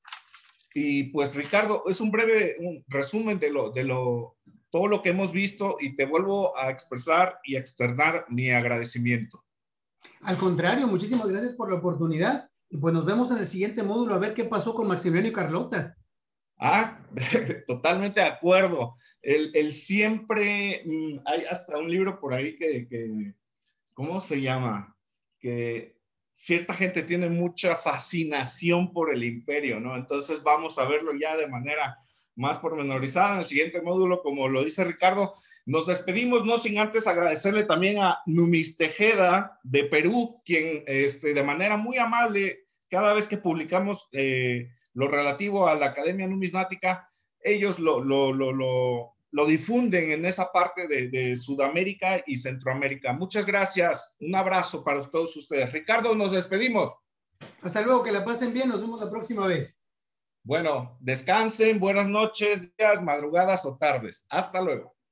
Y pues Ricardo, es un breve un resumen de lo, de lo, todo lo que hemos visto y te vuelvo a expresar y externar mi agradecimiento. Al contrario, muchísimas gracias por la oportunidad y pues nos vemos en el siguiente módulo a ver qué pasó con Maximiliano y Carlota. Ah, totalmente de acuerdo. El, el siempre, hay hasta un libro por ahí que, que, ¿cómo se llama? Que cierta gente tiene mucha fascinación por el imperio, ¿no? Entonces vamos a verlo ya de manera más pormenorizada en el siguiente módulo, como lo dice Ricardo. Nos despedimos, no sin antes agradecerle también a Numis Tejeda de Perú, quien este, de manera muy amable, cada vez que publicamos eh, lo relativo a la Academia Numismática, ellos lo, lo, lo, lo, lo difunden en esa parte de, de Sudamérica y Centroamérica. Muchas gracias. Un abrazo para todos ustedes. Ricardo, nos despedimos. Hasta luego, que la pasen bien. Nos vemos la próxima vez. Bueno, descansen. Buenas noches, días, madrugadas o tardes. Hasta luego.